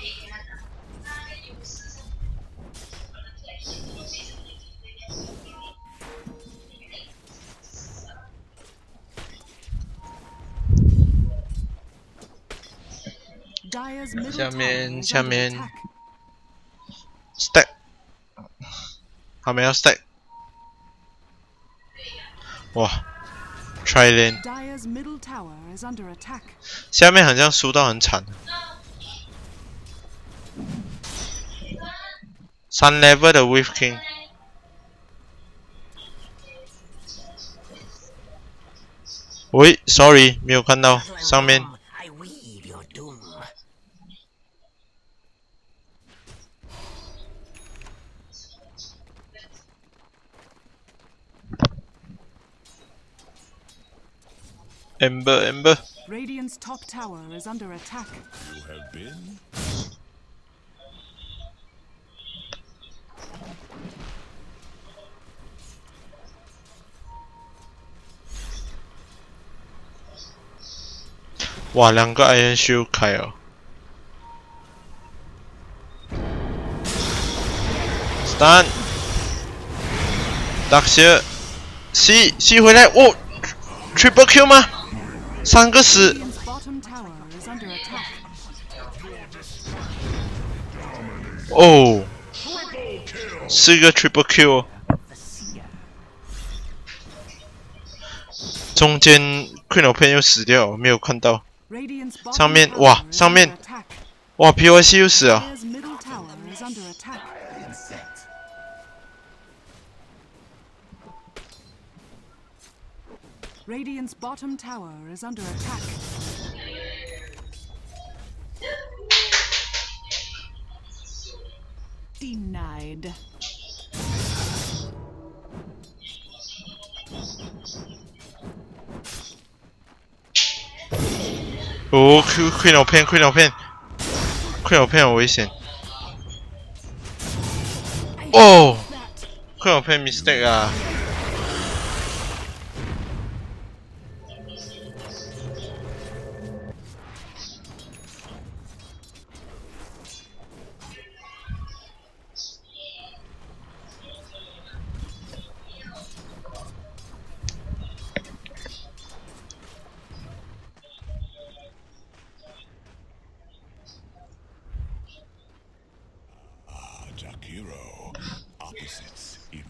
Dire's middle 下 tower 面 is 下 under 面 attack. stack， 他们要 stack， 哇 ，try lane， Dire's middle tower is under attack. 下面好像输到很惨。3 level 的 Wave King， 喂 ，sorry， 没有看到上面。 Amber。 Radiant's top tower is under attack. You have been. 哇，2个 Iron Shield 开哦。Stun。Dark Shield。C 回来，哦 ，Triple Kill 吗？3个死。 Radiant's bottom tower is under attack. 哦，是一个 Triple Kill。中间 Queen of Pen 又死掉，没有看到。 Radiant's bottom 上面 tower 哇， is 上 under 面 attack. 哇 ，POC 又死了。 Dire's middle tower is under attack. Radiant's bottom tower is under attack. Denied. 哦 ，Queen of Pen 很危险。哦 ，Queen of Pen mistake 啊。 Jakiro. Opposites evolve.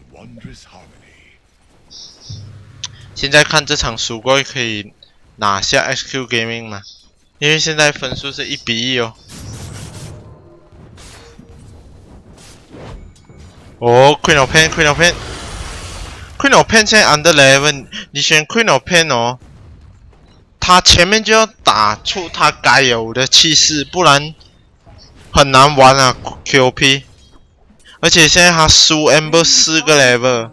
wondrous harmony. 现在看这场SuGoy可以拿下 XQ Gaming 吗？因为现在分数是1比1哦。哦 ，Queen of Pen，Queen of Pen，Queen of Pen 现在 under level， 你选 Queen of Pen 哦，他前面就要打出他该有的气势，不然很难玩啊 QP。而且现在他输 Amber 4个 level。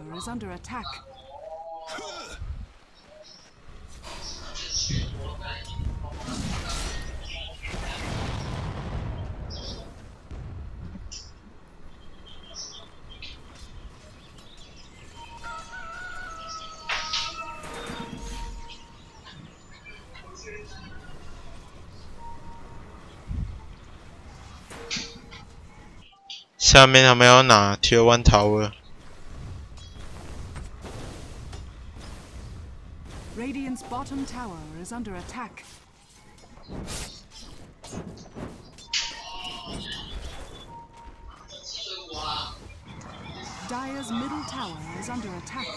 下面他们要拿 Tier 1 Tower。 Radiant's bottom tower is under attack. Dire's middle tower is under attack.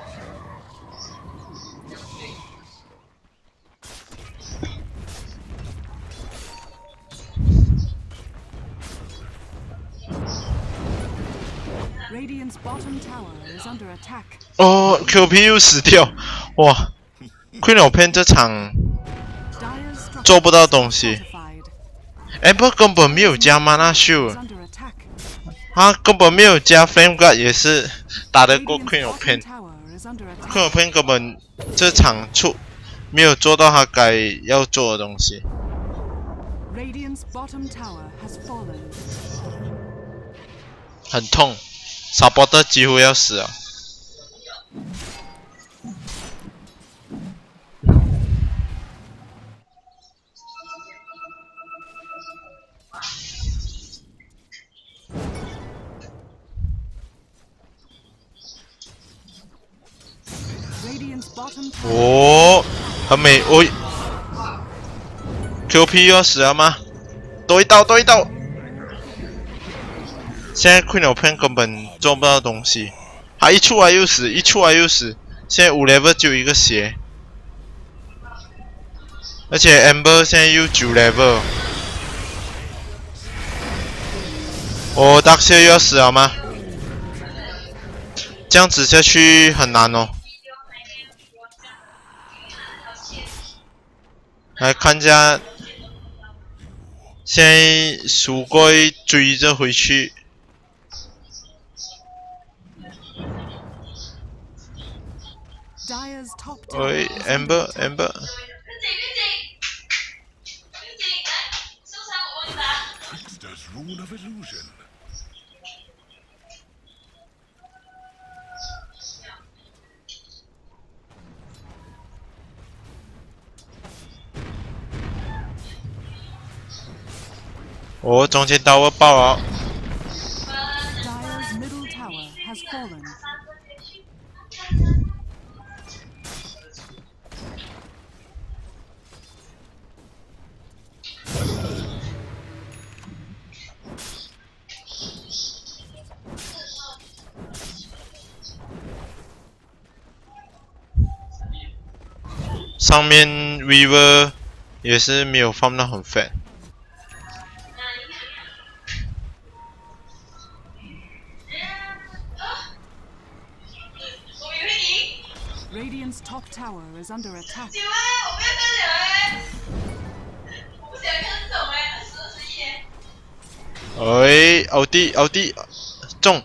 Radiant's bottom tower is under attack. 哦 ，QP 又死掉，哇 ！Queen of Pen 这场做不到东西 ，Amber 根本没有加 Mana Shield， 他根本没有加 Flame Guard， 也是打得过 Queen of Pen。Queen of Pen 根本这场没有做到他该要做的东西。很痛 ，Supporter 几乎要死了。哦，很美哦 ！QP 又要死了吗？多一刀，多一刀！现在 Queen of Pen 根本做不到东西，他一出来又死，一出来又死。现在5 level 就一个血，而且 Amber 现在又9 level。哦 ，Darkseid 又要死了吗？这样子下去很难哦。 来看一下，现在SuGoy追着回去。喂 ，Amber。 Plextor's rune of illusion. 哦，中间刀我爆了。 Dire's middle tower has fallen. 上面 Weaver 也是没有放到很 fat。 Radiant's top tower is under attack. 哎，奥迪中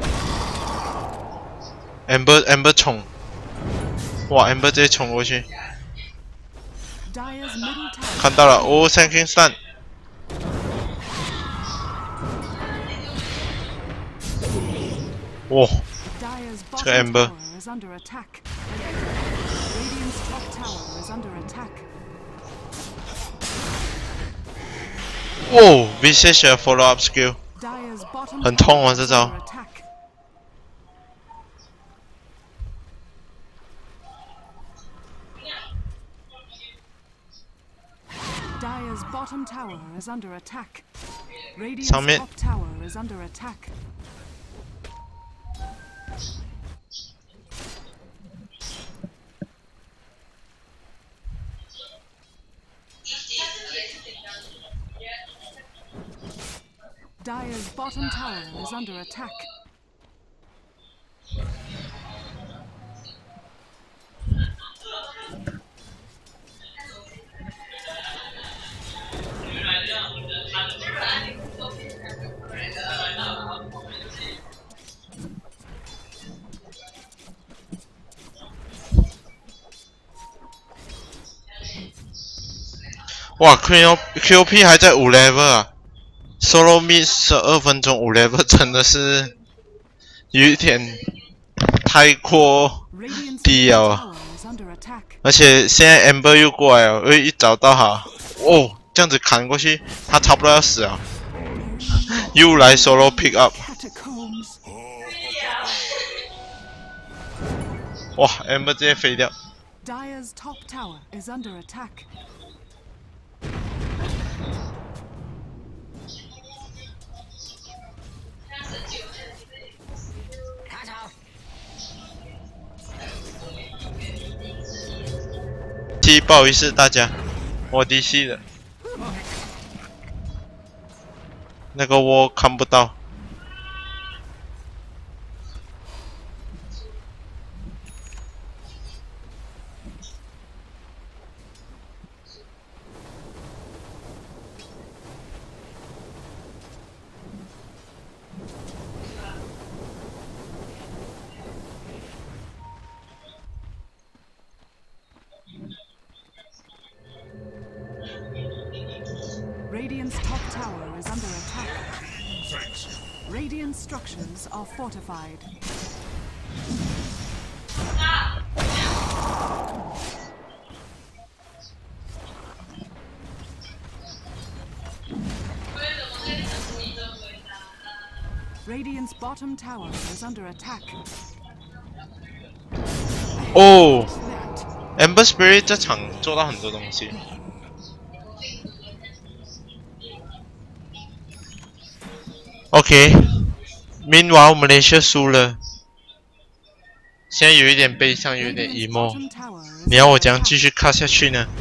，Amber 冲，哇 ，Amber 直接冲过去， Dire's middle tower. 看到了，哦 ，Sinking Stun， 哇， Dire's 这个 bottom Amber tower is under attack. Radiant's top tower is under attack. 哇 ，Vicious Follow Up Skill， Dire's bottom 很痛 tower 啊这 is 招。 under attack. Dire's bottom tower is under attack. Radiant's 上面 top tower is under attack. Dire's bottom tower is under attack. 哇 ，QP 还在5 level 啊 ，Solo Mid 12分钟5 level 真的是有一点太过低了，而且现在 Amber 又过来了，一找到他，哦，这样子砍过去，他差不多要死了，又来 Solo Pick Up， 哇 ，Amber 直接飞掉。 Dire's top tower is under attack. 不好意思大家，我DC了，那个我看不到。 Radiant's top tower is under attack. Radiant structures are fortified. Radiant's bottom tower is under attack. 哦 ，Amber Spirit 这场做到很多东西。OK，Meanwhile Malaysia 输了，现在有一点悲伤，有一点 emo。你要我怎样继续看下去呢？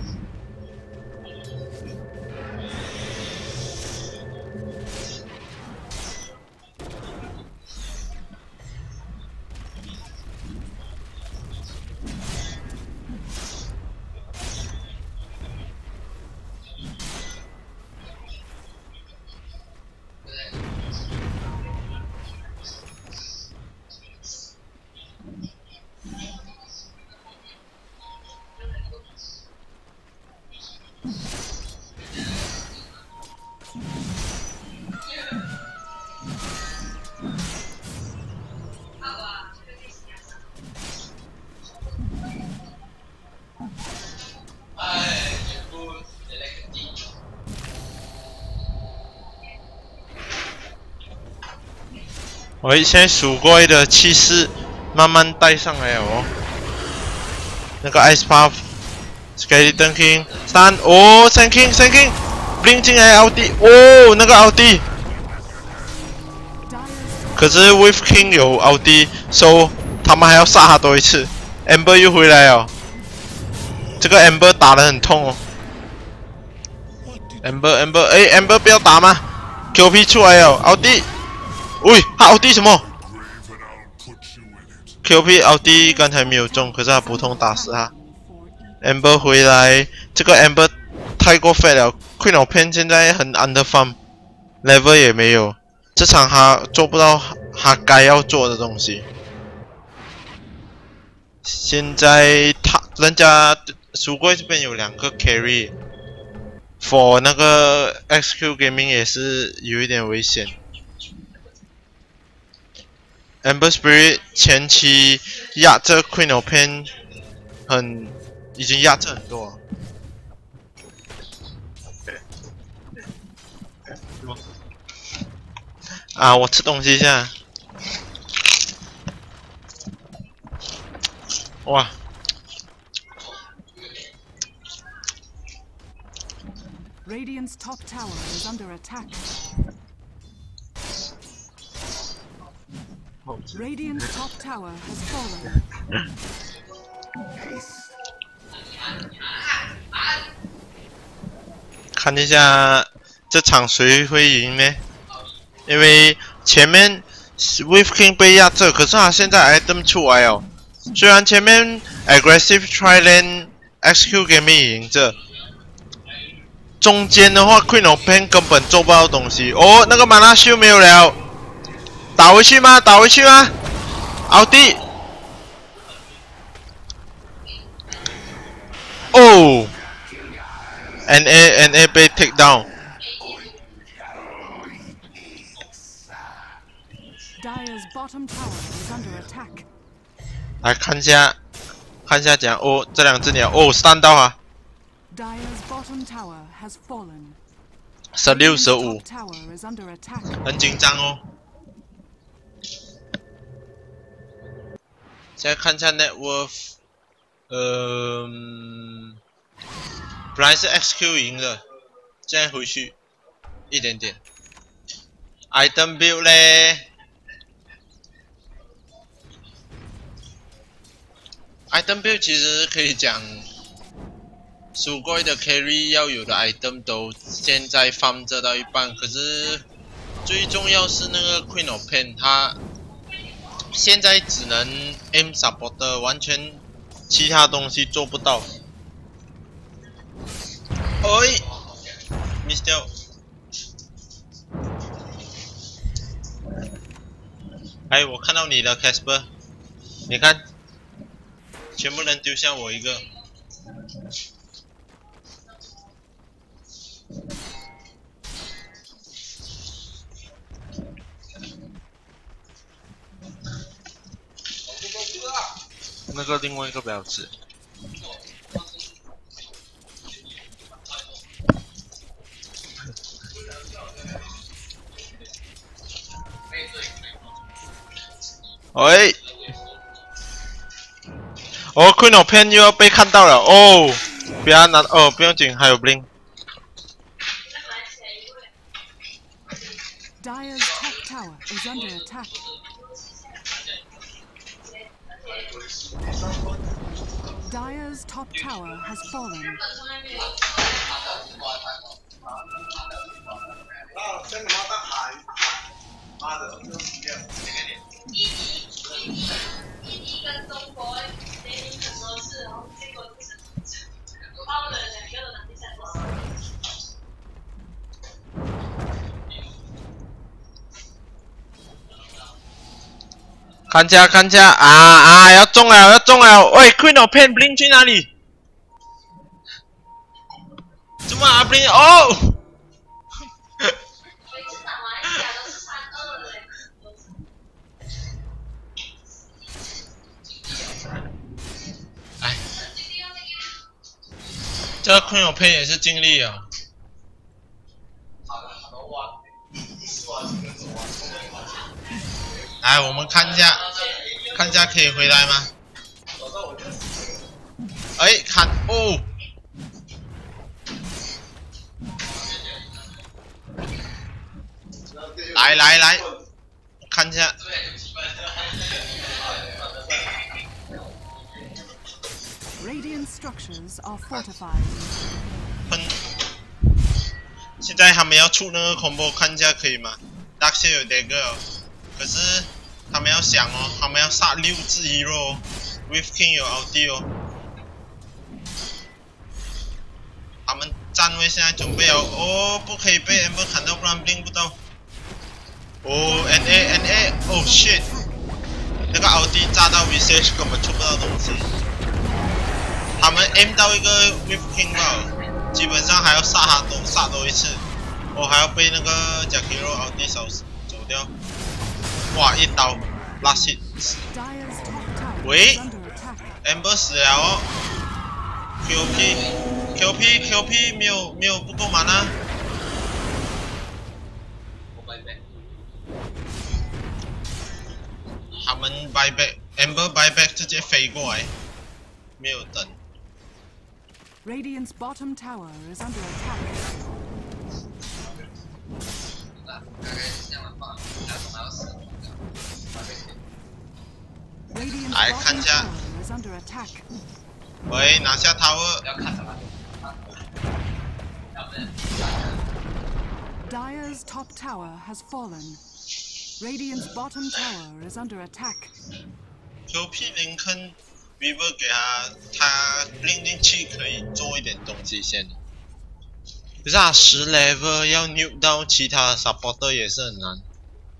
喂，现在SuGoy的气势慢慢带上来了哦。那个 Ice Puff、Skeleton King 3，哦 ，Sand King，Blink 进来 LD， 哦，那个 LD， 可是 With King 有 LD，so 他们还要杀他多一次。Amber 又回来了，这个 Amber 打得很痛哦。Amber， 哎 ，Amber 不要打吗 ？QP 出来了 ，LD。喂，他 LD 什么 ？QP LD 刚才没有中，可是他普通打死他。Amber 回来，这个 Amber 太过 fat 了 ，Queen of Pen 现在很 under farm，level 也没有，这场他做不到他该要做的东西。现在人家SuGoy这边有2个 carry，for 那个 XQ Gaming 也是有一点危险。Amber Spirit 前期压这 Queen of Pen 已经压制很多了。啊，我吃东西一下。哇！ Radiant's top tower is under attack. Radiant's top tower has fallen. 看一下这场谁会赢呢因为前面 Swift King 被压制，可是他现在 item 出来哦。虽然前面 Aggressive Try Lane XQ 给没赢着，中间的话 Queen of Pen 根本做不到东西。哦，那个马拉修没有了，打回去吗？打回去吗？奥迪。哦 ，NA 被 take down。 Dire's bottom tower is under attack. 来看一下怎样哦，这两只鸟哦，3刀啊 Dire's bottom tower has fallen. ，16、 Top 15， tower is under attack. 很紧张哦。现在看一下 net worth， 本来是 XQ 赢的，现在回去一点点。item build 嘞 ，item build 其实可以讲。SuGoy的 carry 要有的 item 都现在放这到一半，可是最重要是那个 Queen of Pen， 它现在只能 aim support， 完全其他东西做不到。哎 ，miss 掉。哎，我看到你了 ，Casper， 你看，全部人丢下我一个。那个另外一个不要吃。喂，哦 ，Queen of Pen 又要被看到了哦，不要拿哦，不用紧，还有 Blink。 Dire's top tower is under attack. Dire's top tower has fallen. 看家啊！要中了！喂 ，Queen of Pen Blink 去哪里？怎么啊 Blink 哦？哎，这个 Queen of Pen 也是尽力啊。来，我们看一下可以回来吗？哎，看哦，来，看一下。 Radiant structures are fortified. 现在他们要出那个 combo， 看一下可以吗 ？Darkseid 有 dagger， 可是他们要想哦，他们要杀6只 hero 哦 ，With King 有 ulti 哦。他们站位现在准备了，哦，不可以被 Amber 砍到，不然 blink 不到。哦 ，NA， 哦 shit， 那个 ulti 炸到 Visage 根本出不到东西。他们 aim 到一个 With King 吧，基本上还要杀多一次，哦，还要被那个假 hero ulti 扫走掉。哇，一刀 last hit。喂 ，Amber 死了哦 ，QP 没有不够mana。他们 buyback，Amber buyback 直接飞过来，没有等。 Radiant's bottom tower is under attack. 来看一下，喂，拿下 tower。 Dire's top tower has fallen. Radiant's bottom tower is under attack. QP 林坑 Weaver 给他 blink 进去可以做一点东西先。可是他10 level 要 nuke 到其他 supporter 也是很难。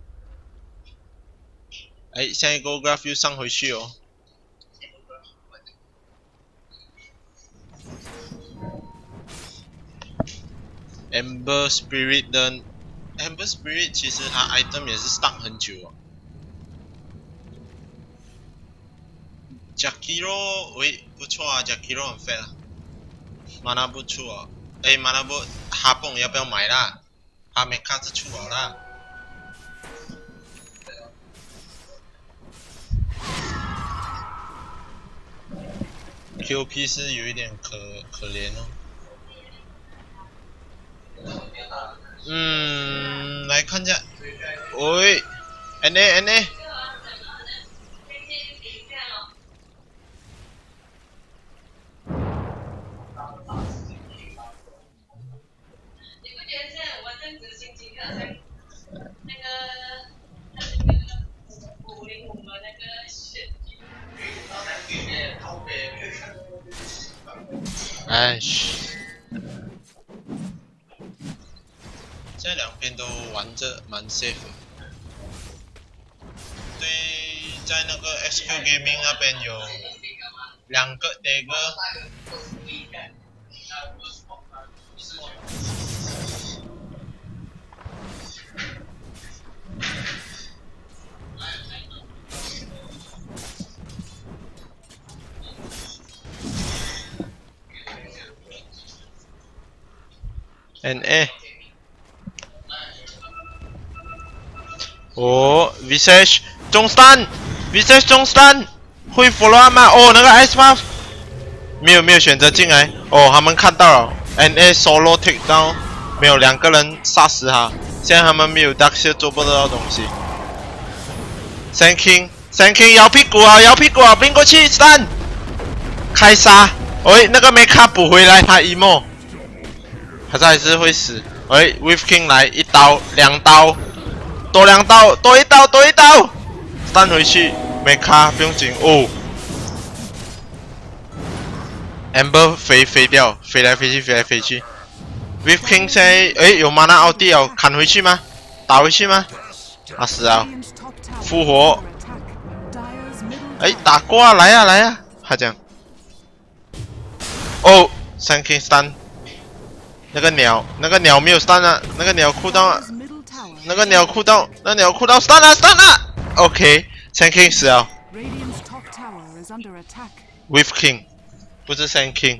哎，现在 Go Graph 又上回去哦。Ember Spirit 的 Ember Spirit 其实它 item 也是 stuck 很久哦。Jakiro 喂，不错啊 ，Jakiro 很 fat 啊 ，mana 不错啊。哎 ，mana 不哈蹦要不要买啦？哈没卡是出好啦。QP 是有一点可怜哦。来看一下，喂 ，NA。哎，现在两边都玩着蛮 safe 的。对，在那个 SQ Gaming 那边有2个 dagger。NA 哦 ，Visage 中stun，Visage 中stun 会 follow 吗？哦，那个 Ice Puff 没有选择进来，哦，他们看到了 ，NA solo take down 没有2个人杀死他，现在他们没有 Darkseer 做不到东西。Sand King 摇屁股啊，blink 过去 stun 开杀，喂，那个没卡补回来，他 emo。还是会死。喂 ，With King 来1刀、2刀，多2刀，多一刀，stun 回去，没卡不用紧哦。Amber 飞掉，飞来飞去。With King 现在有 mana ulti 哦，砍回去吗？打回去吗？啊死啊！复活。打过啊，来啊，他讲。哦 ，Sand King stun。那个鸟没有 stun 啊，那个鸟酷到啊，那个鸟酷到 stun 啊 ，OK，Sand King 死了 ，With King， 不是 Sand King，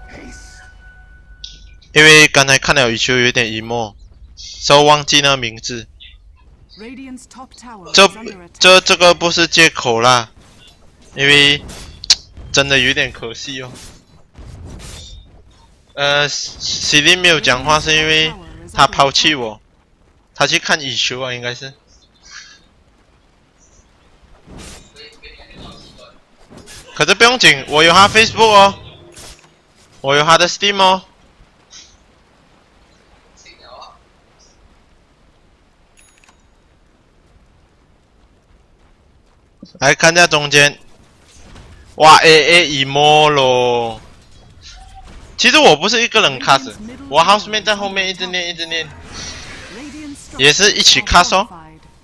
因为刚才看了羽球有点 emo， 所以忘记那个名字，这个不是借口啦，因为真的有点可惜哦。CD 没有讲话是因为他抛弃我，他去看羽球啊，应该是。可是不用紧，我有他 Facebook 哦，我有他的 Steam 哦。来看一下中间，哇 AA emo 咯。其实我不是一个人 cast， 我 housemate 在后面一直念，也是一起 cast 哦。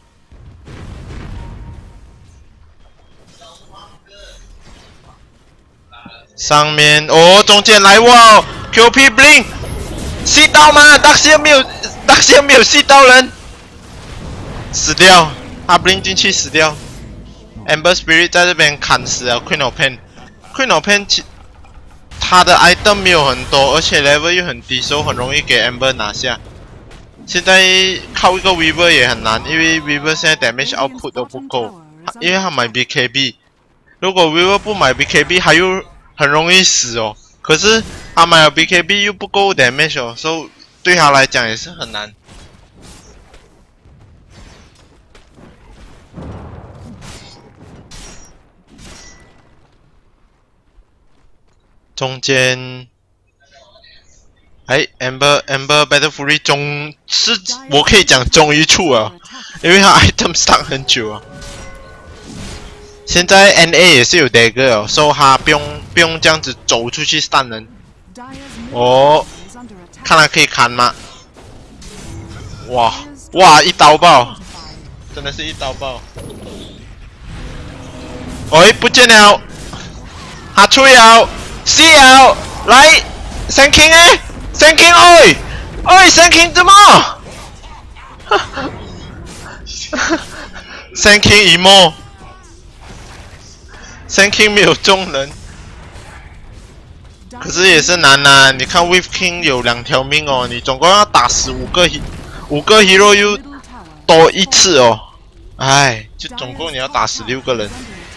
上面哦，中间来哇 ，QP blink， 吸到吗 ？Darkseer 没有吸到人，死掉，他 blink 进去死掉。Ember Spirit 在这边砍死了 Queen of Pain，Queen of Pain 他的 item 没有很多，而且 level 又很低，所以很容易给 Amber 拿下。现在靠一个 Weaver 也很难，因为 Weaver 现在 damage output 都不够，因为他买 BKB。如果 Weaver 不买 BKB， 他又很容易死哦。可是他买了 BKB 又不够 damage 哦，所以对他来讲也是很难。中间哎 ，Amber Battle Fury 我可以讲终于出了，因为它 item stuck 很久啊。现在 NA 也是有 dagger 哦，所以他不用这样子走出去stun人。哦，看来可以砍吗？哇，一刀爆，真的是一刀爆。哎，不见了，他出了 ，C 了，来 ，Sun King 哎 ，Sun King 哎 ，Sun King 怎么？Sun King emo。Sun King 没有中人，可是也是难啊！你看 With King 有2条命哦，你总共要打死5个 hero 又多1次哦，哎，就总共你要打死6个人。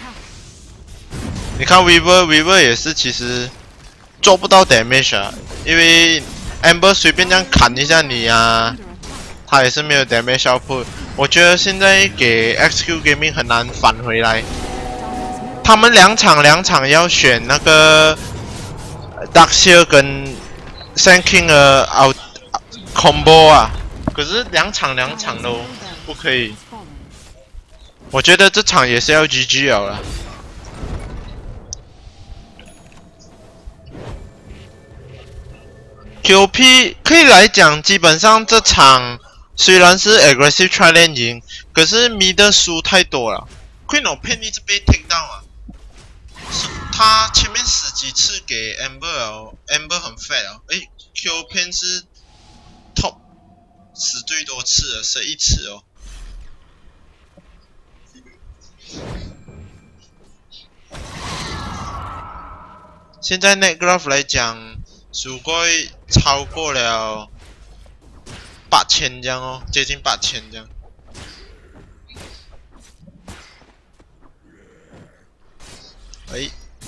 你看 Weaver 也是其实做不到 damage 啊，因为 Amber 随便这样砍一下你啊，他也是没有 damage output。我觉得现在给 XQ Gaming 很难返回来。他们两场要选那个 Darkseer 跟 Sun King 的combo 啊，可是两场都不可以。我觉得这场也是要 GG 了啦。QP 可以来讲，基本上这场虽然是 aggressive try lane 赢，可是 mid 输太多了。Queen of Pain 一直被 take down 啊。他前面死几次给 Amber 哦 ，Amber 很 fat 哦，诶 ，Q Pen 是 top 死最多次的，11次哦。现在 net graph 来讲，SuGoy超过了8000这样哦，接近8000这样。诶。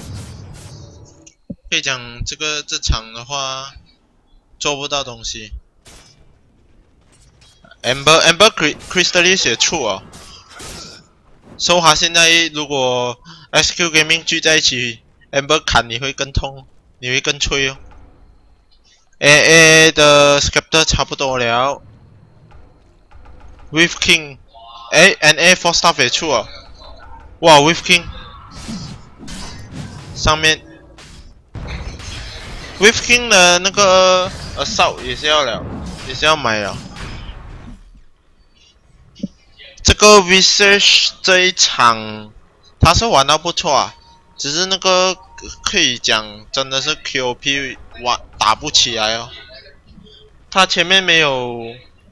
可以讲这场的话做不到东西。Amber Crystallis 也出哦，所以他现在如果 SQ Gaming 聚在一起 ，Amber 砍你会更痛，你会更脆哦。AA 的 Scepter 差不多了 ，With King， 哎 ，NA 4 Staff 也出哦，哇 ，With King 上面。With King 的那个Assault 也是要买了。这个 Visage 这一场他是玩到不错啊，只是那个可以讲真的是 QOP 打不起来哦。他前面没有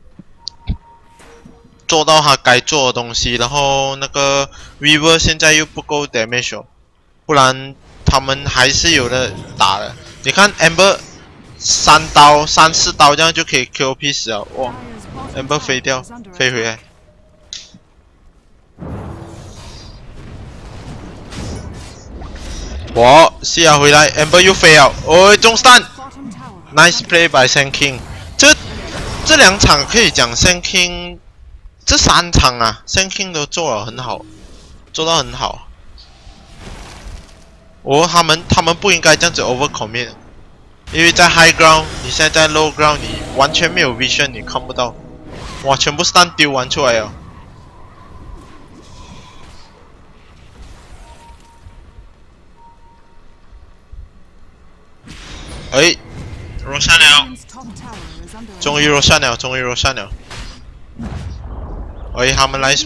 做到他该做的东西，然后那个 Weaver 现在又不够 damage 哦，不然他们还是有的打的。你看 Amber 3刀、3、4刀这样就可以 QOP 死了，哇 ！Amber 飞回来。哇 ，C 回来 ，Amber 又飞了，哦，中stun ，nice play by Sun King。这2场可以讲 Sun King， 这3场啊 ，Sun King 都做得很好，做到很好。他们不应该这样子 overcommit， 因为在 high ground， 你现在在 low ground， 你完全没有 vision， 你看不到，哇，全部 stun 丢完出来了。哎 ，Roshan 了，终于 Roshan 了。哎，他们来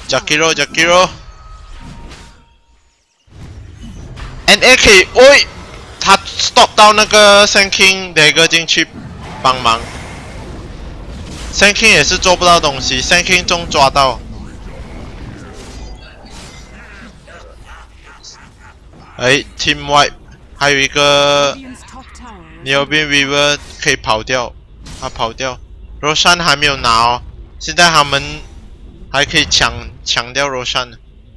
smoke，Jakiro。NA 可以，喂，他 stop 到那个 Sun King dagger 进去帮忙 ，Sun King 也是做不到东西 ，Sun King 中抓到。哎 ，Team Wipe， 还有一个 Neobin Weaver 可以跑掉，他跑掉 ，Roshan 还没有拿哦，现在他们还可以抢掉 Roshan。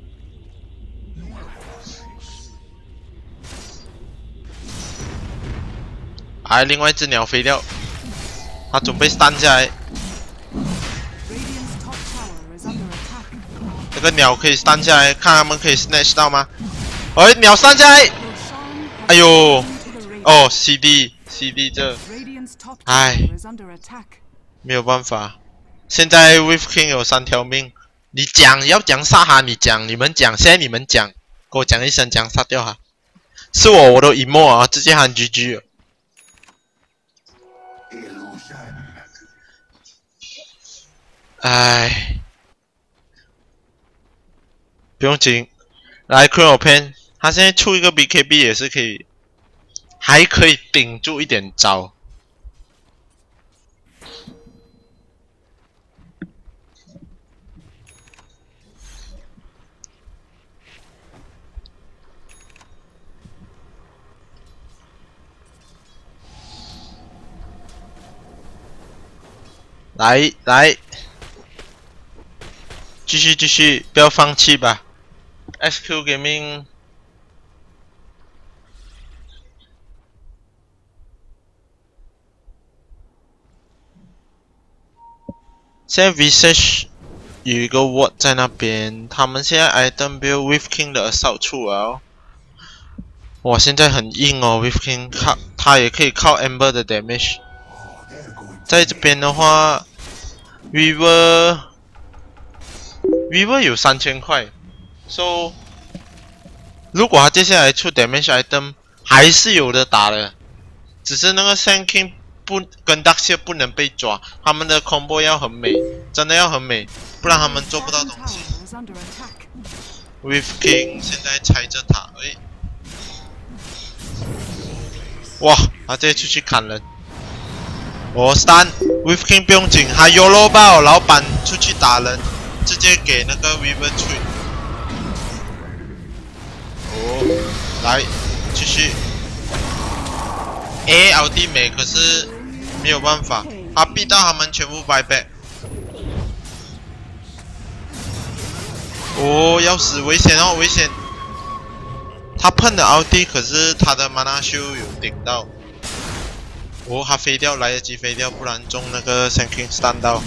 哎，另外一只鸟飞掉，他准备stun下来。这个鸟可以stun下来，看他们可以 snatch 到吗？哎，鸟stun下来！哎呦，哦 ，CD CD 这， Radiant's top 唉 tower is under attack. 没有办法。现在 With King 有3条命，你讲要讲杀他，你讲，你们讲，现在你们讲，给我讲一声，讲杀掉他。是我都 emo 啊，直接喊 GG 了。唉，不用紧，来 Crown Pen， 他现在出一个 BKB 也是可以，还可以顶住一点招。来，继续，不要放弃吧。SQ Gaming 现在 Visage 有一个 Ward 在那边，他们现在 Item Build With King 的 Assault 出来哦。哇，现在很硬哦 ，With King 他也可以靠 Ember 的 Damage。在这边的话 ，Weaver 有3000块 ，So 如果他接下来出 Damage Item 还是有的打的，只是那个 Sand King 跟 Darkseer 不能被抓，他们的 Combo 要很美，真的要很美，不然他们做不到东西。With King 现在拆着塔，哇，他直接出去砍人。我 stun With King 不用紧，他 YOLO 爆，老板出去打人，直接给那个 Weaver 吹。来，继续。ALD 美，可是没有办法，他逼到他们全部 buyback。要死，危险哦，危险！他碰的 LD， 可是他的 Mana Shield 有顶到。他飞掉，来得及飞掉，不然中那个 Sand King stun 到。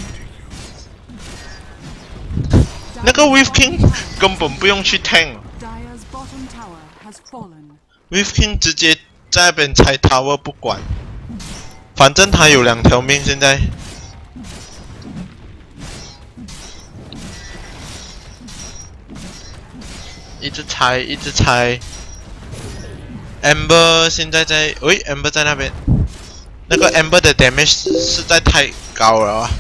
那个 With King 根本不用去 tank。With King 直接在那边拆 tower 不管，反正他有2条命现在。一直拆。Ember 现在在，Ember 在那边。那个 Ember 的 damage 实在太高了啊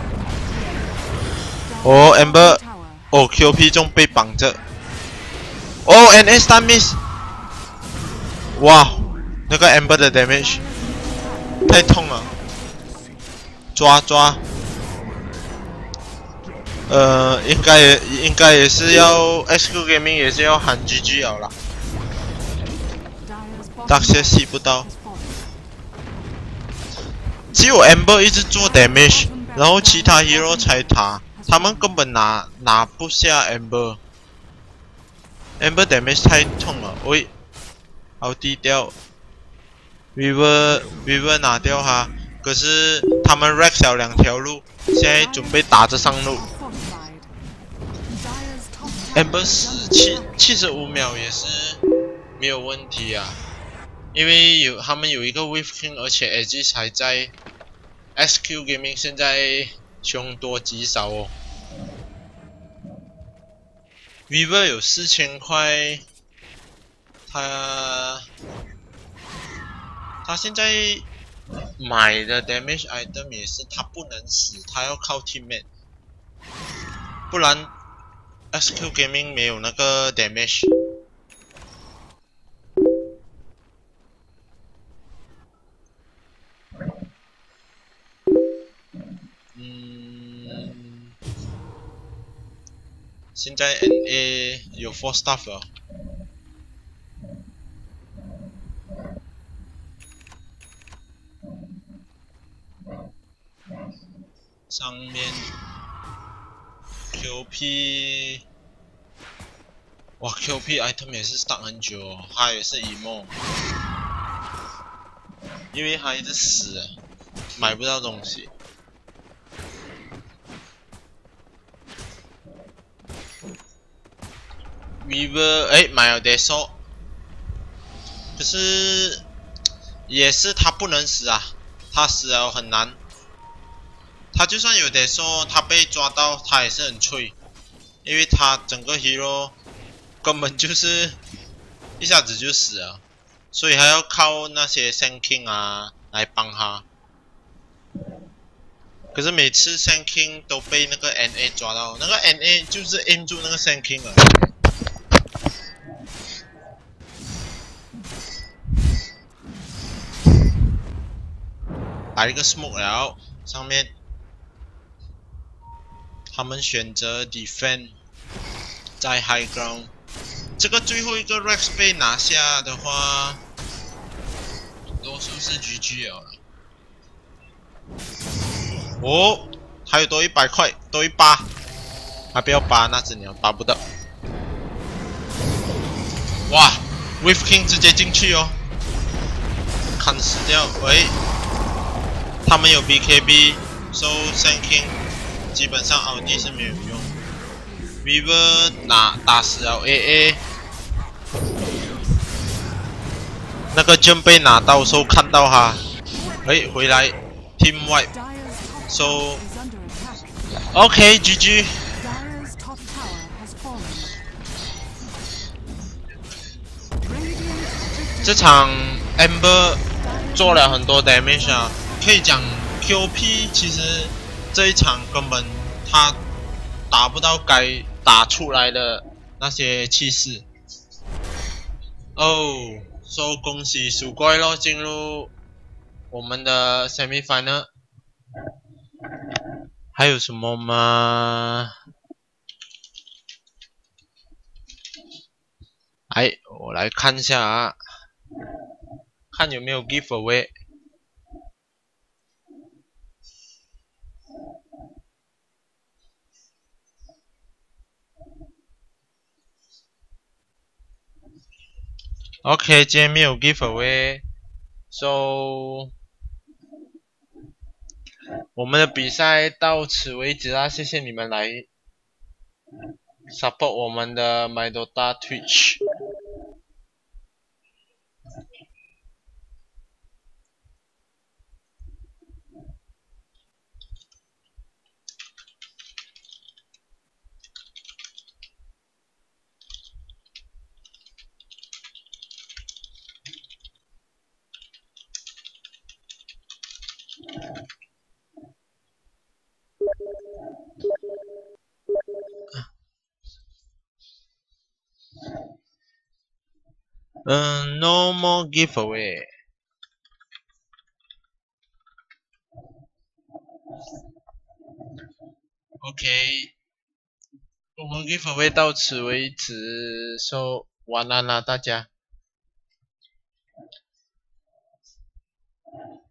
！Ember， QP 中被绑着。NS stun miss。哇，那个 Ember 的 damage 太痛了。抓。应该也是要 SQ Gaming 也是要喊 GG 了啦。Darkseer 吸不到。只有 Ember 一直做 damage， 然后其他 hero 拆塔，他们根本拿不下 Ember。Ember damage 太痛了，好低调。Weaver 拿掉他，可是他们 Rex 了2条路，现在准备打着上路。Ember 死75秒也是没有问题啊。因为他们有一个 With King， 而且 Aegis 还在 SQ Gaming 现在凶多吉少哦。Weaver 有4000块，他现在买的 damage item 也是他不能死，他要靠 teammate， 不然 SQ Gaming 没有那个 damage。现在 NA 有 4 staff 了。上面 QP， 哇 QP item 也是 stuck 很久哦，他也是 emo， 因为他一直死，买不到东西。Weaver 买了 Deso， 可是也是他不能死啊，他死了很难。他就算有点说他被抓到，他也是很脆，因为他整个 hero 根本就是一下子就死了，所以还要靠那些 Sand King 啊来帮他。可是每次 Sand King 都被那个 NA 抓到，那个 NA 就是 aim 住那个 Sand King 了。来一个 smoke 了，上面他们选择 defend 在 high ground。这个最后一个 Rex 被拿下的话，多数是 GG 了。哦，还有多100块，多一8，还不要8那只鸟，拔不到。哇 ，Wave King 直接进去哦，砍死掉。喂，他们有 BKB，so Sand King 基本上奥迪是没有用。River 打死了 AA， 那个剑被拿到时候看到他，哎，回来 Team Wipe。So OK GG。这场 Amber 做了很多 damage 啊，可以讲 QP 其实这一场根本他打不到该打出来的那些气势。哦，so 恭喜SuGoy咯，进入我们的 semi-final。还有什么吗？哎，我来看一下啊，看有没有 giveaway。OK， 今天没有 giveaway，so 我们的比赛到此为止啦，谢谢你们来 support 我们的 MYDota Twitch。No more giveaway。OK， 我们 giveaway 到此为止，so 晚安啦大家。